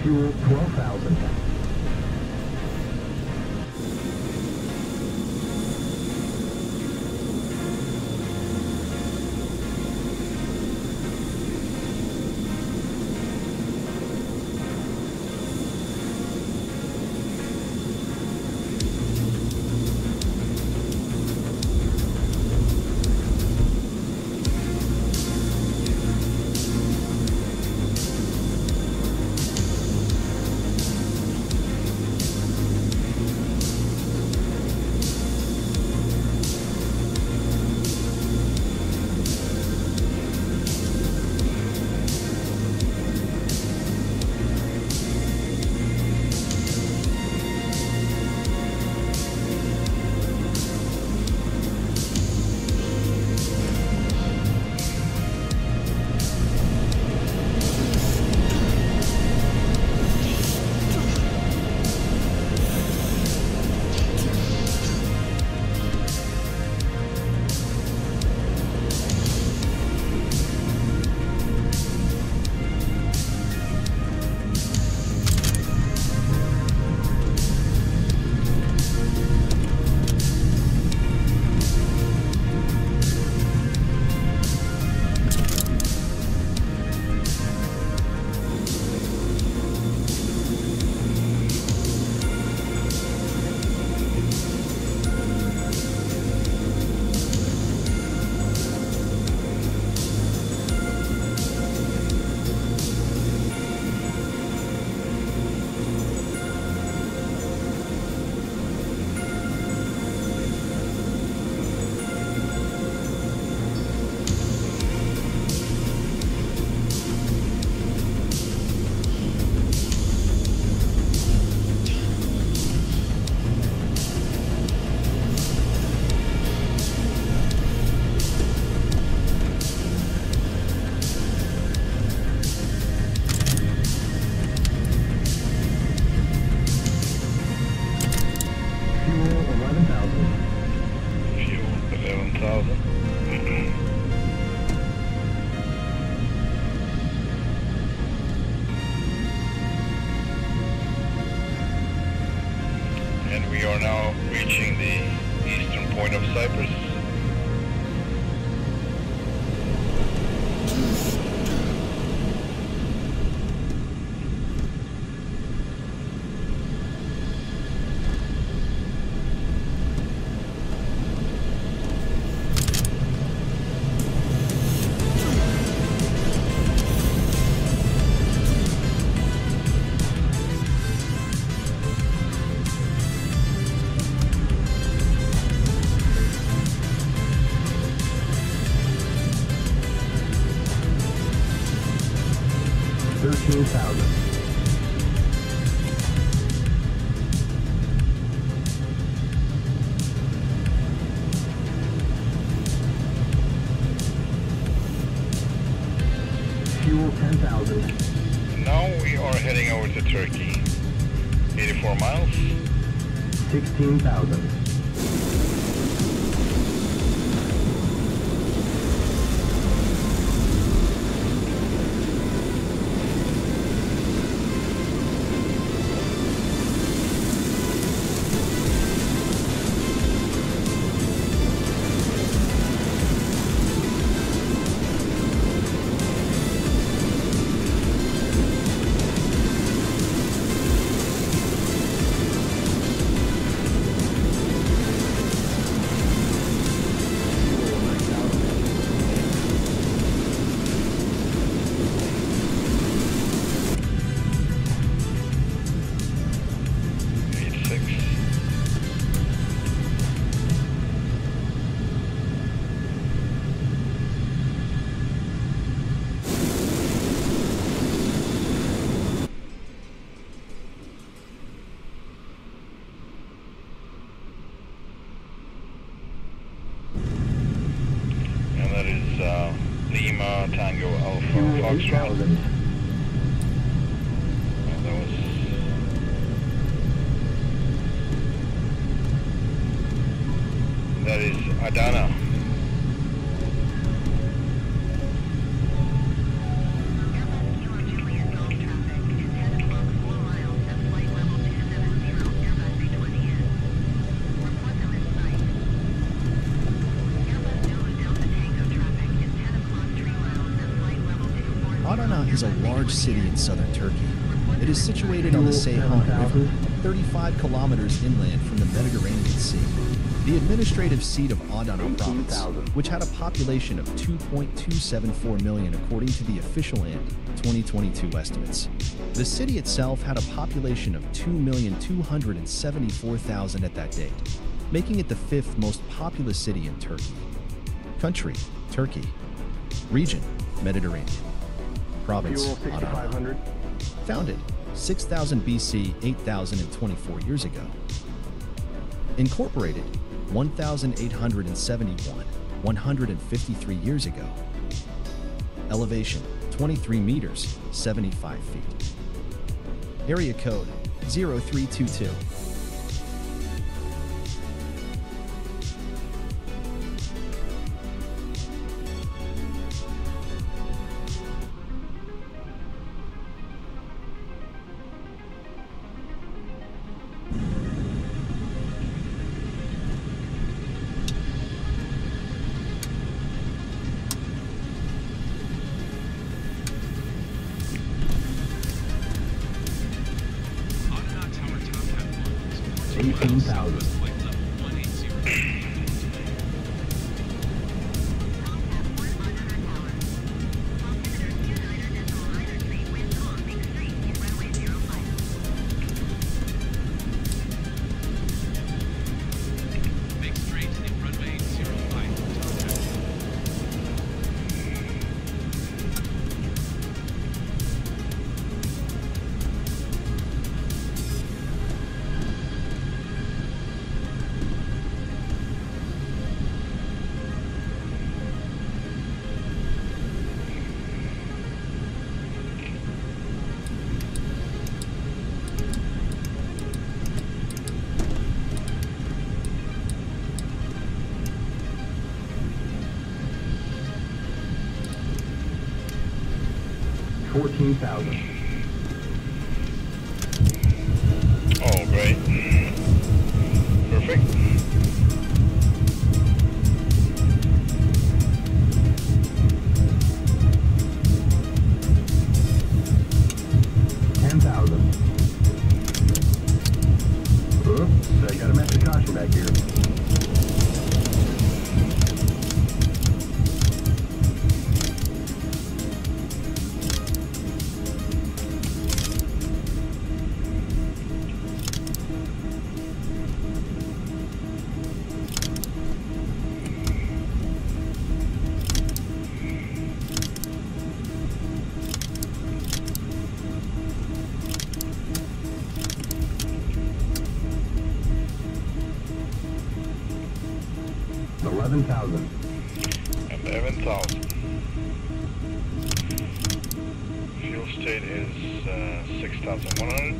Fuel twelve thousand. And we are now reaching the eastern point of Cyprus. thirteen thousand. Fuel ten thousand. Now we are heading over to Turkey. eighty-four miles. sixteen thousand. Uh, Lima Tango Alpha Fuel eight Foxtrot. thousand. And that was that is Adana. Airbus Kilo Juliet Golf traffic is ten o'clock Adana is a large city in southern Turkey. It is situated on the Seyhan River, thirty-five kilometers inland from the Mediterranean Sea. The administrative seat of Adana Province, which had a population of two point two seven four million according to the official end twenty twenty-two estimates. The city itself had a population of two million two hundred seventy-four thousand at that date, making it the fifth most populous city in Turkey. Country, Turkey. Region, Mediterranean. Province, Adana. Founded, six thousand B C, eight thousand twenty-four years ago. Incorporated, one thousand eight hundred seventy-one, one hundred fifty-three years ago. Elevation, twenty-three meters, seventy-five feet. Area code, zero three two two. eighteen thousand. fourteen thousand. Oh, great. Perfect. ten thousand. Oops, I got a message caution back here. eleven thousand. eleven thousand. Fuel state is uh, six thousand one hundred.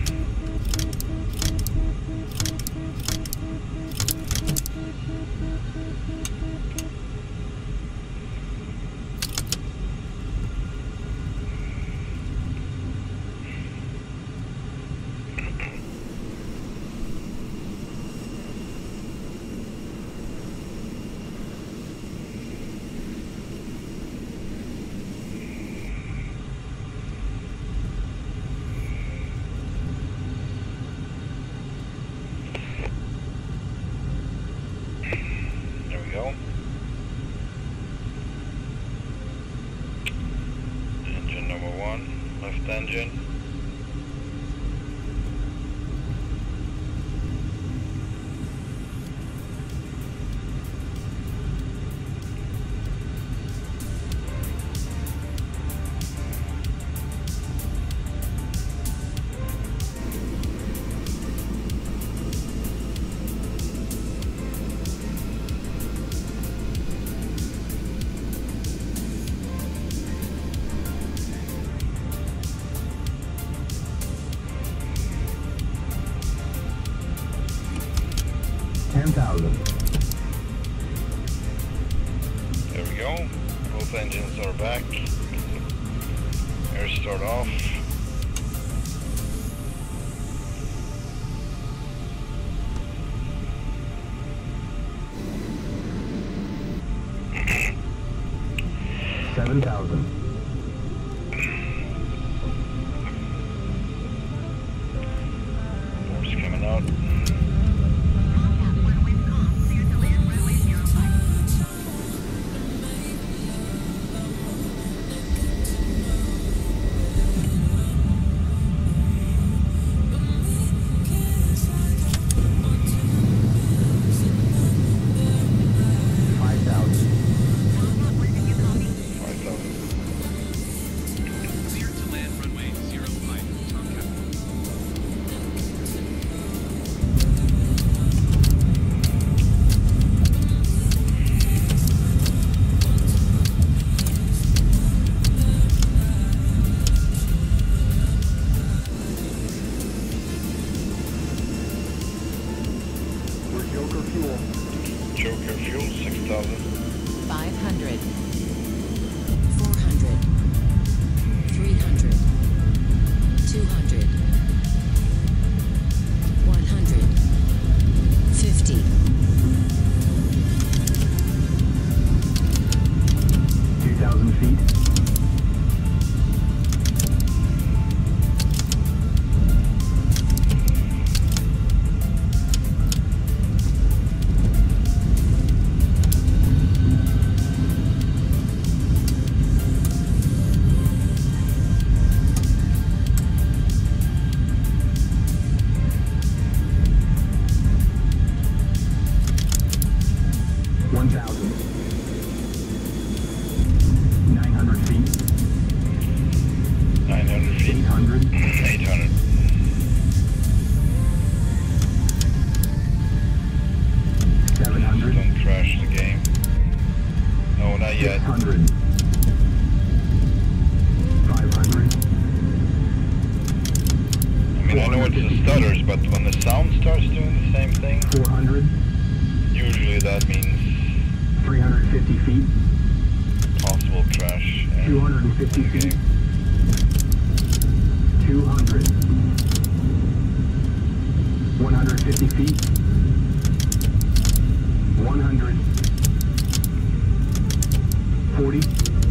Engine number one, left engine. ten thousand. There we go. Both engines are back. Air start off. seven thousand. four hundred, three hundred, two hundred, one hundred, fifty, two thousand feet. one thousand. nine hundred feet. nine hundred feet. eight hundred. eight hundred. seven hundred. Don't crash the game. No, not yet. six hundred. five hundred. I mean, I know it's the stutters, but when the sound starts doing the same thing, four hundred. usually that means three hundred fifty feet. possible crash. and two hundred fifty the feet. game. two hundred. one hundred fifty feet. one hundred. forty.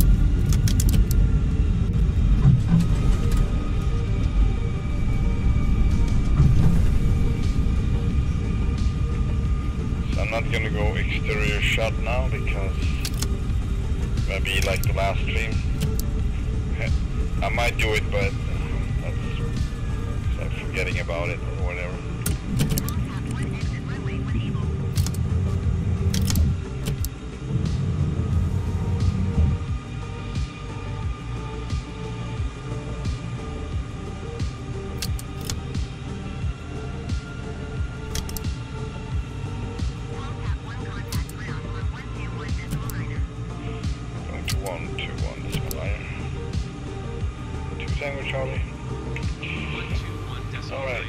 So I'm not gonna go exterior shot now because that'd be like the last stream. I might do it, but that's I'm forgetting about it or whatever. Contact one exit runway one Eagle. Tomcat one contact ground on one two one decimal niner. Going to one two one decimal niner. Two Tango Charlie. one two one decimal All right.